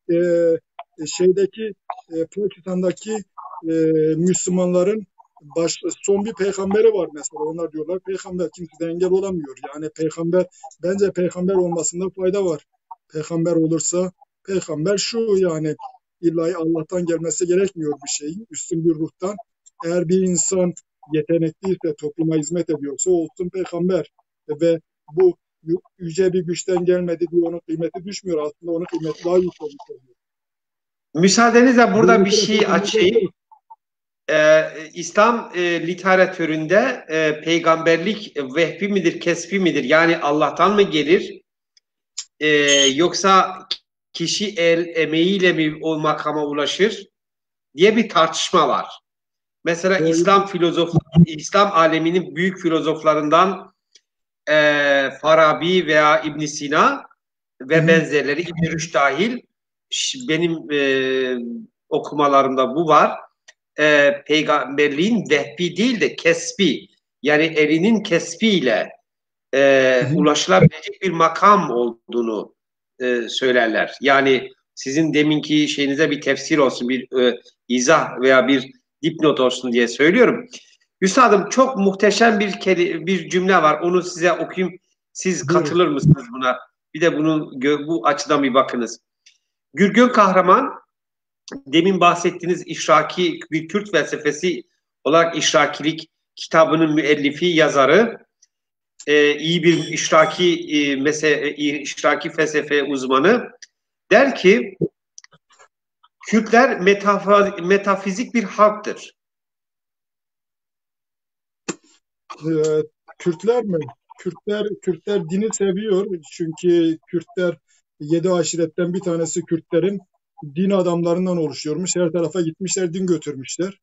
Pakistan'daki Müslümanların son bir peygamberi var mesela. Onlar diyorlar peygamber kimseden engel olamıyor. Yani bence peygamber olmasında fayda var. Peygamber olursa peygamber şu yani illa Allah'tan gelmesi gerekmiyor bir şeyin. Üstün bir ruhtan. Eğer bir insan yetenekliyse, topluma hizmet ediyorsa olsun peygamber. Ve bu yüce bir güçten gelmedi diye onun kıymeti düşmüyor. Aslında onun kıymeti daha yüksek oluyor. Müsaadenizle burada bir şey açayım. İslam literatüründe peygamberlik vehbi midir, kesbi midir? Yani Allah'tan mı gelir? Yoksa kişi emeğiyle mi o makama ulaşır diye bir tartışma var. Mesela İslam aleminin büyük filozoflarından Farabi veya İbn Sina ve benzerleri, İbn Rüşd dahil benim okumalarımda bu var. Peygamberliğin vehbi değil de kesbi, yani elinin kesbiyle ulaşılabilecek bir makam olduğunu söylerler. Yani sizin deminki şeyinize bir tefsir olsun, bir izah veya bir dipnot olsun diye söylüyorum. Üstadım çok muhteşem bir cümle var. Onu size okuyayım. Siz katılır mısınız buna? Bir de bu açıdan bir bakınız. Gürgün Kahraman, demin bahsettiğiniz işraki bir Kürt felsefesi olarak işrakilik kitabının müellifi, yazarı, iyi bir işraki felsefe uzmanı der ki Kürtler metafizik bir halktır. Kürtler mi? Kürtler dini seviyor. Çünkü Kürtler 7 aşiretten bir tanesi Kürtlerin din adamlarından oluşuyormuş. Her tarafa gitmişler, din götürmüşler.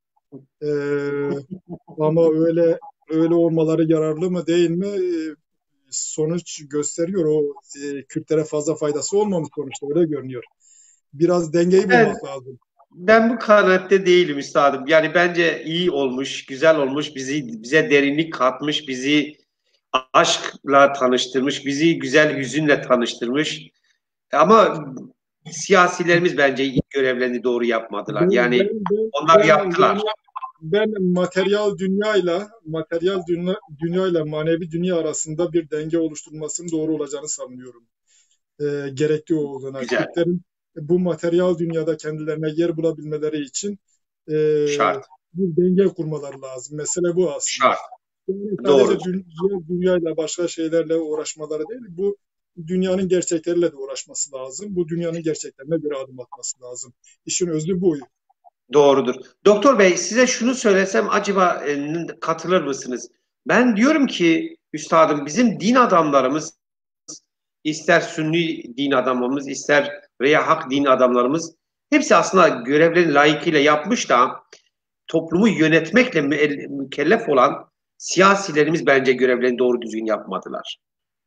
Ama öyle olmaları yararlı mı değil mi? Sonuç gösteriyor. O Kürtlere fazla faydası olmamış sonuçta. Öyle görünüyor. Biraz dengeyi bulmak lazım. Ben bu kanaatte değilim üstadım. Yani bence iyi olmuş, güzel olmuş, bize derinlik katmış, bizi aşkla tanıştırmış, bizi güzel hüzünle tanıştırmış. Ama siyasilerimiz bence ilk görevlerini doğru yapmadılar. Yani onlar yaptılar. Ben materyal dünyayla manevi dünya arasında bir denge oluşturulmasının doğru olacağını sanıyorum. Gerekli olduğuna. Kürtlerin bu materyal dünyada kendilerine yer bulabilmeleri için şart. Bir denge kurmaları lazım. Mesele bu aslında. Şart. Sadece dünyayla başka şeylerle uğraşmaları değil, bu dünyanın gerçekleriyle de uğraşması lazım. Bu dünyanın gerçeklerine göre adım atması lazım. İşin özü bu. Doğrudur. Doktor Bey, size şunu söylesem acaba katılır mısınız? Ben diyorum ki üstadım, bizim din adamlarımız, ister Sünni din adamlarımız, ister veya hak din adamlarımız, hepsi aslında görevlerini layıkıyla yapmış da toplumu yönetmekle mükellef olan siyasilerimiz bence görevlerini doğru düzgün yapmadılar.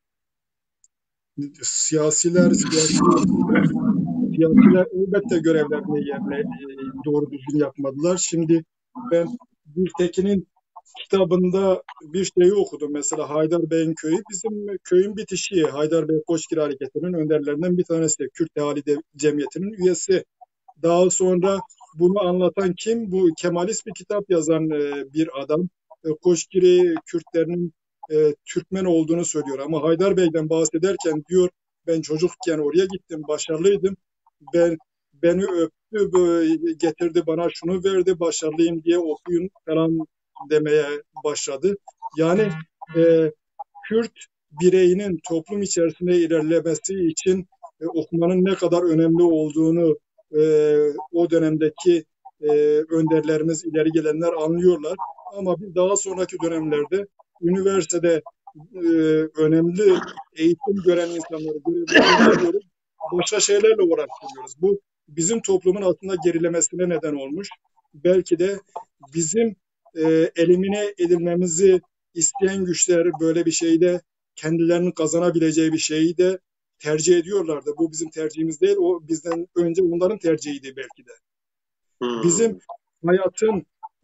Siyasiler elbette görevlerini yerine doğru düzgün yapmadılar. Şimdi ben Gültekin'in kitabında bir şeyi okudum. Mesela Haydarbeyk'in köyü bizim köyün bitişiği. Haydarbeyk Koçgir Hareketi'nin önderlerinden bir tanesi. Kürt Ehali Cemiyeti'nin üyesi. Daha sonra bunu anlatan kim? Bu Kemalist bir kitap yazan bir adam. Koçgiri Kürtlerinin Türkmen olduğunu söylüyor. Ama Haydarbeyk'ten bahsederken diyor ben çocukken oraya gittim, başarılıydım. Beni öptü, getirdi bana şunu verdi, başarılıyım diye okuyun falan demeye başladı. Yani Kürt bireyinin toplum içerisinde ilerlemesi için okumanın ne kadar önemli olduğunu o dönemdeki önderlerimiz, ileri gelenler anlıyorlar. Ama biz daha sonraki dönemlerde üniversitede önemli eğitim gören insanları görüyoruz. Başka şeylerle uğraştırıyoruz. Bu bizim toplumun aslında gerilemesine neden olmuş. Belki de bizim elimine edilmemizi isteyen güçler böyle bir şeyde kendilerinin kazanabileceği bir şeyi de tercih ediyorlardı. Bu bizim tercihimiz değil, o bizden önce onların tercihiydi belki de. Bizim hayatın,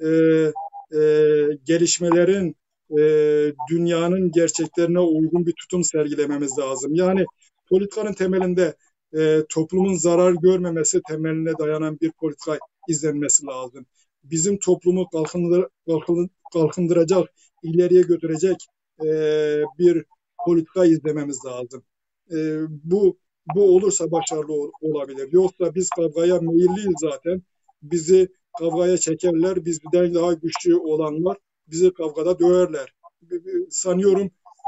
gelişmelerin, dünyanın gerçeklerine uygun bir tutum sergilememiz lazım. Yani politikanın temelinde toplumun zarar görmemesi temeline dayanan bir politika izlenmesi lazım. Bizim toplumu kalkındıracak, ileriye götürecek bir politika izlememiz lazım. Bu olursa başarılı olabilir. Yoksa biz kavgaya meyilliyiz zaten. Bizi kavgaya çekerler, bizden daha güçlü olanlar bizi kavgada döverler. Sanıyorum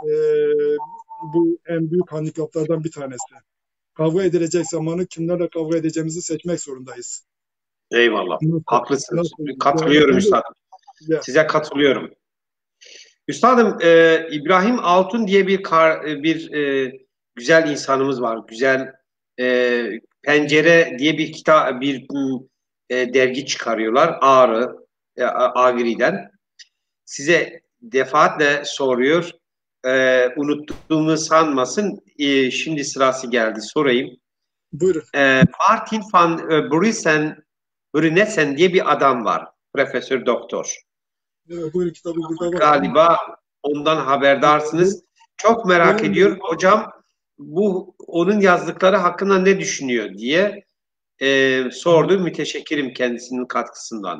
bu en büyük handikaplardan bir tanesi. Kavga edilecek zamanı kimlerle kavga edeceğimizi seçmek zorundayız. Eyvallah. Haklısınız. Nasıl? Katılıyorum üstadım. Size katılıyorum. Üstadım, İbrahim Altun diye bir güzel insanımız var. Güzel Pencere diye bir kitap, bir dergi çıkarıyorlar. Ağrı'den. Size defaatle soruyor. Unuttuğumu sanmasın. Şimdi sırası geldi. Sorayım. Buyurun. Martin van Brunessen diye bir adam var. Profesör doktor. Buyurun, kitabı burada var. Galiba ondan haberdarsınız. Çok merak ediyor. Hocam bu onun yazdıkları hakkında ne düşünüyor diye sordu. Müteşekkirim kendisinin katkısından.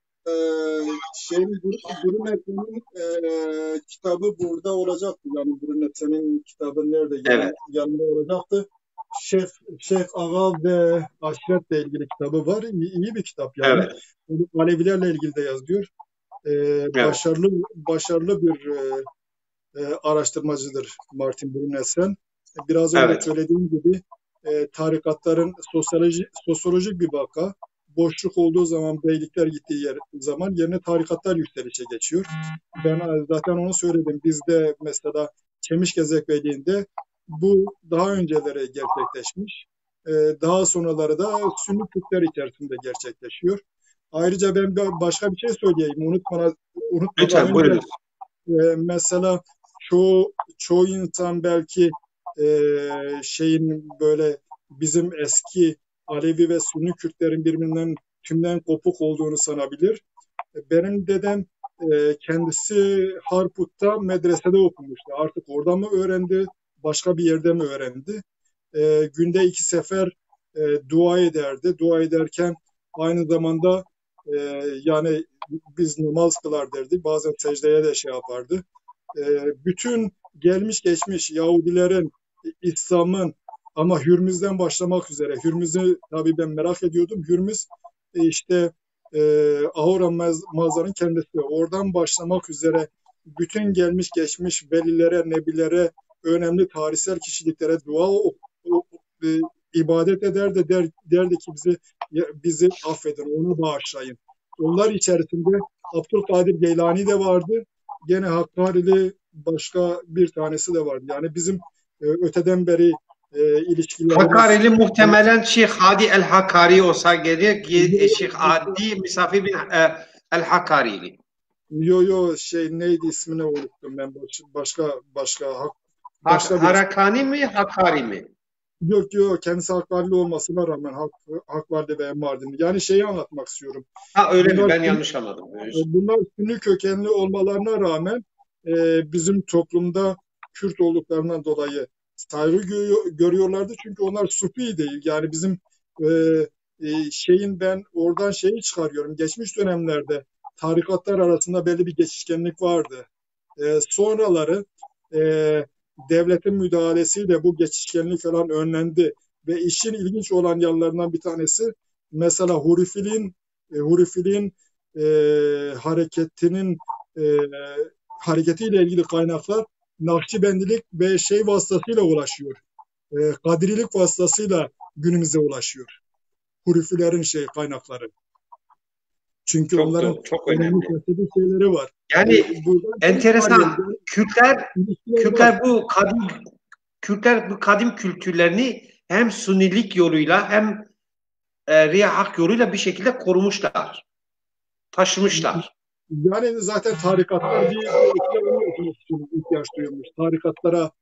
Brunet'in kitabı burada olacaktı. Yani Brunet'in kitabı nerede? Evet. Yanında olacaktı. Şef Ağa ve Aşiret'le ilgili kitabı var. İyi bir kitap yani. Evet. Alevilerle ilgili de yazıyor. Evet. Başarılı bir araştırmacıdır Martin Brunessen. Biraz önce söylediğim gibi tarikatların sosyolojik bir vaka. Boşluk olduğu zaman, beylikler gittiği zaman yerine tarikatlar yükselişe geçiyor. Ben zaten onu söyledim. Bizde mesela Çemişgezek Beyliği'nde bu daha önceleri gerçekleşmiş. Daha sonraları da Sünni Kürtler içerisinde gerçekleşiyor. Ayrıca ben başka bir şey söyleyeyim. Unutmadan Lütfen buyurun. Mesela çoğu insan belki böyle bizim eski Alevi ve Sünni Kürtlerin birbirinden tümden kopuk olduğunu sanabilir. Benim dedem kendisi Harput'ta medresede okumuştu. Artık orada mı öğrendi, başka bir yerde mi öğrendi? Günde 2 sefer dua ederdi. Dua ederken aynı zamanda yani biz namaz kılar derdi. Bazen secdeye de şey yapardı. Bütün gelmiş geçmiş Yahudilerin, İslam'ın ama Hürmüz'den başlamak üzere. Hürmüz'ü tabii ben merak ediyordum. Hürmüz işte Ahura Mazar'ın kendisi. Oradan başlamak üzere bütün gelmiş geçmiş velilere, nebilere, önemli tarihsel kişiliklere dua ibadet eder de derdi ki bizi affedin, onu bağışlayın. Onlar içerisinde Abdülkadir Geylani de vardı. Gene Hakkari'li başka bir tanesi de vardı. Yani bizim öteden beri ilişkilerimiz... Hakkari'li muhtemelen Şeyh Hadi el-Hakkari olsa gerek. Şeyh Hadi Misafir bin el-Hakkari'li. Neydi ismini unuttum ben. Başka Harakani mi, Hakkari mi? Yok yok, kendisi Hakvarili olmasına rağmen Hakvarili ve Mardinli. Yani şeyi anlatmak istiyorum. Ha öyle mi? Bunlar Ben yanlış anladım. bunlar Sünni kökenli olmalarına rağmen bizim toplumda Kürt olduklarından dolayı saygı görüyorlardı. Çünkü onlar Sufiydi. Yani bizim e, ben oradan şeyi çıkarıyorum. Geçmiş dönemlerde tarikatlar arasında belli bir geçişkenlik vardı. Sonraları e, devletin müdahalesiyle bu geçişkenlik falan önlendi ve işin ilginç olan yanlarından bir tanesi mesela Hurifiliğin hareketinin e, hareketiyle ilgili kaynaklar Nakşibendilik ve şey vasıtasıyla ulaşıyor. Kadirilik vasıtasıyla günümüze ulaşıyor. Hurifilerin kaynakları. Çünkü Çok onların doğru, çok önemli önemli. felsefi şeyleri var. Yani Buradan şey enteresan. çıkarıyoruz. Kürtler İlişkiler var. Kürtler bu kadim kültürlerini hem Sunilik yoluyla hem Riya Hak yoluyla bir şekilde korumuşlar, taşımışlar. Yani zaten tarikatlar bir ölçüde onu yapmak için ihtiyaç duyulmuş. Tarikatlara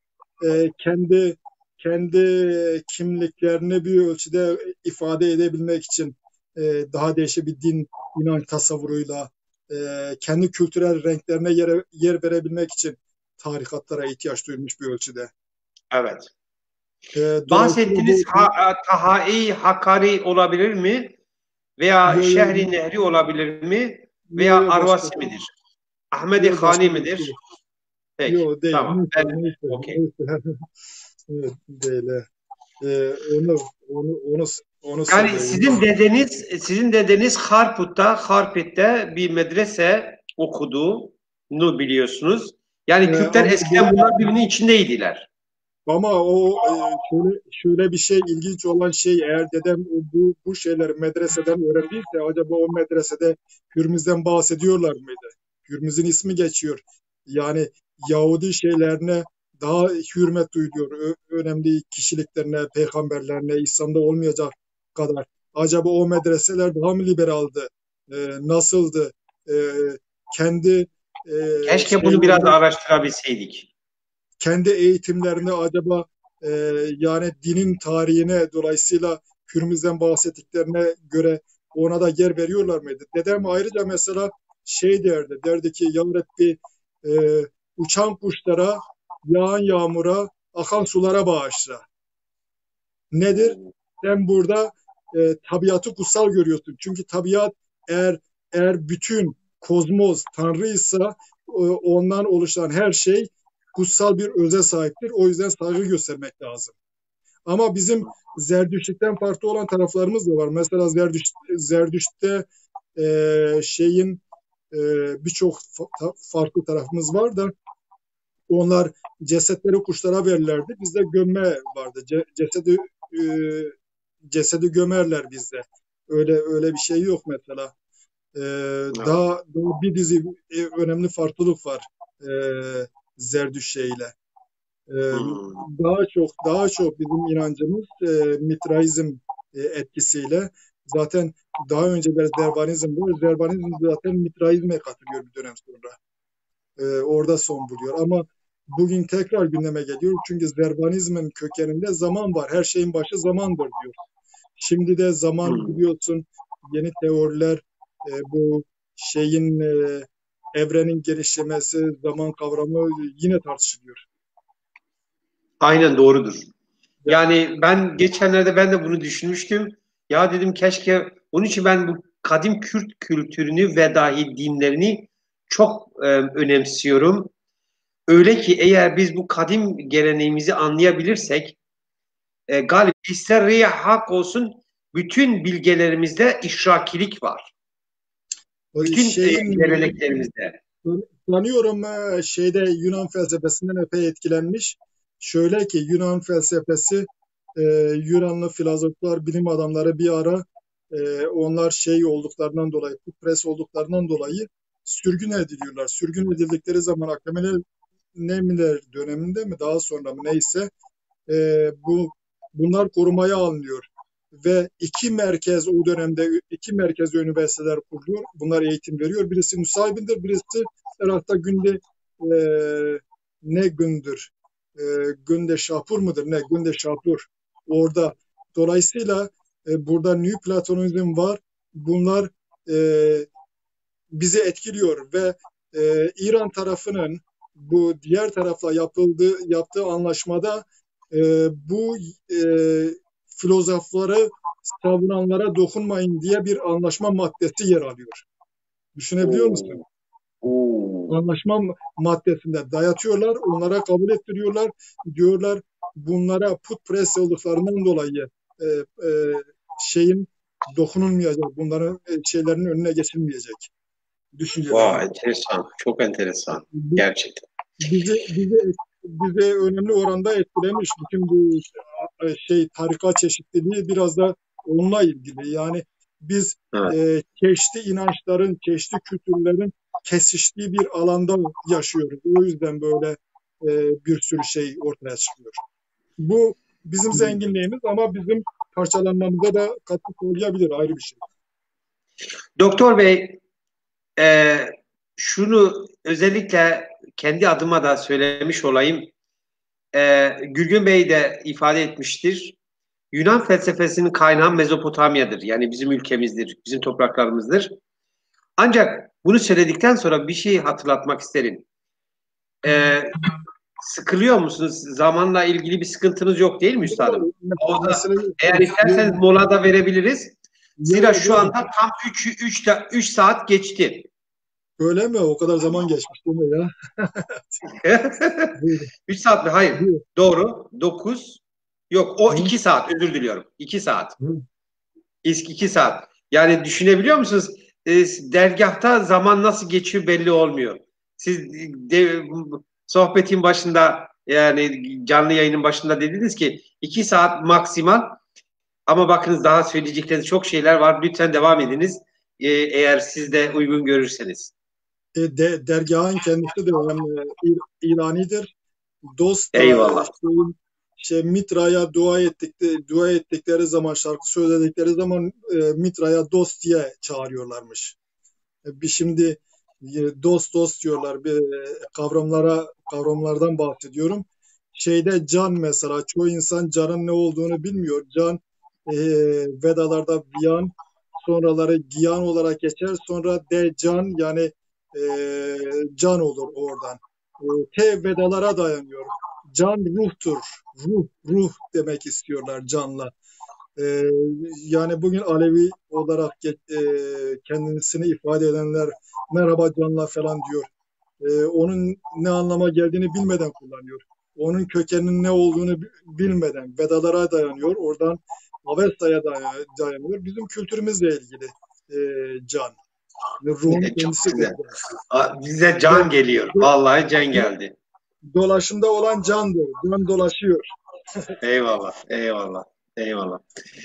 kendi kimliklerini bir ölçüde ifade edebilmek için daha değişik bir din, inanç tasavvuruyla kendi kültürel renklerine yer verebilmek için tarikatlara ihtiyaç duymuş bir ölçüde. Evet. Dolayısıyla Bahsettiğiniz bu Tahai, Hakkari olabilir mi? Veya yo yo Şehri Nehri olabilir mi? yo Veya yo Arvasi başkası. midir? Ahmedi Yo Hani başka bir midir? şey. Peki, Yo değil. tamam. Neyse Ben, neyse okey. neyse. Evet, değil. Onu onu Yani söyleyeyim. sizin dedeniz Harput'ta bir medrese okuduğunu biliyorsunuz. Yani Kürtler Ama eskiden bunlar birbirinin içindeydiler. şöyle bir şey, ilginç olan şey, eğer dedem bu şeyleri medreseden öğrendiyse acaba o medresede Hürmüz'den bahsediyorlar mıydı? Hürmüz'ün ismi geçiyor. Yani Yahudi şeylerine daha hürmet duyuyor. Önemli kişiliklerine, peygamberlerine, İslam'da olmayacak kadar. Acaba o medreseler daha mı liberaldı? Nasıldı? Ee, kendi Keşke bunu biraz şeylerini araştırabilseydik. kendi eğitimlerine acaba e, yani dinin tarihine dolayısıyla Hürmüz'den bahsettiklerine göre ona da yer veriyorlar mıydı? Dedem ayrıca mesela derdi ki ya Rabbi e, uçan kuşlara, yağan yağmura, akan sulara bağışla. Nedir? Sen burada tabiatı kutsal görüyorsun. Çünkü tabiat eğer bütün kozmos Tanrıysa ondan oluşan her şey kutsal bir öze sahiptir. O yüzden saygı göstermek lazım. Ama bizim Zerdüşt'ten farklı olan taraflarımız da var. Mesela Zerdüşt'te şeyin e, birçok farklı tarafımız var da onlar cesetleri kuşlara verirlerdi. Bizde gömme vardı. E, cesedi gömerler bizde. Öyle bir şey yok mesela. Ee, Evet. daha bir dizi önemli farklılık var e, Zerdüşt ile. Hmm. Daha çok bizim inancımız Mitraizm etkisiyle. Zaten daha önceler Zervanizm var. Zervanizm zaten Mitraizm'e katılıyor bir dönem sonra. Orada son buluyor. Ama bugün tekrar gündeme geliyor. Çünkü Zervanizmin kökeninde zaman var. Her şeyin başı zamandır diyor. Şimdi de zaman Hmm. biliyorsun, yeni teoriler bu evrenin genişlemesi, zaman kavramı yine tartışılıyor. Aynen doğrudur. Ya, Yani ben de bunu düşünmüştüm. Ya dedim keşke onun için ben bu kadim Kürt kültürünü ve dahi dinlerini çok önemsiyorum. Öyle ki eğer biz bu kadim geleneğimizi anlayabilirsek galiba ister hak olsun bütün bilgelerimizde işrakilik var. Bütün şeyin geleneklerimizde. sanıyorum Yunan felsefesinden epey etkilenmiş. Şöyle ki Yunan felsefesi e, Yunanlı filozoflar, bilim adamları bir ara onlar olduklarından dolayı, putperest olduklarından dolayı sürgün ediliyorlar. Sürgün edildikleri zaman Akdemeliler döneminde mi daha sonra mı neyse bunlar korumaya alınıyor. Ve o dönemde iki merkez üniversiteler kuruluyor. Bunlar eğitim veriyor. Birisi Nusaybin'dir, birisi Irak'ta e, ne Gündür? Günde Şapur mudur? Ne? Günde Şapur. orada. Dolayısıyla burada New Platonizm var. Bunlar e, bizi etkiliyor ve İran tarafının bu diğer tarafla yaptığı anlaşmada bu e, filozofları savunanlara dokunmayın diye bir anlaşma maddesi yer alıyor. Düşünebiliyor musun? Anlaşma maddesinde dayatıyorlar, onlara kabul ettiriyorlar. Diyorlar bunlara putperest olduklarından dolayı e, şeyin dokunulmayacak, bunların şeylerin önüne geçilmeyecek düşünceleri. Enteresan. Çok enteresan. Gerçekten. Bize önemli oranda etkilemiş bütün bu tarikat çeşitliliği biraz da onunla ilgili. Yani biz Evet. çeşitli inançların, çeşitli kültürlerin kesiştiği bir alanda yaşıyoruz. O yüzden böyle bir sürü şey ortaya çıkıyor. Bu bizim zenginliğimiz ama bizim parçalanmamıza da katkı sağlayabilir, ayrı bir şey. Doktor Bey, şunu özellikle kendi adıma da söylemiş olayım. Gürgün Bey de ifade etmiştir. Yunan felsefesinin kaynağı Mezopotamya'dır. Yani bizim ülkemizdir, bizim topraklarımızdır. Ancak bunu söyledikten sonra bir şeyi hatırlatmak isterim. Sıkılıyor musunuz? Zamanla ilgili bir sıkıntınız yok değil mi üstadım? Eğer isterseniz mola da verebiliriz. Zira şu anda tam 3 saat geçti. Öyle mi? O kadar zaman geçmiş değil mi ya? 3 saat mi? Hayır. Doğru. 9. Yok, o 2 saat. Özür diliyorum. 2 saat. İlk 2 saat. Yani düşünebiliyor musunuz? Dergahta zaman nasıl geçiyor belli olmuyor. Siz sohbetin başında, yani canlı yayının başında dediniz ki 2 saat maksimal, ama bakınız daha söyleyecekleriniz çok şeyler var. Lütfen devam ediniz. Eğer siz de uygun görürseniz. Dergahın kendisi de İranidir. Dost Eyvallah. Mitra'ya dua ettikleri zaman, şarkı söyledikleri zaman Mitra'ya dost diye çağırıyorlarmış. Şimdi dost diyorlar. Kavramlardan bahsediyorum. Can mesela, çoğu insan canın ne olduğunu bilmiyor. Can Vedalarda Viyan, sonraları Giyan olarak geçer. Sonra can, yani can olur oradan. Vedalara dayanıyor. Can ruhtur. Ruh demek istiyorlar canla. Yani bugün Alevi olarak kendisini ifade edenler merhaba canla falan diyor. Onun ne anlama geldiğini bilmeden kullanıyor. Onun kökeninin ne olduğunu bilmeden Vedalara dayanıyor. Oradan Avesta'ya dayanıyor. Bizim kültürümüzle ilgili can. Ruhun kendisi. Bize can geliyor. Vallahi can geldi. Dolaşımda olan candır. Can dolaşıyor. Eyvallah. Eyvallah. Eyvallah.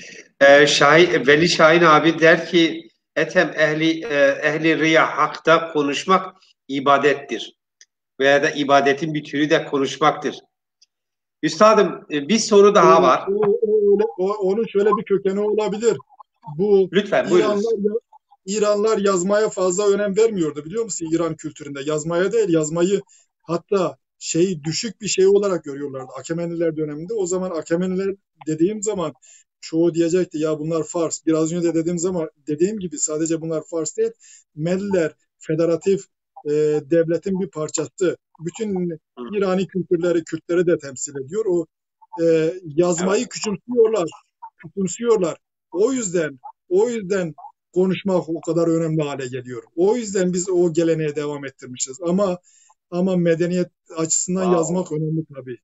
Veli Şahin abi der ki etem ehli riya hakta konuşmak ibadettir. Veya da ibadetin bir türü de konuşmaktır. Üstadım, bir soru daha var. Onun şöyle bir kökeni olabilir. Lütfen buyurunuz. İranlar yazmaya fazla önem vermiyordu, biliyor musun? İran kültüründe yazmaya değil, yazmayı hatta düşük bir şey olarak görüyorlardı Akemeniler döneminde. O zaman Akemeniler dediğim zaman çoğu diyecekti ya bunlar Fars. Biraz önce de dediğim gibi sadece bunlar Fars değil. Mediler federatif devletin bir parçası. Bütün İrani kültürleri, Kürtleri de temsil ediyor. O yazmayı küçümsüyorlar. O yüzden konuşmak o kadar önemli hale geliyor. O yüzden biz o geleneğe devam ettirmişiz. Ama medeniyet açısından yazmak önemli tabii.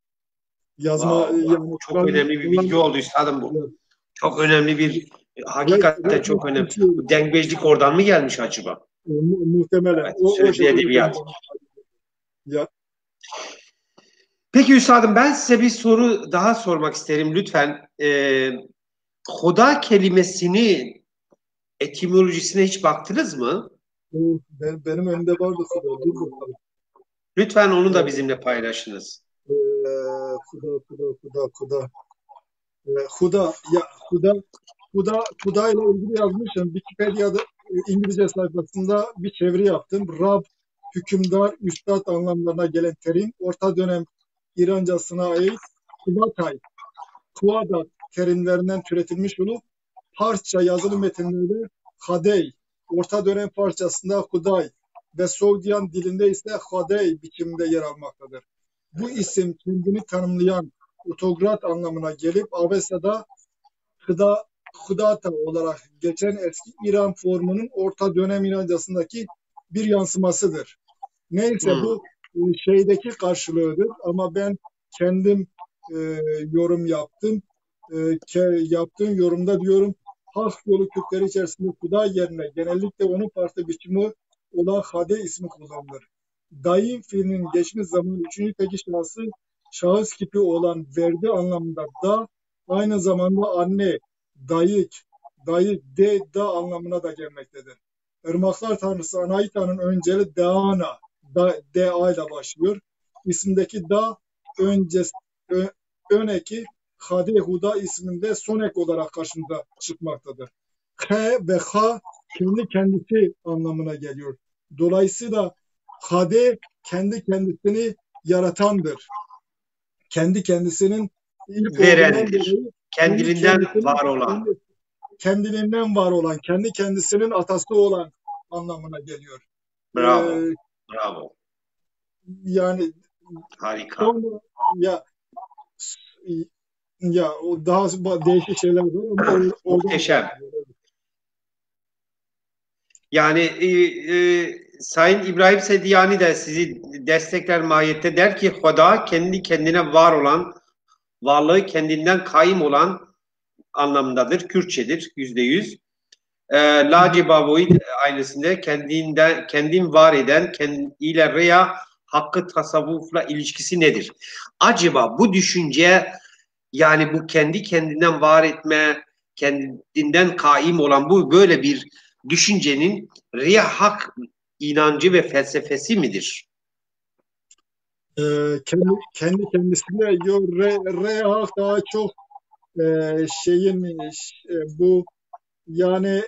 Yani çok önemli bir bilgi oldu üstadım bu. Evet. Çok önemli bir, hakikaten çok önemli. Bu dengbejlik oradan mı gelmiş acaba? Muhtemelen. Evet, sözlü edebiyat. Ya. Peki üstadım, ben size bir soru daha sormak isterim lütfen. Huda kelimesini etimolojisine hiç baktınız mı? Benim önümde vardı. Lütfen onu da bizimle paylaşınız. Huda ile ilgili yazmışım. Wikipedia'da İngilizce sayfasında bir çeviri yaptım. Rab, hükümdar, üstad anlamlarına gelen terim, orta dönem İrancasına ait Kuvatay, Kuvadat terimlerinden türetilmiş olup Farsça yazılı metinlerde Hadey, Orta Dönem Farsçasında Huday ve Sogdian dilinde ise Hadey biçiminde yer almaktadır. Bu isim kendini tanımlayan otokrat anlamına gelip Avesa'da Hudata olarak geçen eski İran formunun Orta Dönem İrancasındaki bir yansımasıdır. Neyse bu şeydeki karşılığıdır ama ben kendim yorum yaptım. Yaptığım yorumda diyorum Halk yolu Kürtleri içerisinde Huday yerine genellikle onun farklı biçimi olan Hade ismi kullanılır. Dayı fiilinin geçmiş zaman üçüncü tekil şahıs kipi olan verdi anlamında da aynı zamanda anne, dayı, da anlamına da gelmektedir. Irmaklar tanrısı Anaita'nın önceli Deana, D-A ile başlıyor. İsimdeki da ön eki Hade Huda isminde son ek olarak karşımıza çıkmaktadır. H ve H kendi kendisi anlamına geliyor. Dolayısıyla Hade kendi kendisini yaratandır. Kendi kendisinin ilk verendir. Kendiliğinden var olan. Kendiliğinden var olan, kendi kendisinin atası olan anlamına geliyor. Bravo. Bravo. Yani harika. Ya o daha değişik şeyler var ama muhteşem. Yani Sayın İbrahim Sediyani de sizi destekler mahiyette der ki Huda kendi kendine var olan, varlığı kendinden kaim olan anlamındadır. Kürtçedir %100. La Cebavoid ailesinde kendin var eden ile reya hakkı tasavvufla ilişkisi nedir? Acaba bu düşünce yani bu kendi kendinden var etme, kendinden kaim olan bu böyle bir düşüncenin riya hak inancı ve felsefesi midir? Kendi kendisine riya hak daha çok bu yani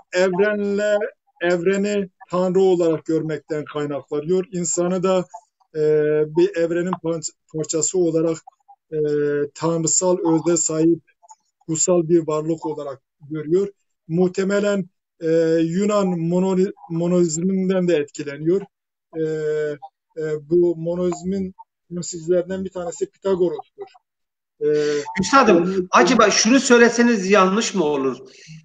evreni Tanrı olarak görmekten kaynaklanıyor. İnsanı da bir evrenin parçası olarak tanrısal özde sahip kutsal bir varlık olarak görüyor. Muhtemelen Yunan monoizminden de etkileniyor. Bu monoizmin temsilcilerinden bir tanesi Pitagoros'tur. Üstadım, acaba şunu söyleseniz yanlış mı olur?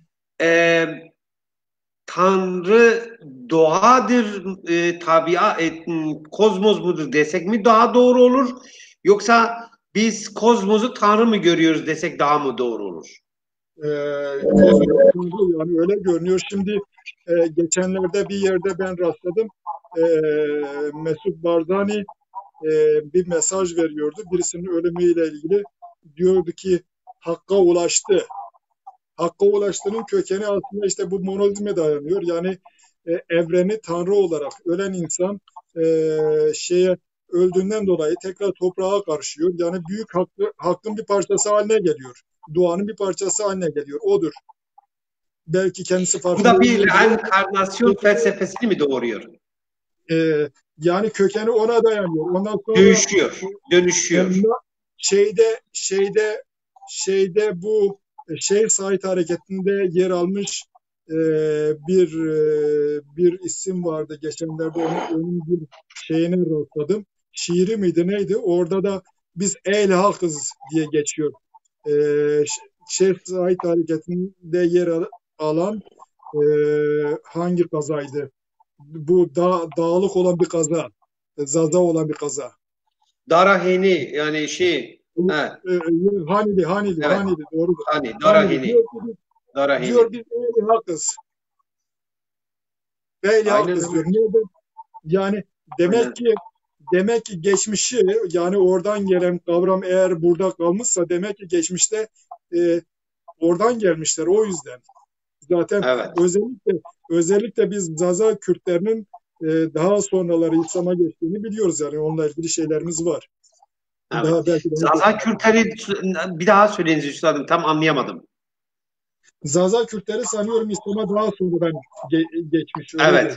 Tanrı doğadır, kozmos mudur desek mi daha doğru olur? Yoksa biz kozmosu Tanrı mı görüyoruz desek daha mı doğru olur? Yani öyle görünüyor. Şimdi geçenlerde bir yerde ben rastladım. Mesut Barzani bir mesaj veriyordu. Birisinin ölümüyle ilgili. Diyordu ki Hakk'a ulaştı. Hakk'a ulaştığının kökeni aslında işte bu monoizme dayanıyor. Yani evreni Tanrı olarak ölen insan öldüğünden dolayı tekrar toprağa karışıyor. Yani büyük hakkın bir parçası haline geliyor. Doğanın bir parçası haline geliyor. Odur. Belki kendisi farklı. Bu da bir reenkarnasyon felsefesini mi doğuruyor? Yani kökeni ona dayanıyor. Ondan sonra dönüşüyor. Şeyde bu Şeyh Said hareketinde yer almış bir isim vardı. Geçenlerde onun bir şeyine rastladım. Şiiri miydi neydi? Orada da biz el halkız diye geçiyor. Şeyh Said hareketinde yer alan hangi kazaydı? Bu dağlık olan bir kaza. Zaza olan bir kaza. Daraheni yani Hanili doğrudur. Daraheni. Diyor biz ehli hakız. Ehli hakız diyor. Yani demek ki geçmişi yani oradan gelen kavram eğer burada kalmışsa demek ki geçmişte oradan gelmişler o yüzden. Zaten evet. özellikle biz Zaza Kürtlerinin daha sonraları İslam'a geçtiğini biliyoruz yani onunla ilgili şeylerimiz var. Evet. Zaza Kürtleri bir daha söyleyiniz üstadım tam anlayamadım. Zaza Kürtleri sanıyorum İslam'a daha sonradan geçmiş. Evet.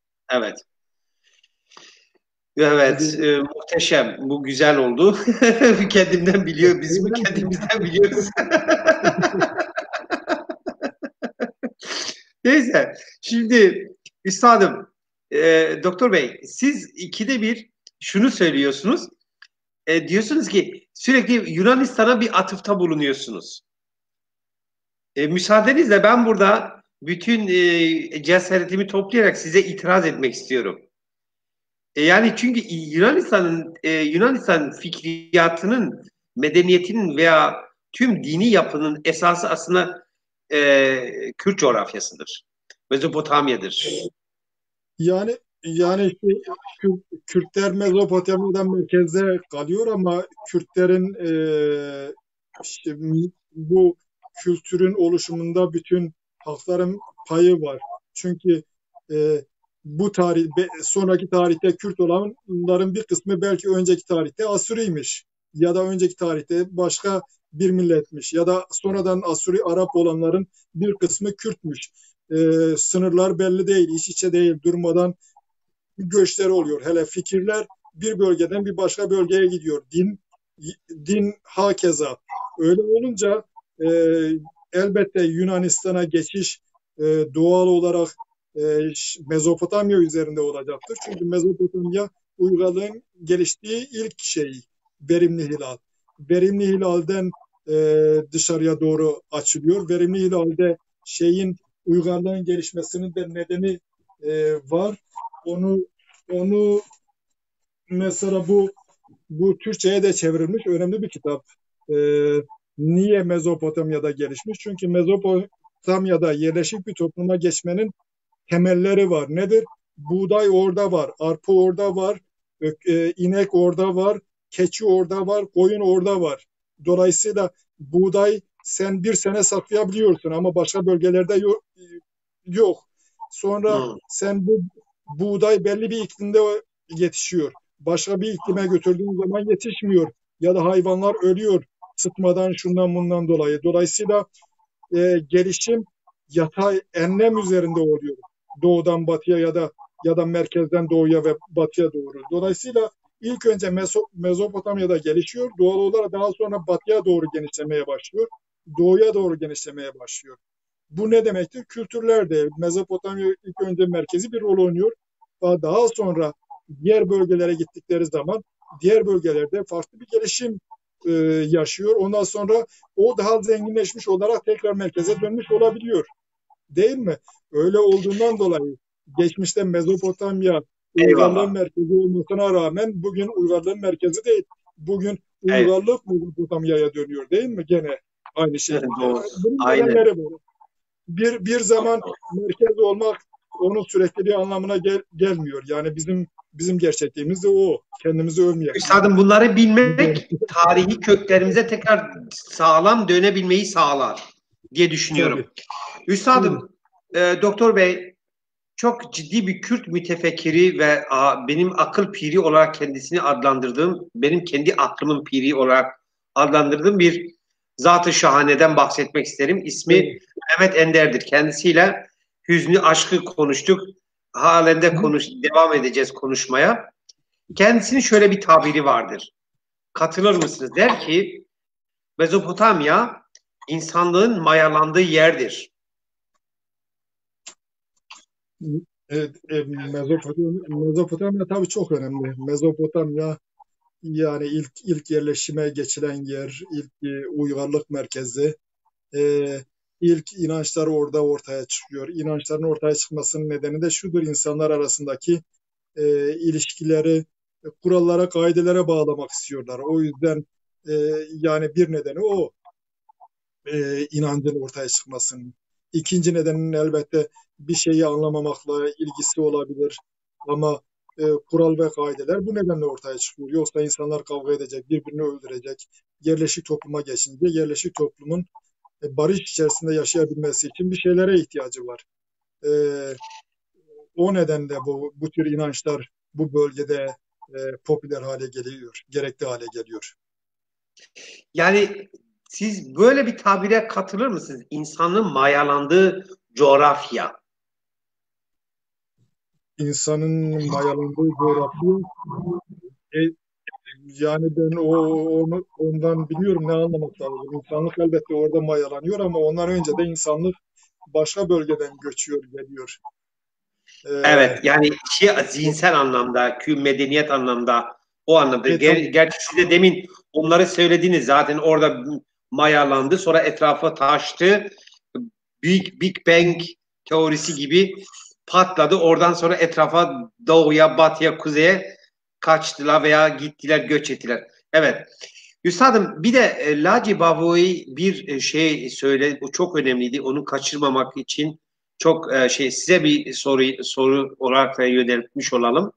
Evet, muhteşem. Bu güzel oldu. Kendimden biliyor, biz kendimizden biliyoruz. Neyse. Şimdi üstadım, doktor bey, siz ikide bir şunu söylüyorsunuz. Diyorsunuz ki sürekli Yunanistan'a bir atıfta bulunuyorsunuz. Müsaadenizle ben burada bütün cesaretimi toplayarak size itiraz etmek istiyorum. Yani çünkü Yunanistan fikriyatının, medeniyetinin veya tüm dini yapının esası aslında Kürt coğrafyasıdır. Mezopotamya'dır. Yani işte Kürtler Mezopotamya'dan merkezde kalıyor ama Kürtlerin işte bu kültürün oluşumunda bütün halkların payı var. Çünkü e, bu sonraki tarihte Kürt olanların bir kısmı belki önceki tarihte Asüriymiş ya da önceki tarihte başka bir milletmiş ya da sonradan Asuri Arap olanların bir kısmı Kürtmüş. Sınırlar belli değil, iç içe değil, durmadan göçleri oluyor. Hele fikirler bir bölgeden bir başka bölgeye gidiyor. Din hakeza. Öyle olunca e, elbette Yunanistan'a geçiş doğal olarak Mezopotamya üzerinde olacaktır. Çünkü Mezopotamya uygarlığın geliştiği ilk verimli hilal. Verimli hilalden dışarıya doğru açılıyor. Verimli hilalde uygarlığın gelişmesinin de nedeni var. Onu mesela bu Türkçe'ye de çevrilmiş önemli bir kitap. Niye Mezopotamya'da gelişmiş? Çünkü Mezopotamya'da yerleşik bir topluma geçmenin temelleri var. Nedir? Buğday orada var, arpa orada var, inek orada var, keçi orada var, koyun orada var. Dolayısıyla buğday sen bir sene saklayabiliyorsun ama başka bölgelerde yok. Sonra sen bu buğday belli bir iklimde yetişiyor. Başka bir iklime götürdüğün zaman yetişmiyor. Ya da hayvanlar ölüyor sıtmadan şundan bundan dolayı. Dolayısıyla gelişim yatay enlem üzerinde oluyor. Doğudan batıya ya da merkezden doğuya ve batıya doğru. Dolayısıyla ilk önce Mezopotamya'da gelişiyor. Doğal olarak daha sonra batıya doğru genişlemeye başlıyor. Doğuya doğru genişlemeye başlıyor. Bu ne demektir? Kültürlerde Mezopotamya ilk önce merkezi bir rol oynuyor. Daha sonra diğer bölgelere gittikleri zaman diğer bölgelerde farklı bir gelişim yaşıyor. Ondan sonra o daha zenginleşmiş olarak tekrar merkeze dönmüş olabiliyor. Değil mi? Öyle olduğundan dolayı geçmişte Mezopotamya uygarlığın merkezi olmasına rağmen bugün uygarlığın merkezi değil. Bugün uygarlık Mezopotamya'ya dönüyor değil mi? Gene aynı şekilde. Bunun nedenleri var. Bir zaman merkez olmak onun sürekliliği anlamına gelmiyor. Yani bizim gerçekliğimiz de o. Kendimizi övmeyelim. Üstadım bunları bilmek tarihi köklerimize tekrar sağlam dönebilmeyi sağlar diye düşünüyorum. Tabii. Üstadım, doktor bey çok ciddi bir Kürt mütefekkiri ve benim akıl piri olarak kendisini adlandırdığım, benim kendi aklımın piri olarak adlandırdığım bir zat-ı şahaneden bahsetmek isterim. İsmi Mehmet Ender'dir. Kendisiyle hüznü aşkı konuştuk. Halen de devam edeceğiz konuşmaya. Kendisinin şöyle bir tabiri vardır. Katılır mısınız? Der ki Mezopotamya insanlığın mayalandığı yerdir. Evet, Mezopotamya tabii çok önemli. Mezopotamya yani ilk yerleşime geçilen yer, ilk uygarlık merkezi, ilk inançlar orada ortaya çıkıyor. İnançların ortaya çıkmasının nedeni de şudur: insanlar arasındaki ilişkileri kurallara, kaidelere bağlamak istiyorlar. O yüzden yani bir nedeni o inancın ortaya çıkmasının. İkinci nedenin elbette bir şeyi anlamamakla ilgisi olabilir. Ama kural ve kaideler bu nedenle ortaya çıkıyor. Yoksa insanlar kavga edecek, birbirini öldürecek. Yerleşik topluma geçince yerleşik toplumun barış içerisinde yaşayabilmesi için bir şeylere ihtiyacı var. O nedenle bu tür inançlar bu bölgede popüler hale geliyor, gerekli hale geliyor. Yani siz böyle bir tabire katılır mısınız? İnsanın mayalandığı coğrafya. İnsanın mayalandığı coğrafya Yani ben ondan biliyorum ne anlamak lazım. İnsanlık elbette orada mayalanıyor ama ondan önce de insanlık başka bölgeden göçüyor, geliyor. Evet, Ee, yani zihinsel anlamda, medeniyet anlamda, o anlamda. tabii. Gerçi siz de demin onları söylediniz zaten, orada mayalandı, sonra etrafa taştı. Big Bang teorisi gibi patladı. Oradan sonra etrafa, doğuya, batıya, kuzeye kaçtılar veya gittiler, göç ettiler. Evet. Üstadım, bir de Laci Bavoi bir şey söyle, bu çok önemliydi. Onu kaçırmamak için çok size bir soru olarak da yöneltmiş olalım.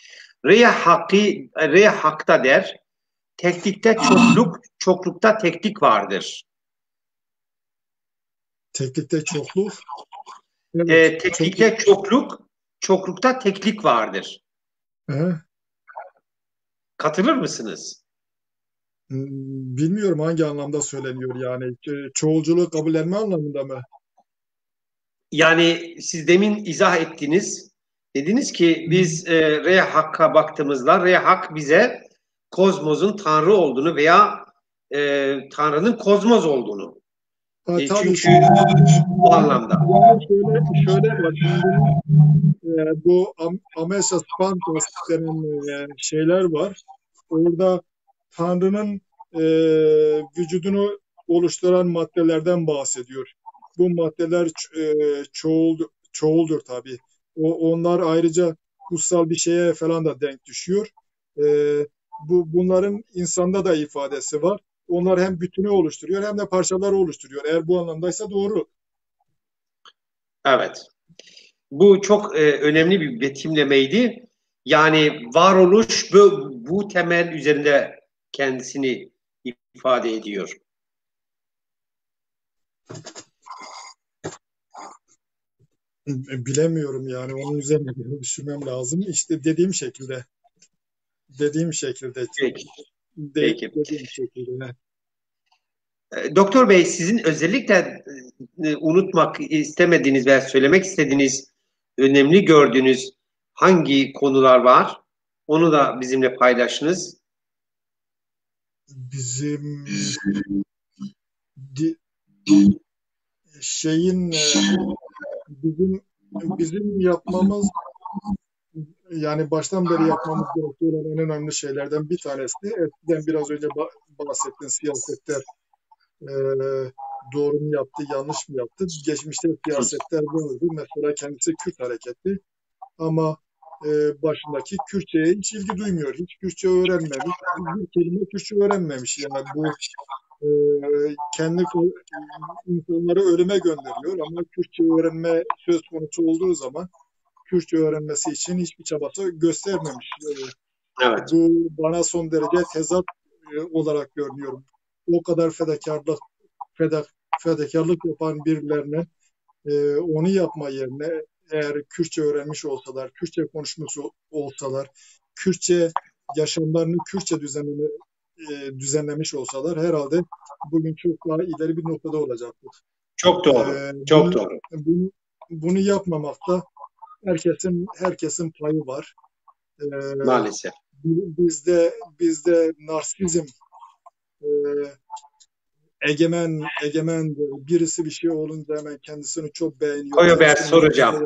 Rey hakta der. Teklikte çokluk, çoklukta teklik vardır. Teklikte çokluk. Evet. Çokluk. Teklikte çokluk, çoklukta teklik vardır. He. Katılır mısınız? Bilmiyorum hangi anlamda söyleniyor yani. Çoğulculuğu kabullenme anlamında mı? Yani siz demin izah ettiniz. Dediniz ki biz Re Hakk'a baktığımızda Re Hak bize kozmosun Tanrı olduğunu veya Tanrı'nın kozmos olduğunu. Tabii Çünkü bu anlamda. yani şöyle var. Bu Amesas Fantas denen şeyler var. Orada Tanrı'nın e, vücudunu oluşturan maddelerden bahsediyor. Bu maddeler çoğuldur tabii. Onlar ayrıca kutsal bir şeye falan da denk düşüyor. E, bunların insanda da ifadesi var. Onlar hem bütünü oluşturuyor hem de parçaları oluşturuyor. Eğer bu anlamdaysa doğru. Evet. Bu çok önemli bir betimlemeydi. Yani varoluş bu temel üzerinde kendisini ifade ediyor. Bilemiyorum yani onun üzerine bir düşünmem lazım. İşte dediğim şekilde, Peki. Peki. dediğim şekilde. Doktor Bey, sizin özellikle unutmak istemediğiniz veya söylemek istediğiniz, önemli gördüğünüz hangi konular var? Onu da bizimle paylaşınız. Bizim di- şeyin bizim yapmamız yani baştan beri yapmamız gerekiyor olan en önemli şeylerden bir tanesi. Eskiden biraz önce bahsettiğin siyasetler e, doğru mu yaptı, yanlış mı yaptı? Geçmişte siyasetler vardı. Mesela kendisi Kürt hareketi. Ama başındaki Kürtçe'ye hiç ilgi duymuyor. Hiç Kürtçe öğrenmemiş. Bir kelime Kürtçe öğrenmemiş. Yani bu e, kendi insanları ölüme gönderiyor. Ama Kürtçe öğrenme söz konusu olduğu zaman Kürtçe öğrenmesi için hiçbir çabası göstermemiş. Evet. Bu bana son derece tezat olarak görünüyorum. O kadar fedakarlık yapan birilerine onu yapma yerine eğer Kürtçe öğrenmiş olsalar, Kürtçe konuşmuş olsalar, Kürtçe yaşamlarını Kürtçe düzenlemiş olsalar herhalde bugün çok daha ileri bir noktada olacaktır. Çok doğru. Çok Bunu, doğru. bunu yapmamakta herkesin payı var. E, Maalesef. bizde narsizm e, egemen birisi bir şey olunca hemen kendisini çok beğeniyor. Koyu ben Kendisini soracağım.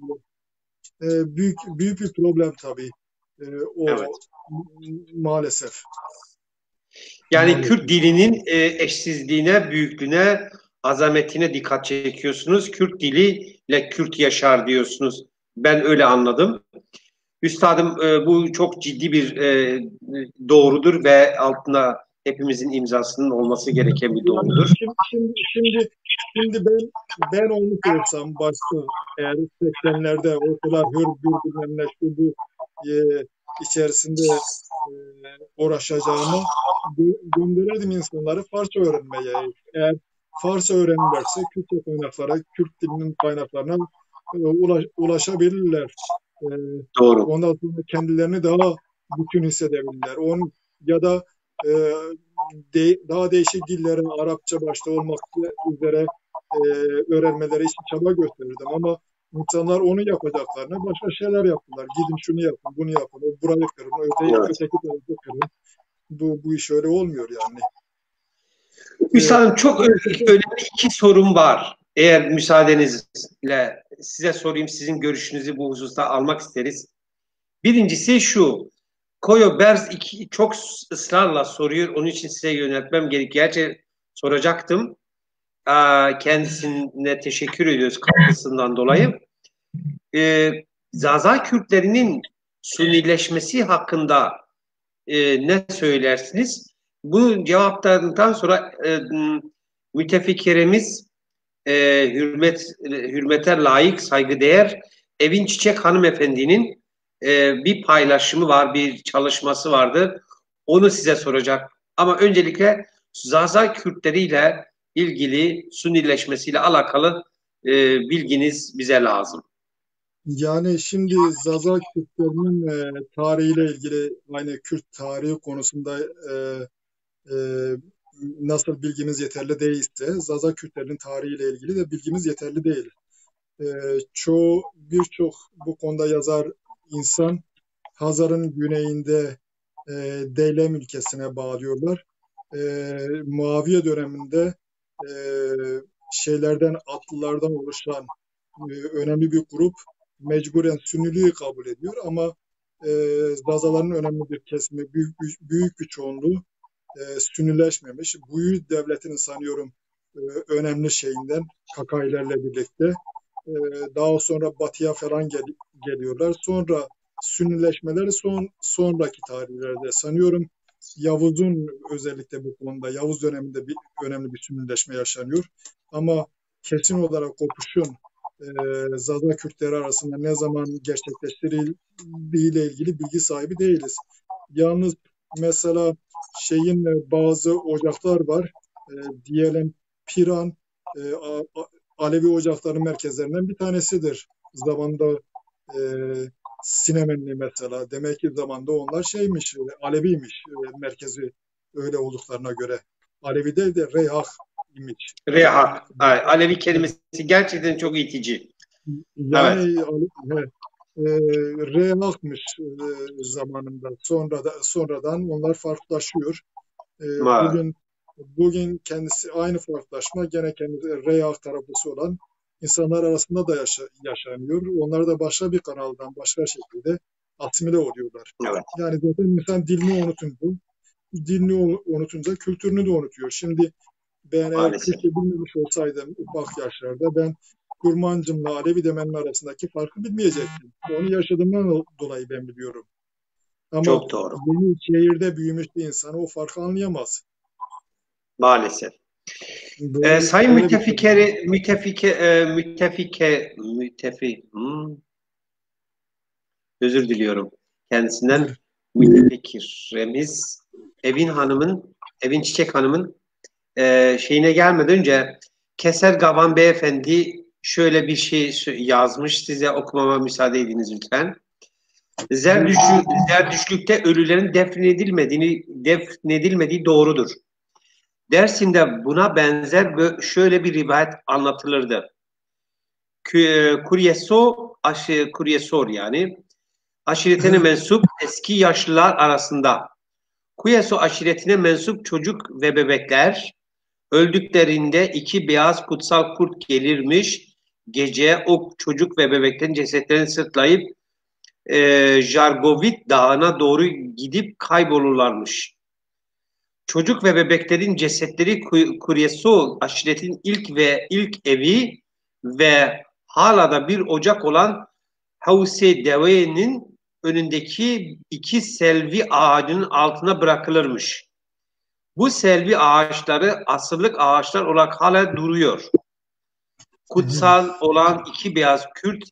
büyük bir problem tabii. Evet. Maalesef. Yani Maalesef. Kürt dilinin eşsizliğine, büyüklüğüne, azametine dikkat çekiyorsunuz. Kürt diliyle Kürt yaşar diyorsunuz. Ben öyle anladım. Üstadım, bu çok ciddi bir doğrudur ve altında hepimizin imzasının olması gereken bir Yani doğrudur. şimdi ben olmuş olsam başta eğer 80'lerde ortalar hür bilmem ne şu bu içerisinde e, uğraşacağıma gönderirdim insanları Farsça öğrenmeye. Eğer Farsça öğrenirlerse Kürtçe kaynaklara, Kürt dilinin kaynaklarına ulaşabilirler. E, Doğru. Ondan sonra kendilerini daha bütün hissedebilirler. Ya da e, daha değişik dillere Arapça başta olmak üzere öğrenmeleri için çaba gösterirdim ama insanlar onu yapacaklarına başka şeyler yaptılar. Gidin şunu yapın, bunu yapın, burayı kırın, Evet. öteki tarafı kırın. Bu iş öyle olmuyor yani. Üstadım çok önemli iki sorum var. Eğer müsaadenizle size sorayım, sizin görüşünüzü bu hususta almak isteriz. Birincisi şu, Koyo Berz çok ısrarla soruyor, onun için size yöneltmem gerek. Gerçi soracaktım. Kendisine teşekkür ediyoruz katkısından dolayı. Zaza Kürtlerinin Sunileşmesi hakkında ne söylersiniz? Bu cevaplarından sonra mütefekkirimiz hürmete layık, saygıdeğer Evin Çiçek hanımefendinin bir paylaşımı var, bir çalışması vardı. Onu size soracak. Ama öncelikle Zaza Kürtleriyle ilgili Sunileşmesiyle alakalı bilginiz bize lazım. Yani şimdi Zaza Kürtlerinin tarihiyle ilgili aynı Kürt tarihi konusunda e, nasıl bilgimiz yeterli değilse Zaza Kürtlerinin tarihiyle ilgili de bilgimiz yeterli değil. Birçok bu konuda yazar insan Hazar'ın güneyinde Deylem ülkesine bağlıyorlar. Muaviye döneminde e, atlılardan oluşan önemli bir grup mecburen Sünniliği kabul ediyor ama Zazaların önemli bir kesimi, büyük bir çoğunluğu Sünnileşmemiş. Buyid devletinin sanıyorum önemli şeyinden Kakaylerle birlikte daha sonra batıya falan geliyorlar. Sonra Sünnileşmeleri sonraki tarihlerde sanıyorum Yavuz'un özellikle bu konuda Yavuz döneminde önemli bir Sünnileşme yaşanıyor. Ama kesin olarak kopuşun Zaza Kürtleri arasında ne zaman gerçekleştirildiği ile ilgili bilgi sahibi değiliz. Yalnız mesela bazı ocaklar var. Diyelim Piran Alevi ocakların merkezlerinden bir tanesidir. Zamanında e, Sinemenli mesela. Demek ki zamanda onlar Aleviymiş merkezi öyle olduklarına göre. Alevi değil de Reyhak imiş. Reha, Alevi kelimesi gerçekten çok itici. Yani Evet. Reyhak'mış zamanında. Sonradan onlar farklılaşıyor. E, Ma, bugün kendisi aynı farklılaşma gene kendisi Reyhak taraflısı olan insanlar arasında da yaşanıyor. Onlar da başka bir kanaldan başka şekilde asimile oluyorlar. evet. Yani zaten insan dilini unutunca kültürünü de unutuyor. Şimdi ben eğer Maalesef. Kürtçe bilmemiş olsaydım ufak yaşlarda ben Kurmancımla Alevi demenin arasındaki farkı bilmeyecektim. Onu yaşadığımdan dolayı ben biliyorum. Ama Çok doğru. yeni şehirde büyümüş bir insan o farkı anlayamaz. Maalesef. Sayın özür diliyorum kendisinden. Mütefekkirimiz Evin Çiçek Hanım'ın şeyine gelmeden önce Keser Gavan Beyefendi şöyle bir şey yazmış. Size okumama müsaade ediniz lütfen. Zerdüştlükte ölülerin defnedilmediği doğrudur. Dersim'de buna benzer şöyle bir rivayet anlatılırdı. Kuryesor yani aşiretine mensup eski yaşlılar arasında Kuyeso aşiretine mensup çocuk ve bebekler öldüklerinde iki beyaz kutsal kurt gelirmiş. Gece o çocuk ve bebeklerin cesetlerini sırtlayıp Jargovit Dağı'na doğru gidip kaybolurlarmış. Çocuk ve bebeklerin cesetleri Kuryeso aşiretin ilk evi ve hala da bir ocak olan Havse Deve'nin önündeki iki selvi ağacının altına bırakılırmış. Bu selvi ağaçları asırlık ağaçlar olarak hala duruyor. Kutsal olan iki beyaz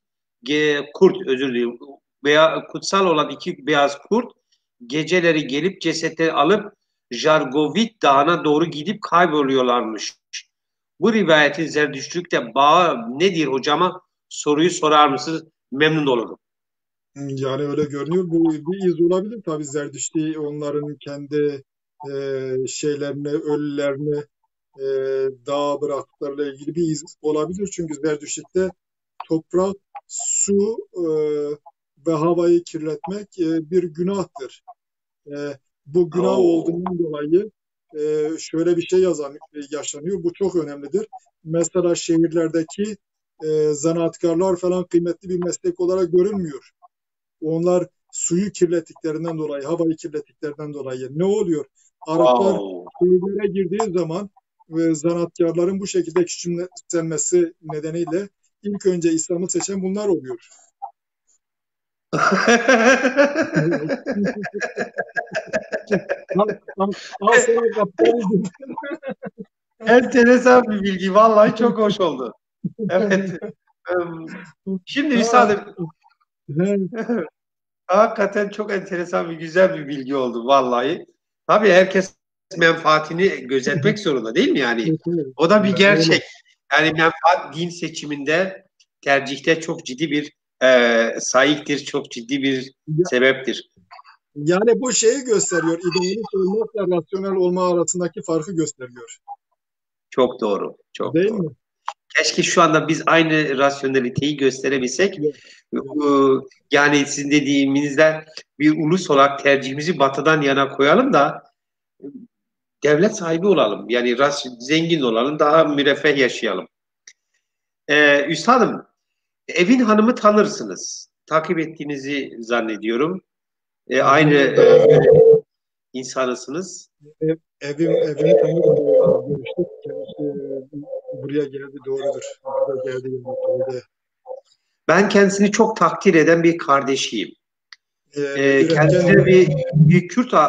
kutsal olan iki beyaz kurt geceleri gelip cesetleri alıp Jargovit Dağı'na doğru gidip kayboluyorlarmış. Bu rivayetin Zerdüştlük'te bağı nedir hocama? Soruyu sorar mısınız? Memnun olurum. Yani öyle görünüyor. Bu bir iz olabilir tabii Zerdüştü onların kendi ölülerini e, dağa bıraktıklarıyla ilgili bir iz olabilir. Çünkü Zerdüşt'te toprak, su ve havayı kirletmek bir günahtır. Bu günah Oo. olduğundan dolayı şöyle bir şey yaşanıyor. Bu çok önemlidir. Mesela şehirlerdeki zanaatkarlar falan kıymetli bir meslek olarak görülmüyor. Onlar suyu kirlettiklerinden dolayı, havayı kirlettiklerinden dolayı ne oluyor? Araplar Wow. şehirlere girdiği zaman ve zanaatkarların bu şekilde küçümsenmesi nedeniyle ilk önce İslam'ı seçen bunlar oluyor. Al sana kaptanı. Enteresan bir bilgi. Vallahi çok hoş oldu. Evet. Em, Şimdi Ha, üstadım, hakikaten çok enteresan bir güzel bir bilgi oldu vallahi. Tabii herkes menfaatini gözetmek zorunda değil mi yani? O da bir öyle. gerçek. Yani menfaat din seçiminde, tercihte çok ciddi bir sahiptir, çok ciddi bir sebeptir. Yani bu şeyi gösteriyor. İdealist olmakla rasyonel olma arasındaki farkı gösteriyor. Çok doğru, çok Değil doğru. mi? Keşke şu anda biz aynı rasyoneliteyi gösterebilsek. Evet. Ee, Yani sizin dediğinizde bir ulus olarak tercihimizi batıdan yana koyalım da devlet sahibi olalım. Yani zengin olalım, daha müreffeh yaşayalım. Üstadım, evin hanımı tanırsınız. Takip ettiğinizi zannediyorum. Aynı Evimi, insanısınız. evimi tanırım. Görüştük. Kendisi buraya geldi, doğrudur. Buraya geldi. Yani. Ben kendisini çok takdir eden bir kardeşiyim. Üretken Kendisine bir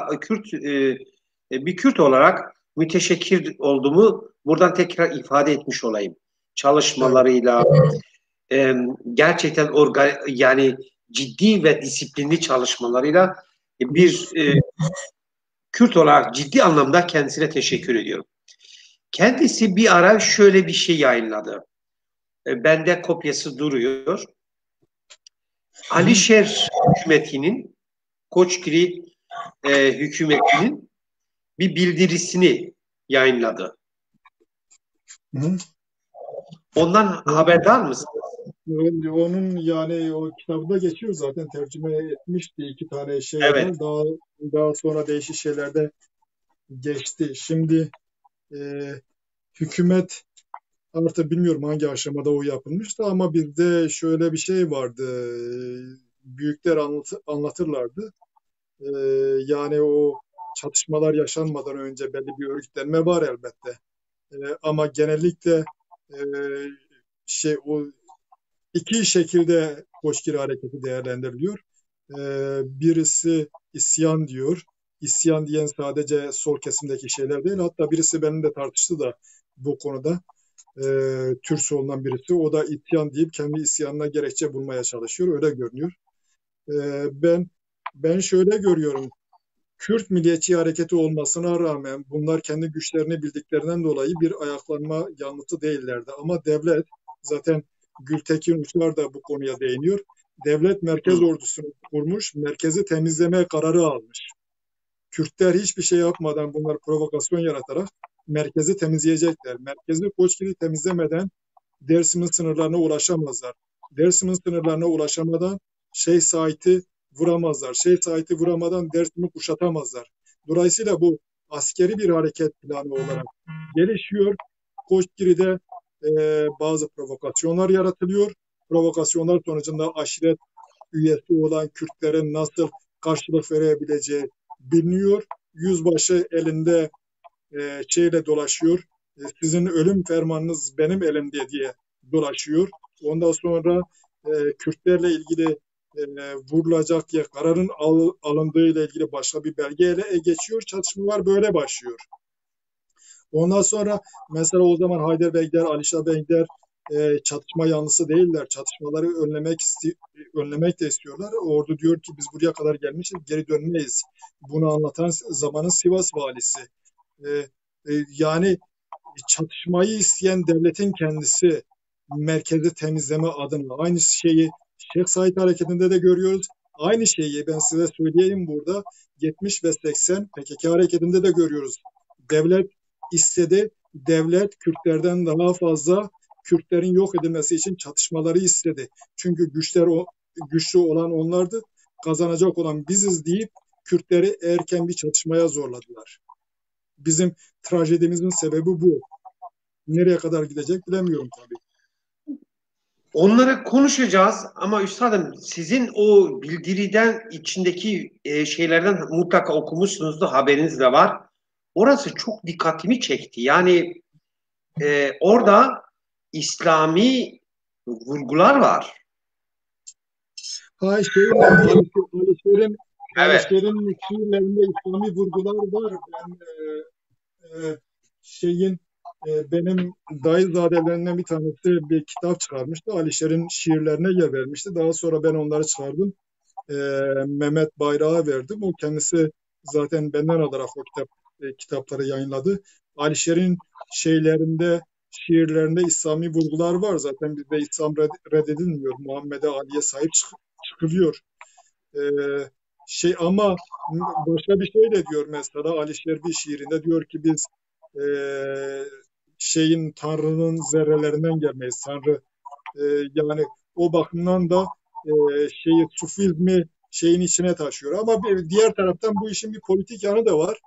Kürt olarak müteşekkir olduğumu buradan tekrar ifade etmiş olayım. evet. Çalışmalarıyla gerçekten yani ciddi ve disiplinli çalışmalarıyla bir Kürt olarak ciddi anlamda kendisine teşekkür ediyorum. Kendisi bir ara şöyle bir şey yayınladı. Bende kopyası duruyor. Hı Alişer hükümetinin, Koçgiri hükümetinin bir bildirisini yayınladı. hı. Ondan haberdar mısın? Onun yani o kitabında geçiyor zaten tercüme etmişti iki tane şey Evet. var. Daha sonra değişik şeylerde geçti. Şimdi e, hükümet artık bilmiyorum hangi aşamada o yapılmıştı ama bizde şöyle bir şey vardı. Büyükler anlatırlardı. E, Yani o çatışmalar yaşanmadan önce belli bir örgütlenme var elbette. Ama genellikle e, o iki şekilde Koçgiri hareketi değerlendiriliyor. Birisi isyan diyor. İsyan diyen sadece sol kesimdeki şeyler değil. Hatta birisi benimle tartıştı da bu konuda. Türk solundan birisi. O da isyan deyip kendi isyanına gerekçe bulmaya çalışıyor. Öyle görünüyor. Ben şöyle görüyorum. Kürt milliyetçi hareketi olmasına rağmen bunlar kendi güçlerini bildiklerinden dolayı bir ayaklanma yanlısı değillerdi. Ama devlet zaten Gültekin Uçar da bu konuya değiniyor. Devlet merkez Hı. ordusunu kurmuş, merkezi temizleme kararı almış. Kürtler hiçbir şey yapmadan bunlar provokasyon yaratarak merkezi temizleyecekler. Merkezi Koçgiri temizlemeden Dersim'in sınırlarına ulaşamazlar. Dersim'in sınırlarına ulaşamadan Şeyh Said'i vuramazlar. Şeyh Said'i vuramadan Dersim'i kuşatamazlar. Dolayısıyla bu askeri bir hareket planı olarak gelişiyor. Koçgiri'de bazı provokasyonlar yaratılıyor. Provokasyonlar sonucunda aşiret üyesi olan Kürtlerin nasıl karşılık verebileceği biliniyor. Yüzbaşı elinde şeyle dolaşıyor. Sizin ölüm fermanınız benim elimde diye dolaşıyor. Ondan sonra Kürtlerle ilgili vurulacak diye kararın alındığı ile ilgili başka bir belgeyle geçiyor. Çatışmalar böyle başlıyor. Ondan sonra mesela o zaman Heidelbergler, Alişa Beyler çatışma yanlısı değiller. Çatışmaları önlemek de istiyorlar. Ordu diyor ki biz buraya kadar gelmişiz, geri dönmeyiz. Bunu anlatan zamanın Sivas valisi. E, Yani çatışmayı isteyen devletin kendisi merkezi temizleme adına aynı şeyi Şeyh Said hareketinde de görüyoruz. Aynı şeyi ben size söyleyeyim burada 70 ve 80 PKK hareketinde de görüyoruz. Devlet istedi. Devlet Kürtlerden daha fazla Kürtlerin yok edilmesi için çatışmaları istedi. Çünkü güçlü olan onlardı. Kazanacak olan biziz deyip Kürtleri erken bir çatışmaya zorladılar. Bizim trajedimizin sebebi bu. Nereye kadar gidecek bilemiyorum tabii. Onları konuşacağız ama üstadım sizin o bildiriden içindeki şeylerden mutlaka okumuşsunuzdur, haberiniz de var. Orası çok dikkatimi çekti. Yani orada İslami vurgular var. Alişer'in Evet. şiirlerinde İslami vurgular var. Ben benim dayızadelerinden bir tanesi bir kitap çıkarmıştı. Alişer'in şiirlerine yer vermişti. Daha sonra ben onları çıkardım. Mehmet Bayrak'a verdim. O kendisi zaten benden alarak o kitapları yayınladı. Alişer'in şiirlerinde İslami vurgular var. Zaten bizde İslam reddedilmiyor. Muhammed'e, Ali'ye sahip çıkılıyor. Ama başka bir şey de diyor mesela Alişer bir şiirinde diyor ki biz Tanrı'nın zerrelerinden gelmeyiz. Tanrı yani o bakımdan da Sufizmi içine taşıyor. Ama bir diğer taraftan bu işin bir politik yanı da var.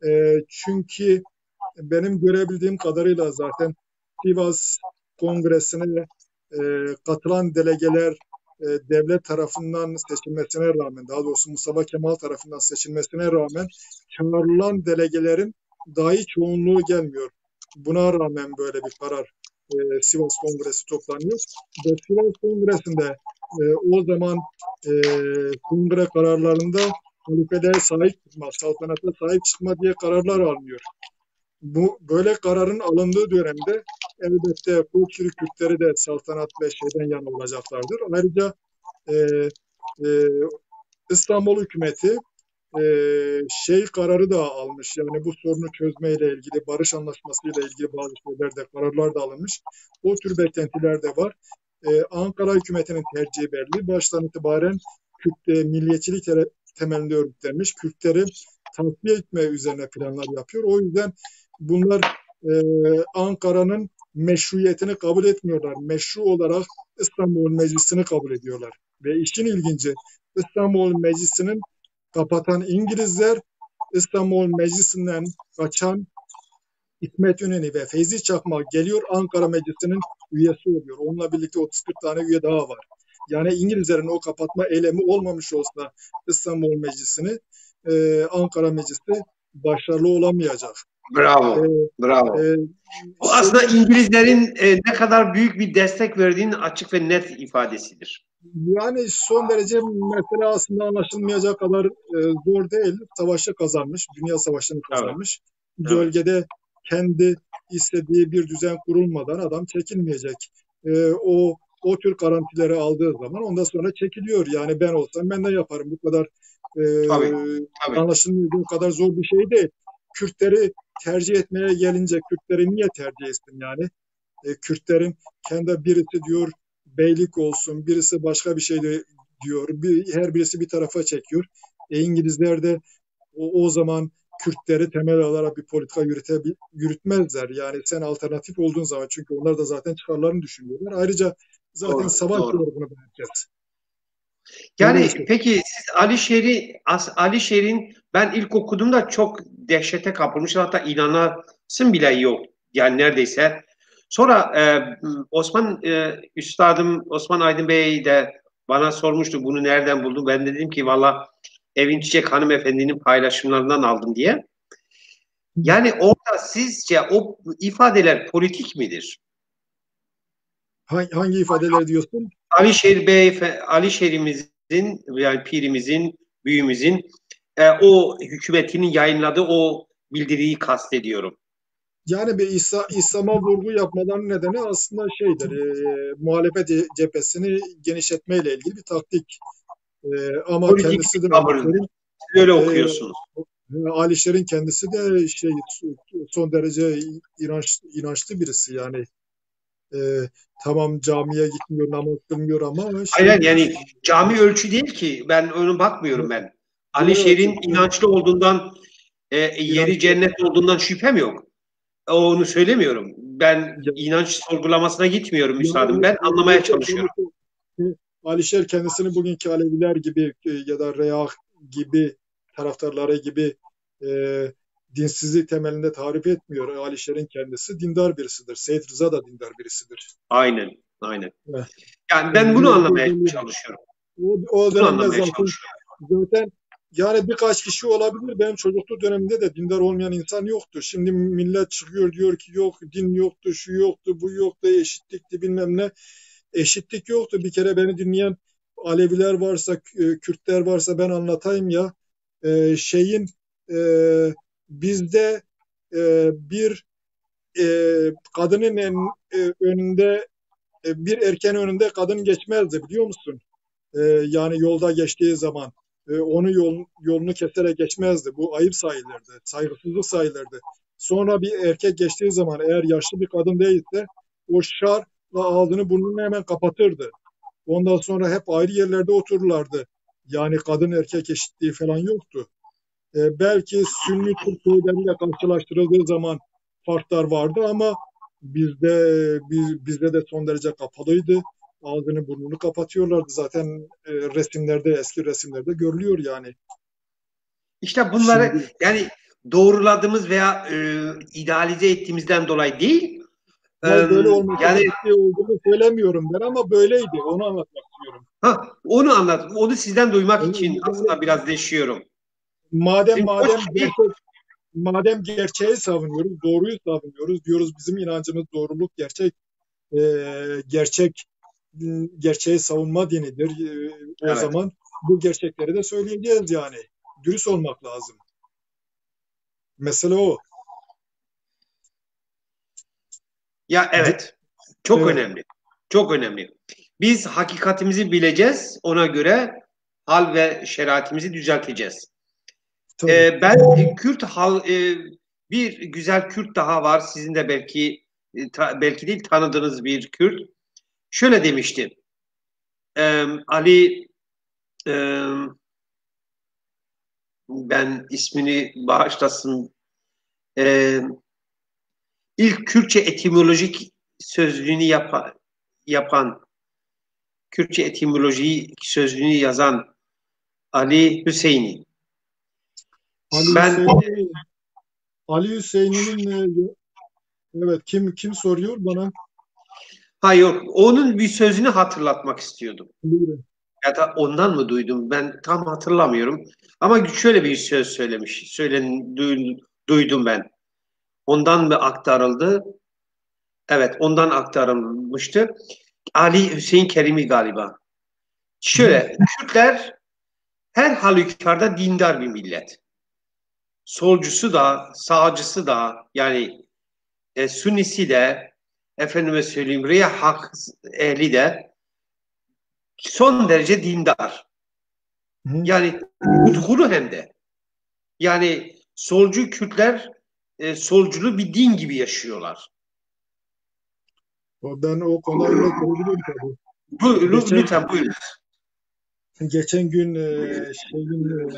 Çünkü benim görebildiğim kadarıyla zaten Sivas Kongresi'ne katılan delegeler devlet tarafından seçilmesine rağmen, daha doğrusu Mustafa Kemal tarafından seçilmesine rağmen çağrılan delegelerin dahi çoğunluğu gelmiyor. Buna rağmen böyle bir karar Sivas Kongresi toplanıyor. Ve Sivas Kongresi'nde o zaman kongre kararlarında halifelere sahip çıkma, saltanata sahip çıkma diye kararlar alınıyor. Bu böyle kararın alındığı dönemde elbette Koçgiri Kürtleri de saltanat ve yana olacaklardır. Ayrıca e, e, İstanbul hükümeti kararı da almış. Yani bu sorunu çözmeyle ilgili, barış anlaşmasıyla ilgili bazı kararlar da alınmış. O tür beklentiler de var. Ankara hükümetinin tercihi belli. Baştan itibaren milliyetçilik temelinde örgütlenmiş. Kürtleri tasfiye etme üzerine planlar yapıyor. O yüzden bunlar Ankara'nın meşruiyetini kabul etmiyorlar. Meşru olarak İstanbul Meclisi'ni kabul ediyorlar. Ve işin ilginci İstanbul Meclisi'nin kapatan İngilizler, İstanbul Meclisi'nden kaçan İsmet İnönü ve Feyzi Çakmak geliyor Ankara Meclisi'nin üyesi oluyor. Onunla birlikte 30-40 tane üye daha var. Yani İngilizlerin o kapatma eylemi olmamış olsa İstanbul Meclisi'ni Ankara Meclisi başarılı olamayacak. Bravo, bravo. Bu aslında İngilizlerin ne kadar büyük bir destek verdiğinin açık ve net ifadesidir. Yani son derece mesele aslında anlaşılmayacak kadar zor değil. Savaşı kazanmış, Dünya Savaşı'nı kazanmış. Evet. Bölgede kendi istediği bir düzen kurulmadan adam çekilmeyecek. O tür garantileri aldığı zaman ondan sonra çekiliyor. Yani ben olsam ben de yaparım. Bu kadar tabii. Anlaşılmayacak kadar zor bir şey değil. Kürtleri tercih etmeye gelince Kürtleri niye tercih etsin yani? Kürtlerin kendi birisi diyor beylik olsun, birisi başka bir şey diyor. Her birisi bir tarafa çekiyor. İngilizler de o zaman Kürtleri temel alarak bir politika yürütmezler. Yani sen alternatif olduğun zaman çünkü onlar da zaten çıkarlarını düşünüyorlar. Ayrıca zaten savaş yorgunu herkes. Yani peki siz Alişer'in ben ilk okuduğumda çok dehşete kapılmıştım. Hatta inanasın bile yok. Yani neredeyse. Sonra Üstadım Osman Aydın Bey de bana sormuştu bunu nereden buldun? Ben de dedim ki valla Evin Çiçek hanımefendinin paylaşımlarından aldım diye. Yani orada sizce o ifadeler politik midir? Hangi ifadeler diyorsun? Alişer'imizin yani pirimizin, büyüğümüzün o hükümetinin yayınladığı o bildiriyi kastediyorum. Yani bir İslam'a vurgu yapmaların nedeni aslında muhalefet cephesini genişletmeyle ilgili bir taktik. Ama politik kendisi de öyle okuyorsunuz. Alişer'in kendisi de son derece inançlı birisi yani. Tamam camiye gitmiyor, namaz kılmıyor ama hayır yani cami ölçü değil ki. Ben onu bakmıyorum ben. Alişer'in inançlı olduğundan yeri cennet olduğundan şüphem yok. Onu söylemiyorum. Ben inanç sorgulamasına gitmiyorum üstadım. Ben anlamaya çalışıyorum. Alişer kendisini bugünkü Aleviler gibi ya da Reah gibi taraftarları gibi e, dinsizlik temelinde tarif etmiyor. Alişer'in kendisi dindar birisidir. Seyit Rıza da dindar birisidir. Aynen, aynen. Evet. Yani ben bunu Böyle bir anlamaya özelliği var. çalışıyorum. O Bunu dönemde anlamaya zaten yani birkaç kişi olabilir. Benim çocukluk döneminde de dindar olmayan insan yoktu. Şimdi millet çıkıyor diyor ki yok din yoktu, şu yoktu, bu yoktu, eşitlikti bilmem ne. Eşitlik yoktu. Bir kere beni dinleyen Aleviler varsa, Kürtler varsa ben anlatayım ya. E, şeyin e, bizde bir kadının önünde bir erkeğin önünde kadın geçmezdi biliyor musun? Yani yolda geçtiği zaman onu yolunu keserek geçmezdi. Bu ayıp sayılırdı, saygısızlık sayılırdı. Sonra bir erkek geçtiği zaman eğer yaşlı bir kadın değilse o şarla ağzını burnunu hemen kapatırdı. Ondan sonra hep ayrı yerlerde otururlardı. Yani kadın erkek eşitliği falan yoktu. Belki Sünni Türk köyleriyle karşılaştırıldığı zaman farklar vardı ama bizde de son derece kapalıydı. Ağzını burnunu kapatıyorlardı. Zaten resimlerde, eski resimlerde görülüyor yani. İşte bunları Şimdi yani doğruladığımız veya idealize ettiğimizden dolayı değil. E, hayır, böyle olması Yani gerektiği olduğunu söylemiyorum ben ama böyleydi. Onu anlatmak istiyorum. onu anlat. Onu sizden duymak için Yani aslında biraz deşiyorum. madem Şimdi o madem şey, gerçek madem gerçeği savunuyoruz, doğruyu savunuyoruz diyoruz. Bizim inancımız doğruluk, gerçek gerçeği savunma dinidir. O evet. zaman bu gerçekleri de söyleyeceğiz yani. Dürüst olmak lazım. Mesele o. Ya evet. Çok Evet, önemli. Çok önemli. Biz hakikatimizi bileceğiz. Ona göre hal ve şeriatimizi düzelteceğiz. tabii. Ben Kürt bir güzel Kürt daha var. Sizin de belki değil tanıdığınız bir Kürt. Şöyle demişti. Ali e, ben ismini bağışlasın. E, ilk Kürtçe etimolojik sözlüğünü yapan Kürtçe etimoloji sözlüğünü yazan Ali Hüseyini. Ali Ben Hüseyin'in Ali Hüseyin'in evet kim soruyor bana? hayır, onun bir sözünü hatırlatmak istiyordum. Buyurun. Ya da ondan mı duydum? Ben tam hatırlamıyorum. Ama şöyle bir söz söylemiş. Duydum ben. Ondan mı aktarıldı? Evet, ondan aktarılmıştı. Ali Hüseyin Kerimi galiba. Hı, Şöyle, Kürtler her halükarda dindar bir millet. Solcusu da, sağcısı da, yani Sünnisi de, efendime söyleyeyim, Hak ehli de son derece dindar. hı. Yani tutkulu hem de. Yani solcu Kürtler solculuğu bir din gibi yaşıyorlar. Ben o konuda sorabilirim tabii. Lütfen buyurun. Geçen gün şeyin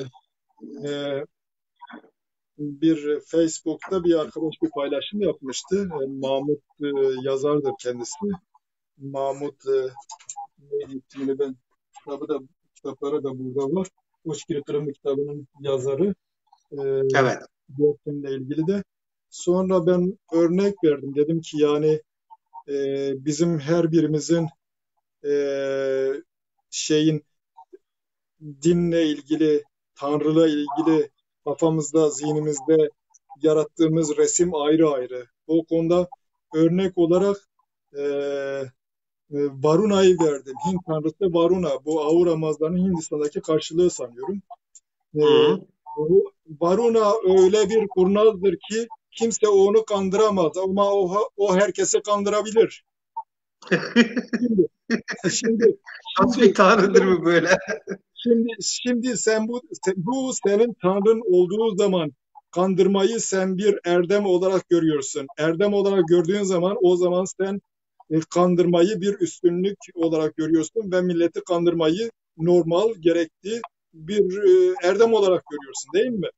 bir Facebook'ta bir arkadaş bir paylaşım yapmıştı. Mahmut yazardır kendisi. Mahmut neydi ismini ben kitapları da burada var. Uçkiri Kırımlı kitabının yazarı. E, Evet. Gökçen'le ilgili de. Sonra ben örnek verdim. Dedim ki yani bizim her birimizin e, şeyin dinle ilgili, Tanrı'la ilgili kafamızda, zihnimizde yarattığımız resim ayrı ayrı. O konuda örnek olarak e, Varuna'yı verdim. Hint tanrısı Varuna. Bu Ahura Ramazan'ın Hindistan'daki karşılığı sanıyorum. E, Hı. Varuna öyle bir kurnazdır ki kimse onu kandıramaz ama o herkesi kandırabilir. Şimdi, şimdi, Nasıl bir şimdi, tanrıdır bu böyle? şimdi sen bu senin tanrın olduğu zaman kandırmayı sen bir erdem olarak görüyorsun. Erdem olarak gördüğün zaman o zaman sen kandırmayı bir üstünlük olarak görüyorsun ve milleti kandırmayı normal, gerekli bir erdem olarak görüyorsun değil mi?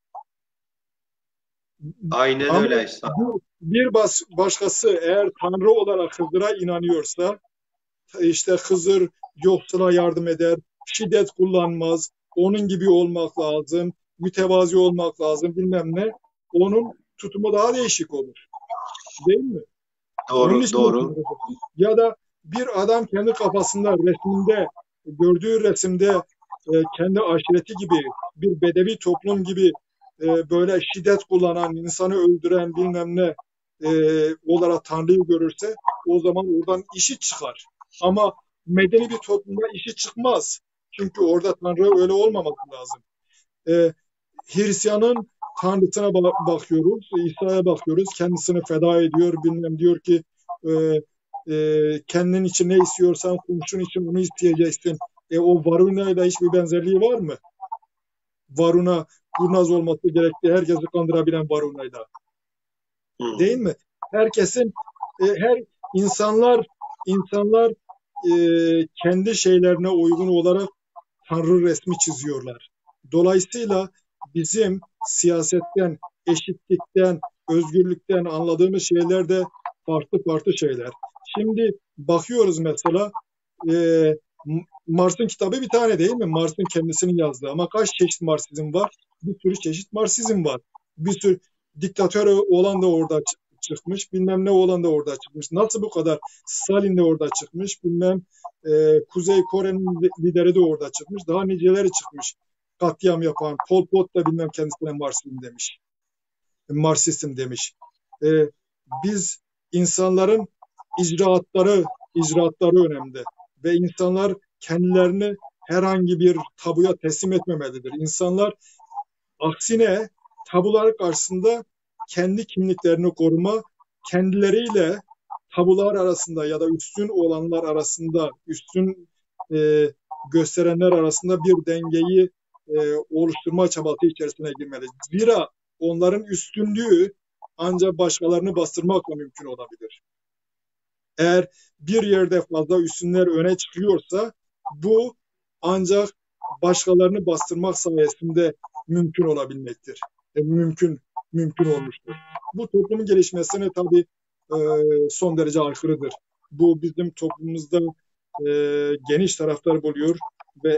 Aynen Ama öyle işte. başkası eğer Tanrı olarak Hızır'a inanıyorsa işte Hızır yoksula yardım eder, şiddet kullanmaz, onun gibi olmak lazım, mütevazi olmak lazım bilmem ne. Onun tutumu daha değişik olur. Değil mi? Onun Doğru, için doğru. ya da bir adam kendi kafasında resimde gördüğü resimde kendi aşireti gibi bir bedevi toplum gibi böyle şiddet kullanan, insanı öldüren bilmem ne olarak Tanrı'yı görürse o zaman oradan işi çıkar. Ama medeni bir toplumda işi çıkmaz. Çünkü orada Tanrı öyle olmaması lazım. Hristiyanın Tanrısına bakıyoruz, İsa'ya bakıyoruz. Kendisini feda ediyor, bilmem diyor ki kendin için ne istiyorsan komşun için onu isteyeceksin. O Varuna ile hiçbir benzerliği var mı? Varuna kurnaz olması gerektiği herkesi kandırabilen Varuna'yla. Değil mi? Herkesin her insanlar kendi şeylerine uygun olarak Tanrı resmi çiziyorlar. Dolayısıyla bizim siyasetten, eşitlikten, özgürlükten anladığımız şeyler de farklı şeyler. Şimdi bakıyoruz mesela Marx'ın kitabı bir tane değil mi? Marx'ın kendisinin yazdığı ama kaç çeşit Marksizm var? Bir sürü çeşit Marksizm var. Bir sürü diktatör olan da orada çıkmış, bilmem ne olan da orada çıkmış. Nasıl bu kadar? Stalin de orada çıkmış, bilmem Kuzey Kore'nin lideri de orada çıkmış. Daha niceleri çıkmış. Katliam yapan, Pol Pot da bilmem kendisine Marksizm demiş. Marksistim demiş. Biz insanların icraatları önemli ve insanlar kendilerini herhangi bir tabuya teslim etmemelidir. İnsanlar aksine tabular karşısında kendi kimliklerini koruma, kendileriyle tabular arasında ya da üstün olanlar arasında, üstün gösterenler arasında bir dengeyi oluşturma çabası içerisine girmeli. Zira onların üstünlüğü ancak başkalarını bastırmakla mümkün olabilir. Eğer bir yerde fazla üstünler öne çıkıyorsa bu ancak başkalarını bastırmak sayesinde mümkün olabilmektir. Mümkün olmuştur. Bu toplumun gelişmesine tabii son derece aykırıdır. Bu bizim toplumumuzda geniş taraftar buluyor ve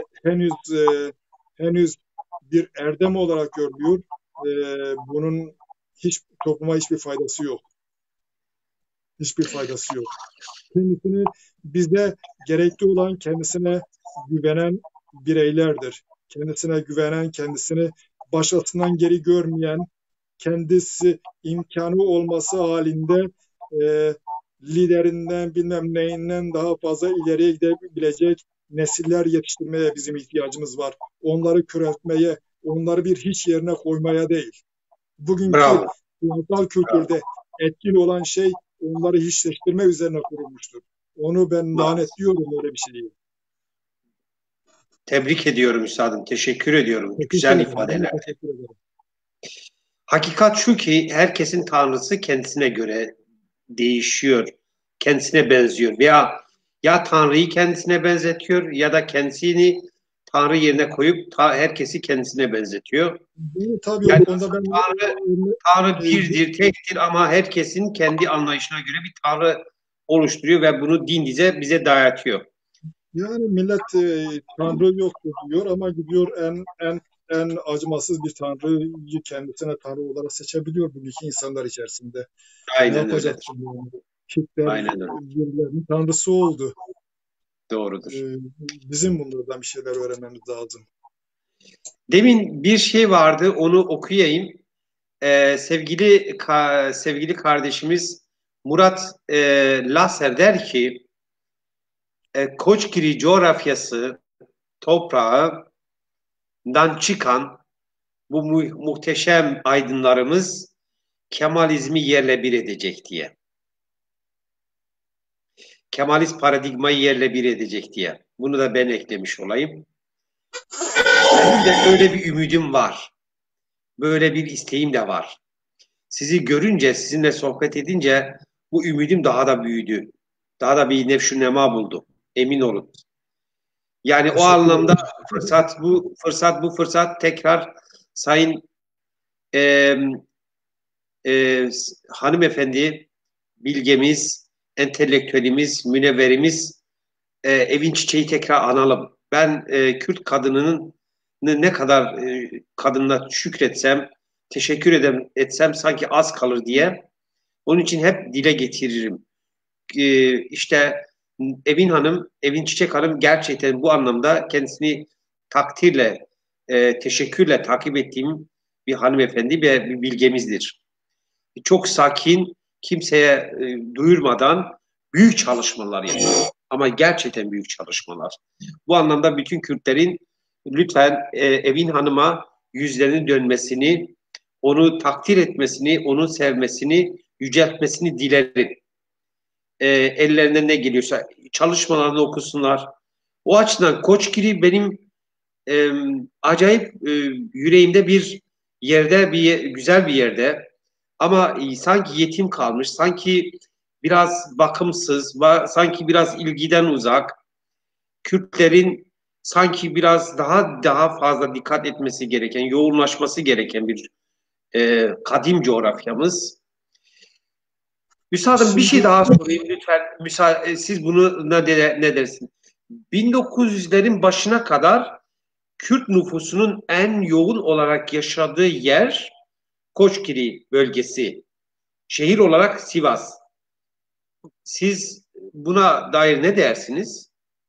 henüz bir erdem olarak görülüyor. Bunun topluma hiçbir faydası yok. Hiçbir faydası yok. Kendisini bize gerekli olan kendisine güvenen bireylerdir. Kendisine güvenen, kendisini başkasından geri görmeyen, kendisi imkanı olması halinde liderinden bilmem neyinden daha fazla ileriye gidebilecek nesiller yetiştirmeye bizim ihtiyacımız var. Onları küretmeye, onları bir hiç yerine koymaya değil. Bugünkü siyasal kültürde etkili olan şey onları hiçleştirme üzerine kurulmuştur. Onu ben lanetliyorum, öyle bir şey değil. Tebrik ediyorum üstadım. Teşekkür ediyorum. Güzel ifadeler. Hakikat şu ki herkesin tanrısı kendisine göre değişiyor. Kendisine benziyor. Veya ya Tanrı'yı kendisine benzetiyor ya da kendisini Tanrı yerine koyup herkesi kendisine benzetiyor. Tabii yani onda ben Tanrı birdir, tektir ama herkesin kendi anlayışına göre bir Tanrı oluşturuyor ve bunu din bize dayatıyor. Yani millet Tanrı yoktur diyor ama gidiyor en acımasız bir Tanrı'yı kendisine Tanrı olarak seçebiliyor bugünkü insanlar içerisinde. Aynen öyle. Hitler birilerinin Tanrısı oldu. Doğrudur. Bizim bunlardan bir şeyler öğrenmemiz lazım. Demin bir şey vardı, onu okuyayım. Sevgili kardeşimiz Murat Laser der ki Koçgiri coğrafyası toprağından çıkan bu muhteşem aydınlarımız Kemalizmi yerle bir edecek diye. Kemalist paradigmayı yerle bir edecek diye. Bunu da ben eklemiş olayım. Benim de öyle bir ümidim var. Böyle bir isteğim de var. Sizi görünce, sizinle sohbet edince bu ümidim daha da büyüdü. Daha da bir nefşünema buldu. Emin olun. Yani o anlamda fırsat tekrar Sayın hanımefendi, bilgemiz, entelektüelimiz, münevverimiz Evin Çiçeği tekrar analım. Ben Kürt kadınının ne kadar kadına şükretsem, teşekkür etsem sanki az kalır diye. Onun için hep dile getiririm. İşte Evin Hanım, Evin Çiçek Hanım gerçekten bu anlamda kendisini takdirle, teşekkürle takip ettiğim bir hanımefendi ve bir bilgemizdir. Çok sakin, kimseye duyurmadan büyük çalışmalar yapıyor. Ama gerçekten büyük çalışmalar. Bu anlamda bütün Kürtlerin lütfen Evin Hanım'a yüzlerinin dönmesini, onu takdir etmesini, onu sevmesini, yüceltmesini dilerim. Ellerine ne geliyorsa çalışmalarını okusunlar. O açıdan Koçgiri benim acayip yüreğimde bir yerde, güzel bir yerde. Ama sanki yetim kalmış, sanki biraz bakımsız, sanki biraz ilgiden uzak. Kürtlerin sanki biraz daha fazla dikkat etmesi gereken, yoğunlaşması gereken bir kadim coğrafyamız. Üstadım bir şey Şimdi daha sorayım lütfen. Siz bunu ne dersin? 1900'lerin başına kadar Kürt nüfusunun en yoğun olarak yaşadığı yer Koçgiri bölgesi. Şehir olarak Sivas. Siz buna dair ne dersiniz?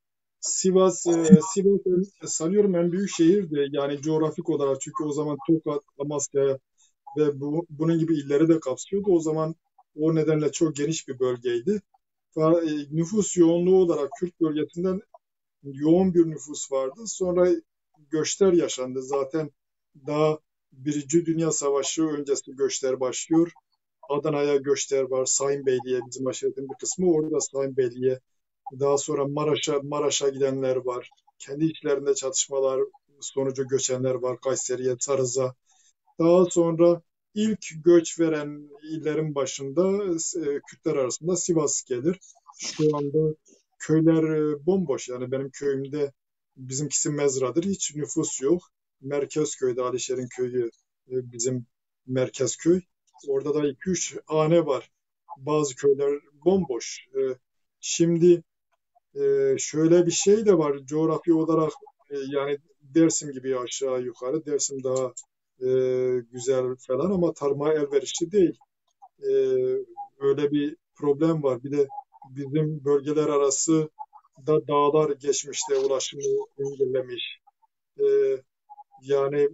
Sivas sanıyorum en büyük şehirdi. Yani coğrafik olarak çünkü o zaman Tokat, Amasya ve bunun gibi illeri de kapsıyordu. O zaman o nedenle çok geniş bir bölgeydi. Nüfus yoğunluğu olarak Kürt bölgesinden yoğun bir nüfus vardı. Sonra göçler yaşandı. Zaten daha Birinci Dünya Savaşı öncesi göçler başlıyor. Adana'ya göçler var. Sayınbeyli'ye bizim aşiretin bir kısmı orada Sayınbeyli'ye. Daha sonra Maraş'a gidenler var. Kendi içlerinde çatışmalar sonucu göçenler var. Kayseri'ye, Sarız'a. Daha sonra ilk göç veren illerin başında Kürtler arasında Sivas gelir. Şu anda köyler bomboş. Yani benim köyümde bizimkisi mezradır. Hiç nüfus yok. Merkezköy'de Alişer'in köyü bizim merkez köy. Orada da 2-3 hane var. Bazı köyler bomboş. Şimdi şöyle bir şey de var. Coğrafi olarak yani Dersim gibi aşağı yukarı. Dersim daha e, güzel falan ama tarıma elverişli değil. E, Öyle bir problem var. Bir de bizim bölgeler arası da dağlar geçmişte ulaşımı engellemiş. E, Yani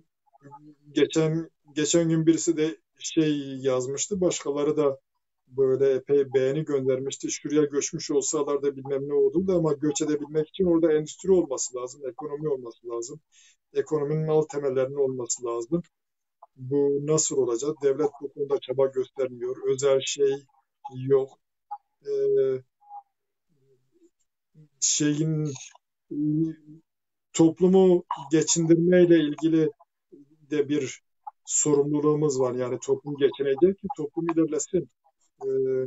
geçen gün birisi de şey yazmıştı. Başkaları da böyle epey beğeni göndermişti. Şuraya göçmüş olsalar da bilmem ne olurdu ama göç edebilmek için orada endüstri olması lazım, ekonomi olması lazım. Ekonominin alt temellerinin olması lazım. Bu nasıl olacak? Devlet bu konuda çaba göstermiyor. Özel şey yok. Ee, şeyin toplumu geçindirmeyle ilgili de bir sorumluluğumuz var. Yani toplum geçinecek ki toplum ilerlesin. Ee,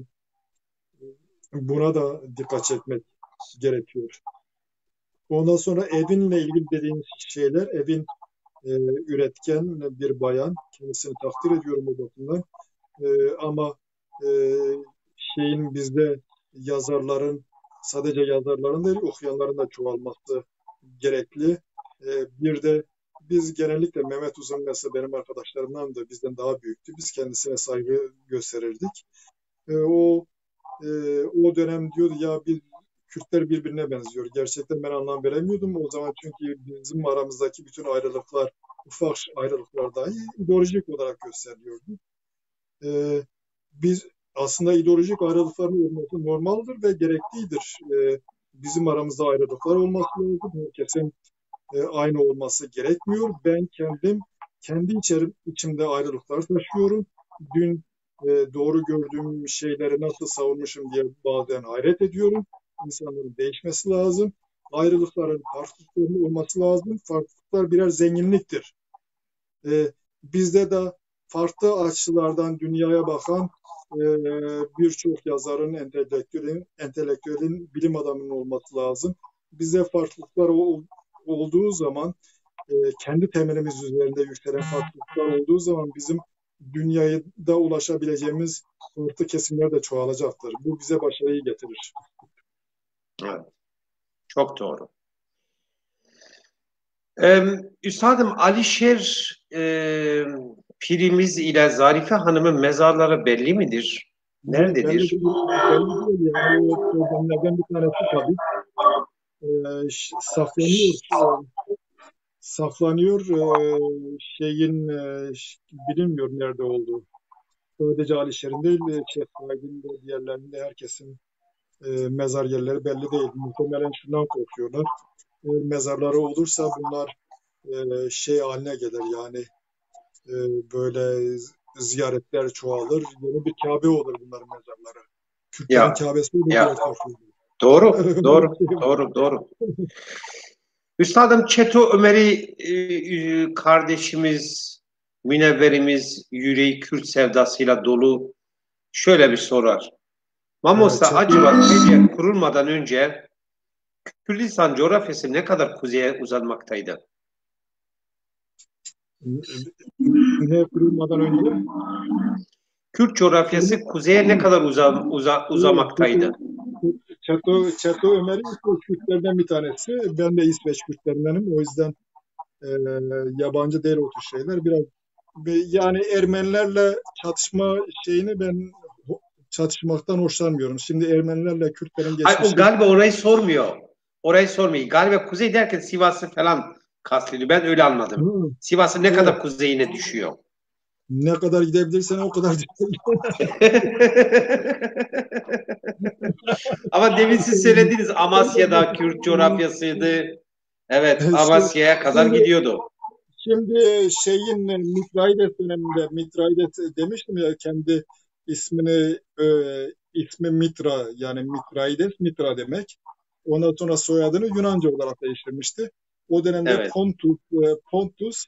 Buna da dikkat etmek gerekiyor. Ondan sonra Evin'le ilgili dediğiniz şeyler, Evin üretken bir bayan. Kendisini takdir ediyorum bu bakımdan. Ama e, şeyin bizde yazarların sadece yazarların değil okuyanların da çoğalması gerekli. Bir de biz genellikle Mehmet Uzun mesela benim arkadaşlarımdan da bizden daha büyüktü. Biz kendisine saygı gösterirdik. O o dönem diyordu ya biz Kürtler birbirine benziyor. Gerçekten ben anlam veremiyordum o zaman çünkü bizim aramızdaki bütün ayrılıklar, ufak ayrılıklar dahi ideolojik olarak gösteriliyordu. Ee, Biz aslında ideolojik ayrılıkların olması normaldir ve gereklidir. Bizim aramızda ayrılıklar olması lazım. Herkesin aynı olması gerekmiyor. Ben kendi içimde ayrılıklar taşıyorum. Dün doğru gördüğüm şeyleri nasıl savunmuşum diye bazen hayret ediyorum. İnsanların değişmesi lazım. Ayrılıkların, farklılıkların olması lazım. Farklılıklar birer zenginliktir. Bizde de farklı açılardan dünyaya bakan birçok yazarın, entelektüelin, bilim adamının olması lazım. Bize farklılıklar olduğu zaman, kendi temelimiz üzerinde yükselen farklılıklar olduğu zaman bizim dünyaya da ulaşabileceğimiz farklı kesimler de çoğalacaktır. Bu bize başarıyı getirir. Evet, çok doğru. Üstadım Alişer pirimiz ile Zarife Hanım'ın mezarları belli midir? Yani belli Nerededir? değil, belli değil yani o problemlerden bir tanesi tabii. Saklanıyor, saklanıyor şeyin bilinmiyor nerede olduğu. Sadece Alişer'in değil, Şeyh Said'in de diğerlerinde herkesin mezar yerleri belli değil. Muhtemelen şundan korkuyorlar. Mezarları olursa bunlar şey haline gelir yani e, böyle ziyaretler çoğalır. Yeni bir Kabe olur bunların mezarları. Kürtlerin Ya, Kabe'si olur diye ya. korkuyorlar. Doğru, Öyle bir doğru, şey var. doğru, doğru. Üstadım Çeto Ömer'i kardeşimiz, münevverimiz, yüreği Kürt sevdasıyla dolu şöyle bir sorar. Mamosta Çetin, acaba Türkiye kurulmadan önce Kürdistan coğrafyası ne kadar kuzeye uzanmaktaydı? ne kurulmadan önce Kürt coğrafyası kuzeye ne kadar uzamaktaydı? Çeto Ömer'i İsveç Kürtlerden bir tanesi. Ben de İsveç Kürtlerindenim. O yüzden e, yabancı değil o tür şeyler. Biraz yani Ermenilerle çatışma şeyini ben çatışmaktan hoşlanmıyorum. Şimdi Ermenilerle Kürtlerin Hayır, o geçmişi galiba orayı sormuyor. Orayı sormuyor. Galiba kuzey derken Sivas'ı falan kastediyor. Ben öyle anladım. hı, Sivas'ın ne evet, kadar kuzeyine düşüyor? ne kadar gidebilirsen o kadar Ama demin siz söylediniz Amasya'da Kürt coğrafyasıydı. Evet, Amasya'ya kadar Şimdi gidiyordu. Şimdi şeyin Mitraides döneminde Mitraides demiştim ya kendi ismini ismi Mitra yani Mitraides Mitra demek. Ondan sonra soyadını Yunanca olarak değiştirmişti. O dönemde Evet, Pontus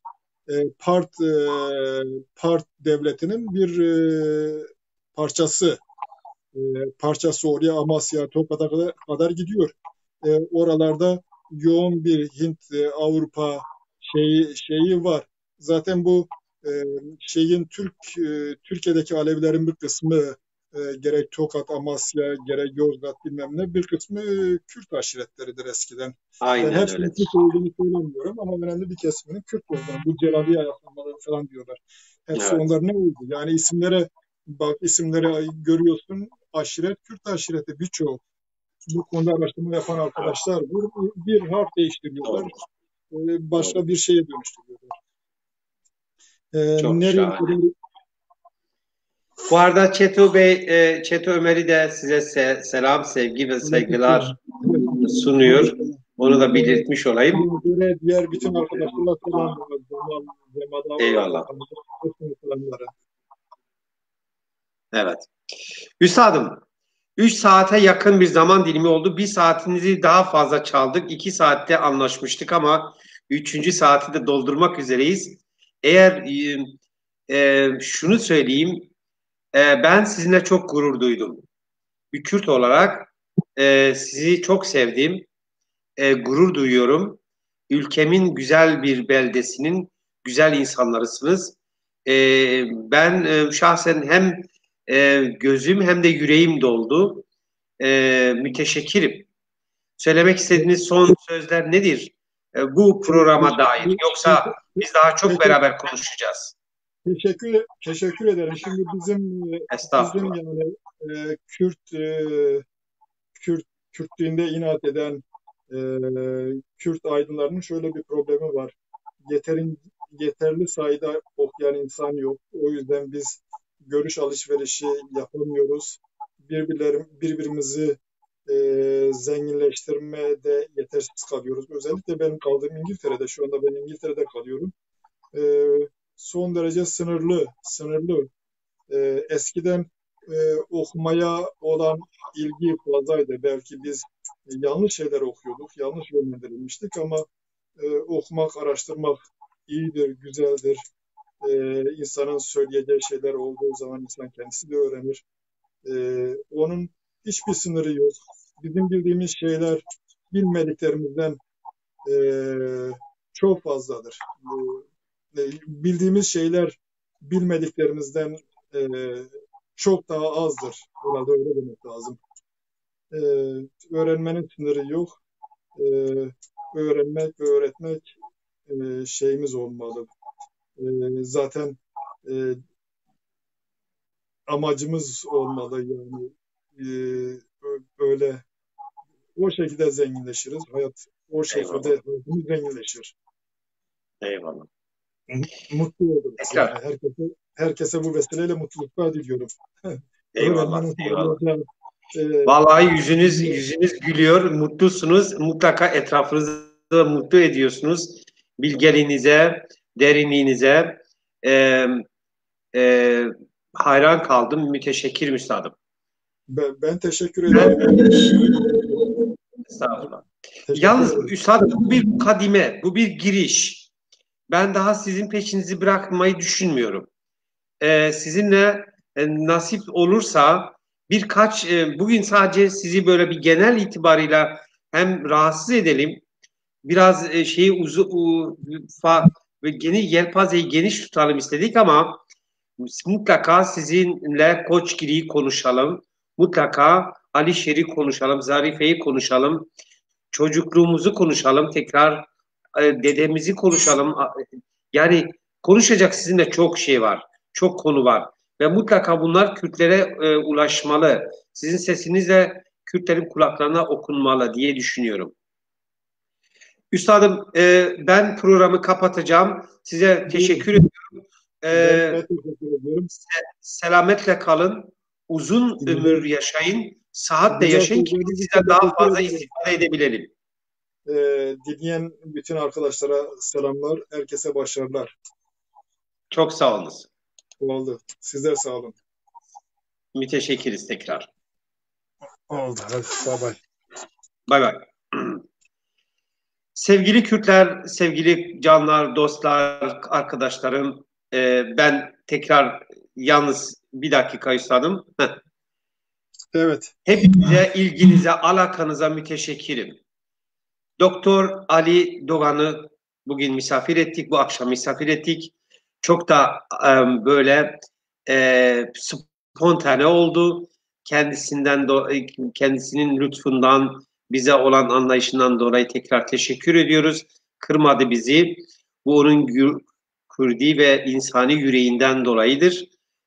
Part devletinin bir parçası. E, parçası oraya Amasya, Tokat'a kadar gidiyor. Oralarda yoğun bir Hint, Avrupa şeyi var. Zaten bu e, şeyin Türkiye'deki Alevilerin bir kısmı gerek Tokat, Amasya, gerek Yozgat bilmem ne bir kısmı Kürt aşiretleridir eskiden. aynen Hepsinin Kürt öyledir. olduğunu söylemiyorum ama önemli bir kesiminin Kürt olduğunu. Bu Celali ayaklanmaları falan diyorlar. Hepsi Evet, onlar ne oldu? Yani isimlere bak isimleri görüyorsun. Aşiret Kürt aşireti birçoğu. Bu konuda araştırma yapan arkadaşlar var. Bir harf değiştiriyorlar. doğru, doğru. Başka bir şeye dönüştürüyorlar. Çok Nereye şahane. kadar Bu arada Çeto Bey, Çeto Ömer'i de size selam, sevgi ve saygılar aleykümselam. Aleykümselam. sunuyor. Aleykümselam. Onu da Ee, belirtmiş olayım. Bana göre diğer bütün arkadaşlarla selam. Zemada olan Eyvallah. arkadaşlar. Hepsine selamlar. Evet. Üstadım, 3 saate yakın bir zaman dilimi oldu. Bir saatinizi daha fazla çaldık. 2 saatte anlaşmıştık ama üçüncü saati de doldurmak üzereyiz. Eğer şunu söyleyeyim, ben sizinle çok gurur duydum. Bir Kürt olarak sizi çok sevdim, gurur duyuyorum. Ülkemin güzel bir beldesinin güzel insanlarısınız. E, ben şahsen hem gözüm hem de yüreğim doldu. Müteşekkirim. Söylemek istediğiniz son sözler nedir? Bu programa dair. Yoksa biz daha çok Teşekkür, beraber konuşacağız. teşekkür ederim. Şimdi bizim Estağfurullah. yani Kürt Kürtlüğünde inat eden e, Kürt aydınlarının şöyle bir problemi var. Yeterli sayıda okuyan insan yok. O yüzden biz görüş alışverişi yapamıyoruz. Birbirimizi zenginleştirmede yetersiz kalıyoruz. Özellikle benim kaldığım İngiltere'de, şu anda ben İngiltere'de kalıyorum. E, Son derece sınırlı. Eskiden okumaya olan ilgi fazlaydı. Belki biz yanlış şeyler okuyorduk, yanlış yönlendirilmiştik ama okumak, araştırmak iyidir, güzeldir. İnsanın söyleyeceği şeyler olduğu zaman insan kendisi de öğrenir. Onun hiçbir sınırı yok. Bizim bildiğimiz şeyler bilmediklerimizden e, çok fazladır. Bildiğimiz şeyler bilmediklerimizden e, çok daha azdır. Herhalde öyle demek lazım. E, Öğrenmenin sınırı yok. E, Öğrenmek ve öğretmek şeyimiz olmalı. Zaten amacımız olmalı yani. Böyle o şekilde zenginleşiriz. Hayat o şekilde Eyvallah. zenginleşir. Eyvallah. Mutlu oluruz Tekrar. yani. Herkese bu vesileyle mutluluklar diliyorum. Eyvallah. Öğrenmenin Eyvallah. sağlayacağı Vallahi yüzünüz gülüyor, mutlusunuz. Mutlaka etrafınızı da mutlu ediyorsunuz. Bilgeliğinize, derinliğinize e, e, hayran kaldım. Müteşekkir üstadım. ben teşekkür ederim. Estağfurullah. Teşekkür Yalnız ederim. üstadım bu bir mukadime, bu bir giriş. Ben daha sizin peşinizi bırakmayı düşünmüyorum. Sizinle nasip olursa birkaç bugün sadece sizi böyle bir genel itibarıyla hem rahatsız edelim, biraz yelpazeyi geniş tutalım istedik ama mutlaka sizinle Koçgiri'yi konuşalım. Mutlaka Alişer'i konuşalım, Zarife'yi konuşalım. Çocukluğumuzu konuşalım. Tekrar dedemizi konuşalım. Yani konuşacak sizinle çok şey var. Çok konu var. Ve mutlaka bunlar Kürtlere ulaşmalı. Sizin sesiniz de Kürtlerin kulaklarına okunmalı diye düşünüyorum. Üstadım ben programı kapatacağım. Size teşekkür ediyorum. Ben teşekkür ediyorum. Selametle kalın. Uzun ömür yaşayın. Sıhhatle Güzel yaşayın ki sözleriniz için sizden daha teşekkür fazla ederim. istifade edebilelim. Dinleyen bütün arkadaşlara selamlar. Herkese başarılar. Çok sağ olunuz. Oldu. Sizler sağ olun. Müteşekkiriz tekrar. Oldu. Hadi bay bay. Bay bay. Sevgili Kürtler, sevgili canlar, dostlar, arkadaşlarım, ben tekrar yalnız bir dakika üstadım. Evet. Hepinize, ilginize, alakanıza müteşekkirim. Doktor Ali Doğan'ı bugün misafir ettik, bu akşam misafir ettik. Çok da böyle spontane oldu. Kendisinin lütfundan, bize olan anlayışından dolayı tekrar teşekkür ediyoruz. Kırmadı bizi. Bu onun Kürdi ve insani yüreğinden dolayıdır.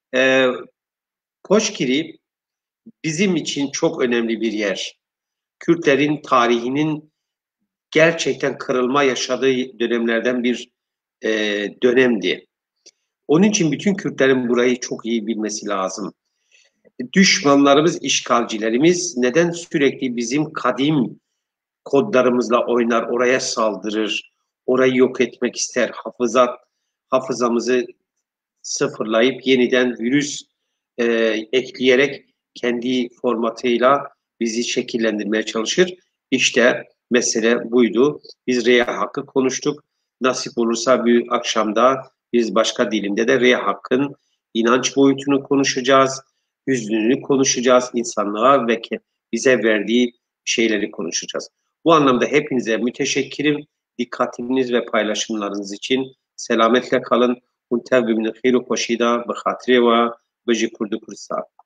Koçgiri bizim için çok önemli bir yer. Kürtlerin tarihinin gerçekten kırılma yaşadığı dönemlerden bir dönemdi. Onun için bütün Kürtlerin burayı çok iyi bilmesi lazım. Düşmanlarımız, işgalcilerimiz neden sürekli bizim kadim kodlarımızla oynar, oraya saldırır, orayı yok etmek ister, hafızamızı sıfırlayıp yeniden virüs ekleyerek kendi formatıyla bizi şekillendirmeye çalışır. İşte mesele buydu. Biz Reha hakkı konuştuk. Nasip olursa bir akşamda biz başka dilimde de Reha hakkın inanç boyutunu konuşacağız. Hüznünü konuşacağız. İnsanlığa ve bize verdiği şeyleri konuşacağız. Bu anlamda hepinize müteşekkirim. Dikkatiniz ve paylaşımlarınız için selametle kalın. Untevbi min khairu koşida bi hatire ve beji kurdu kursa.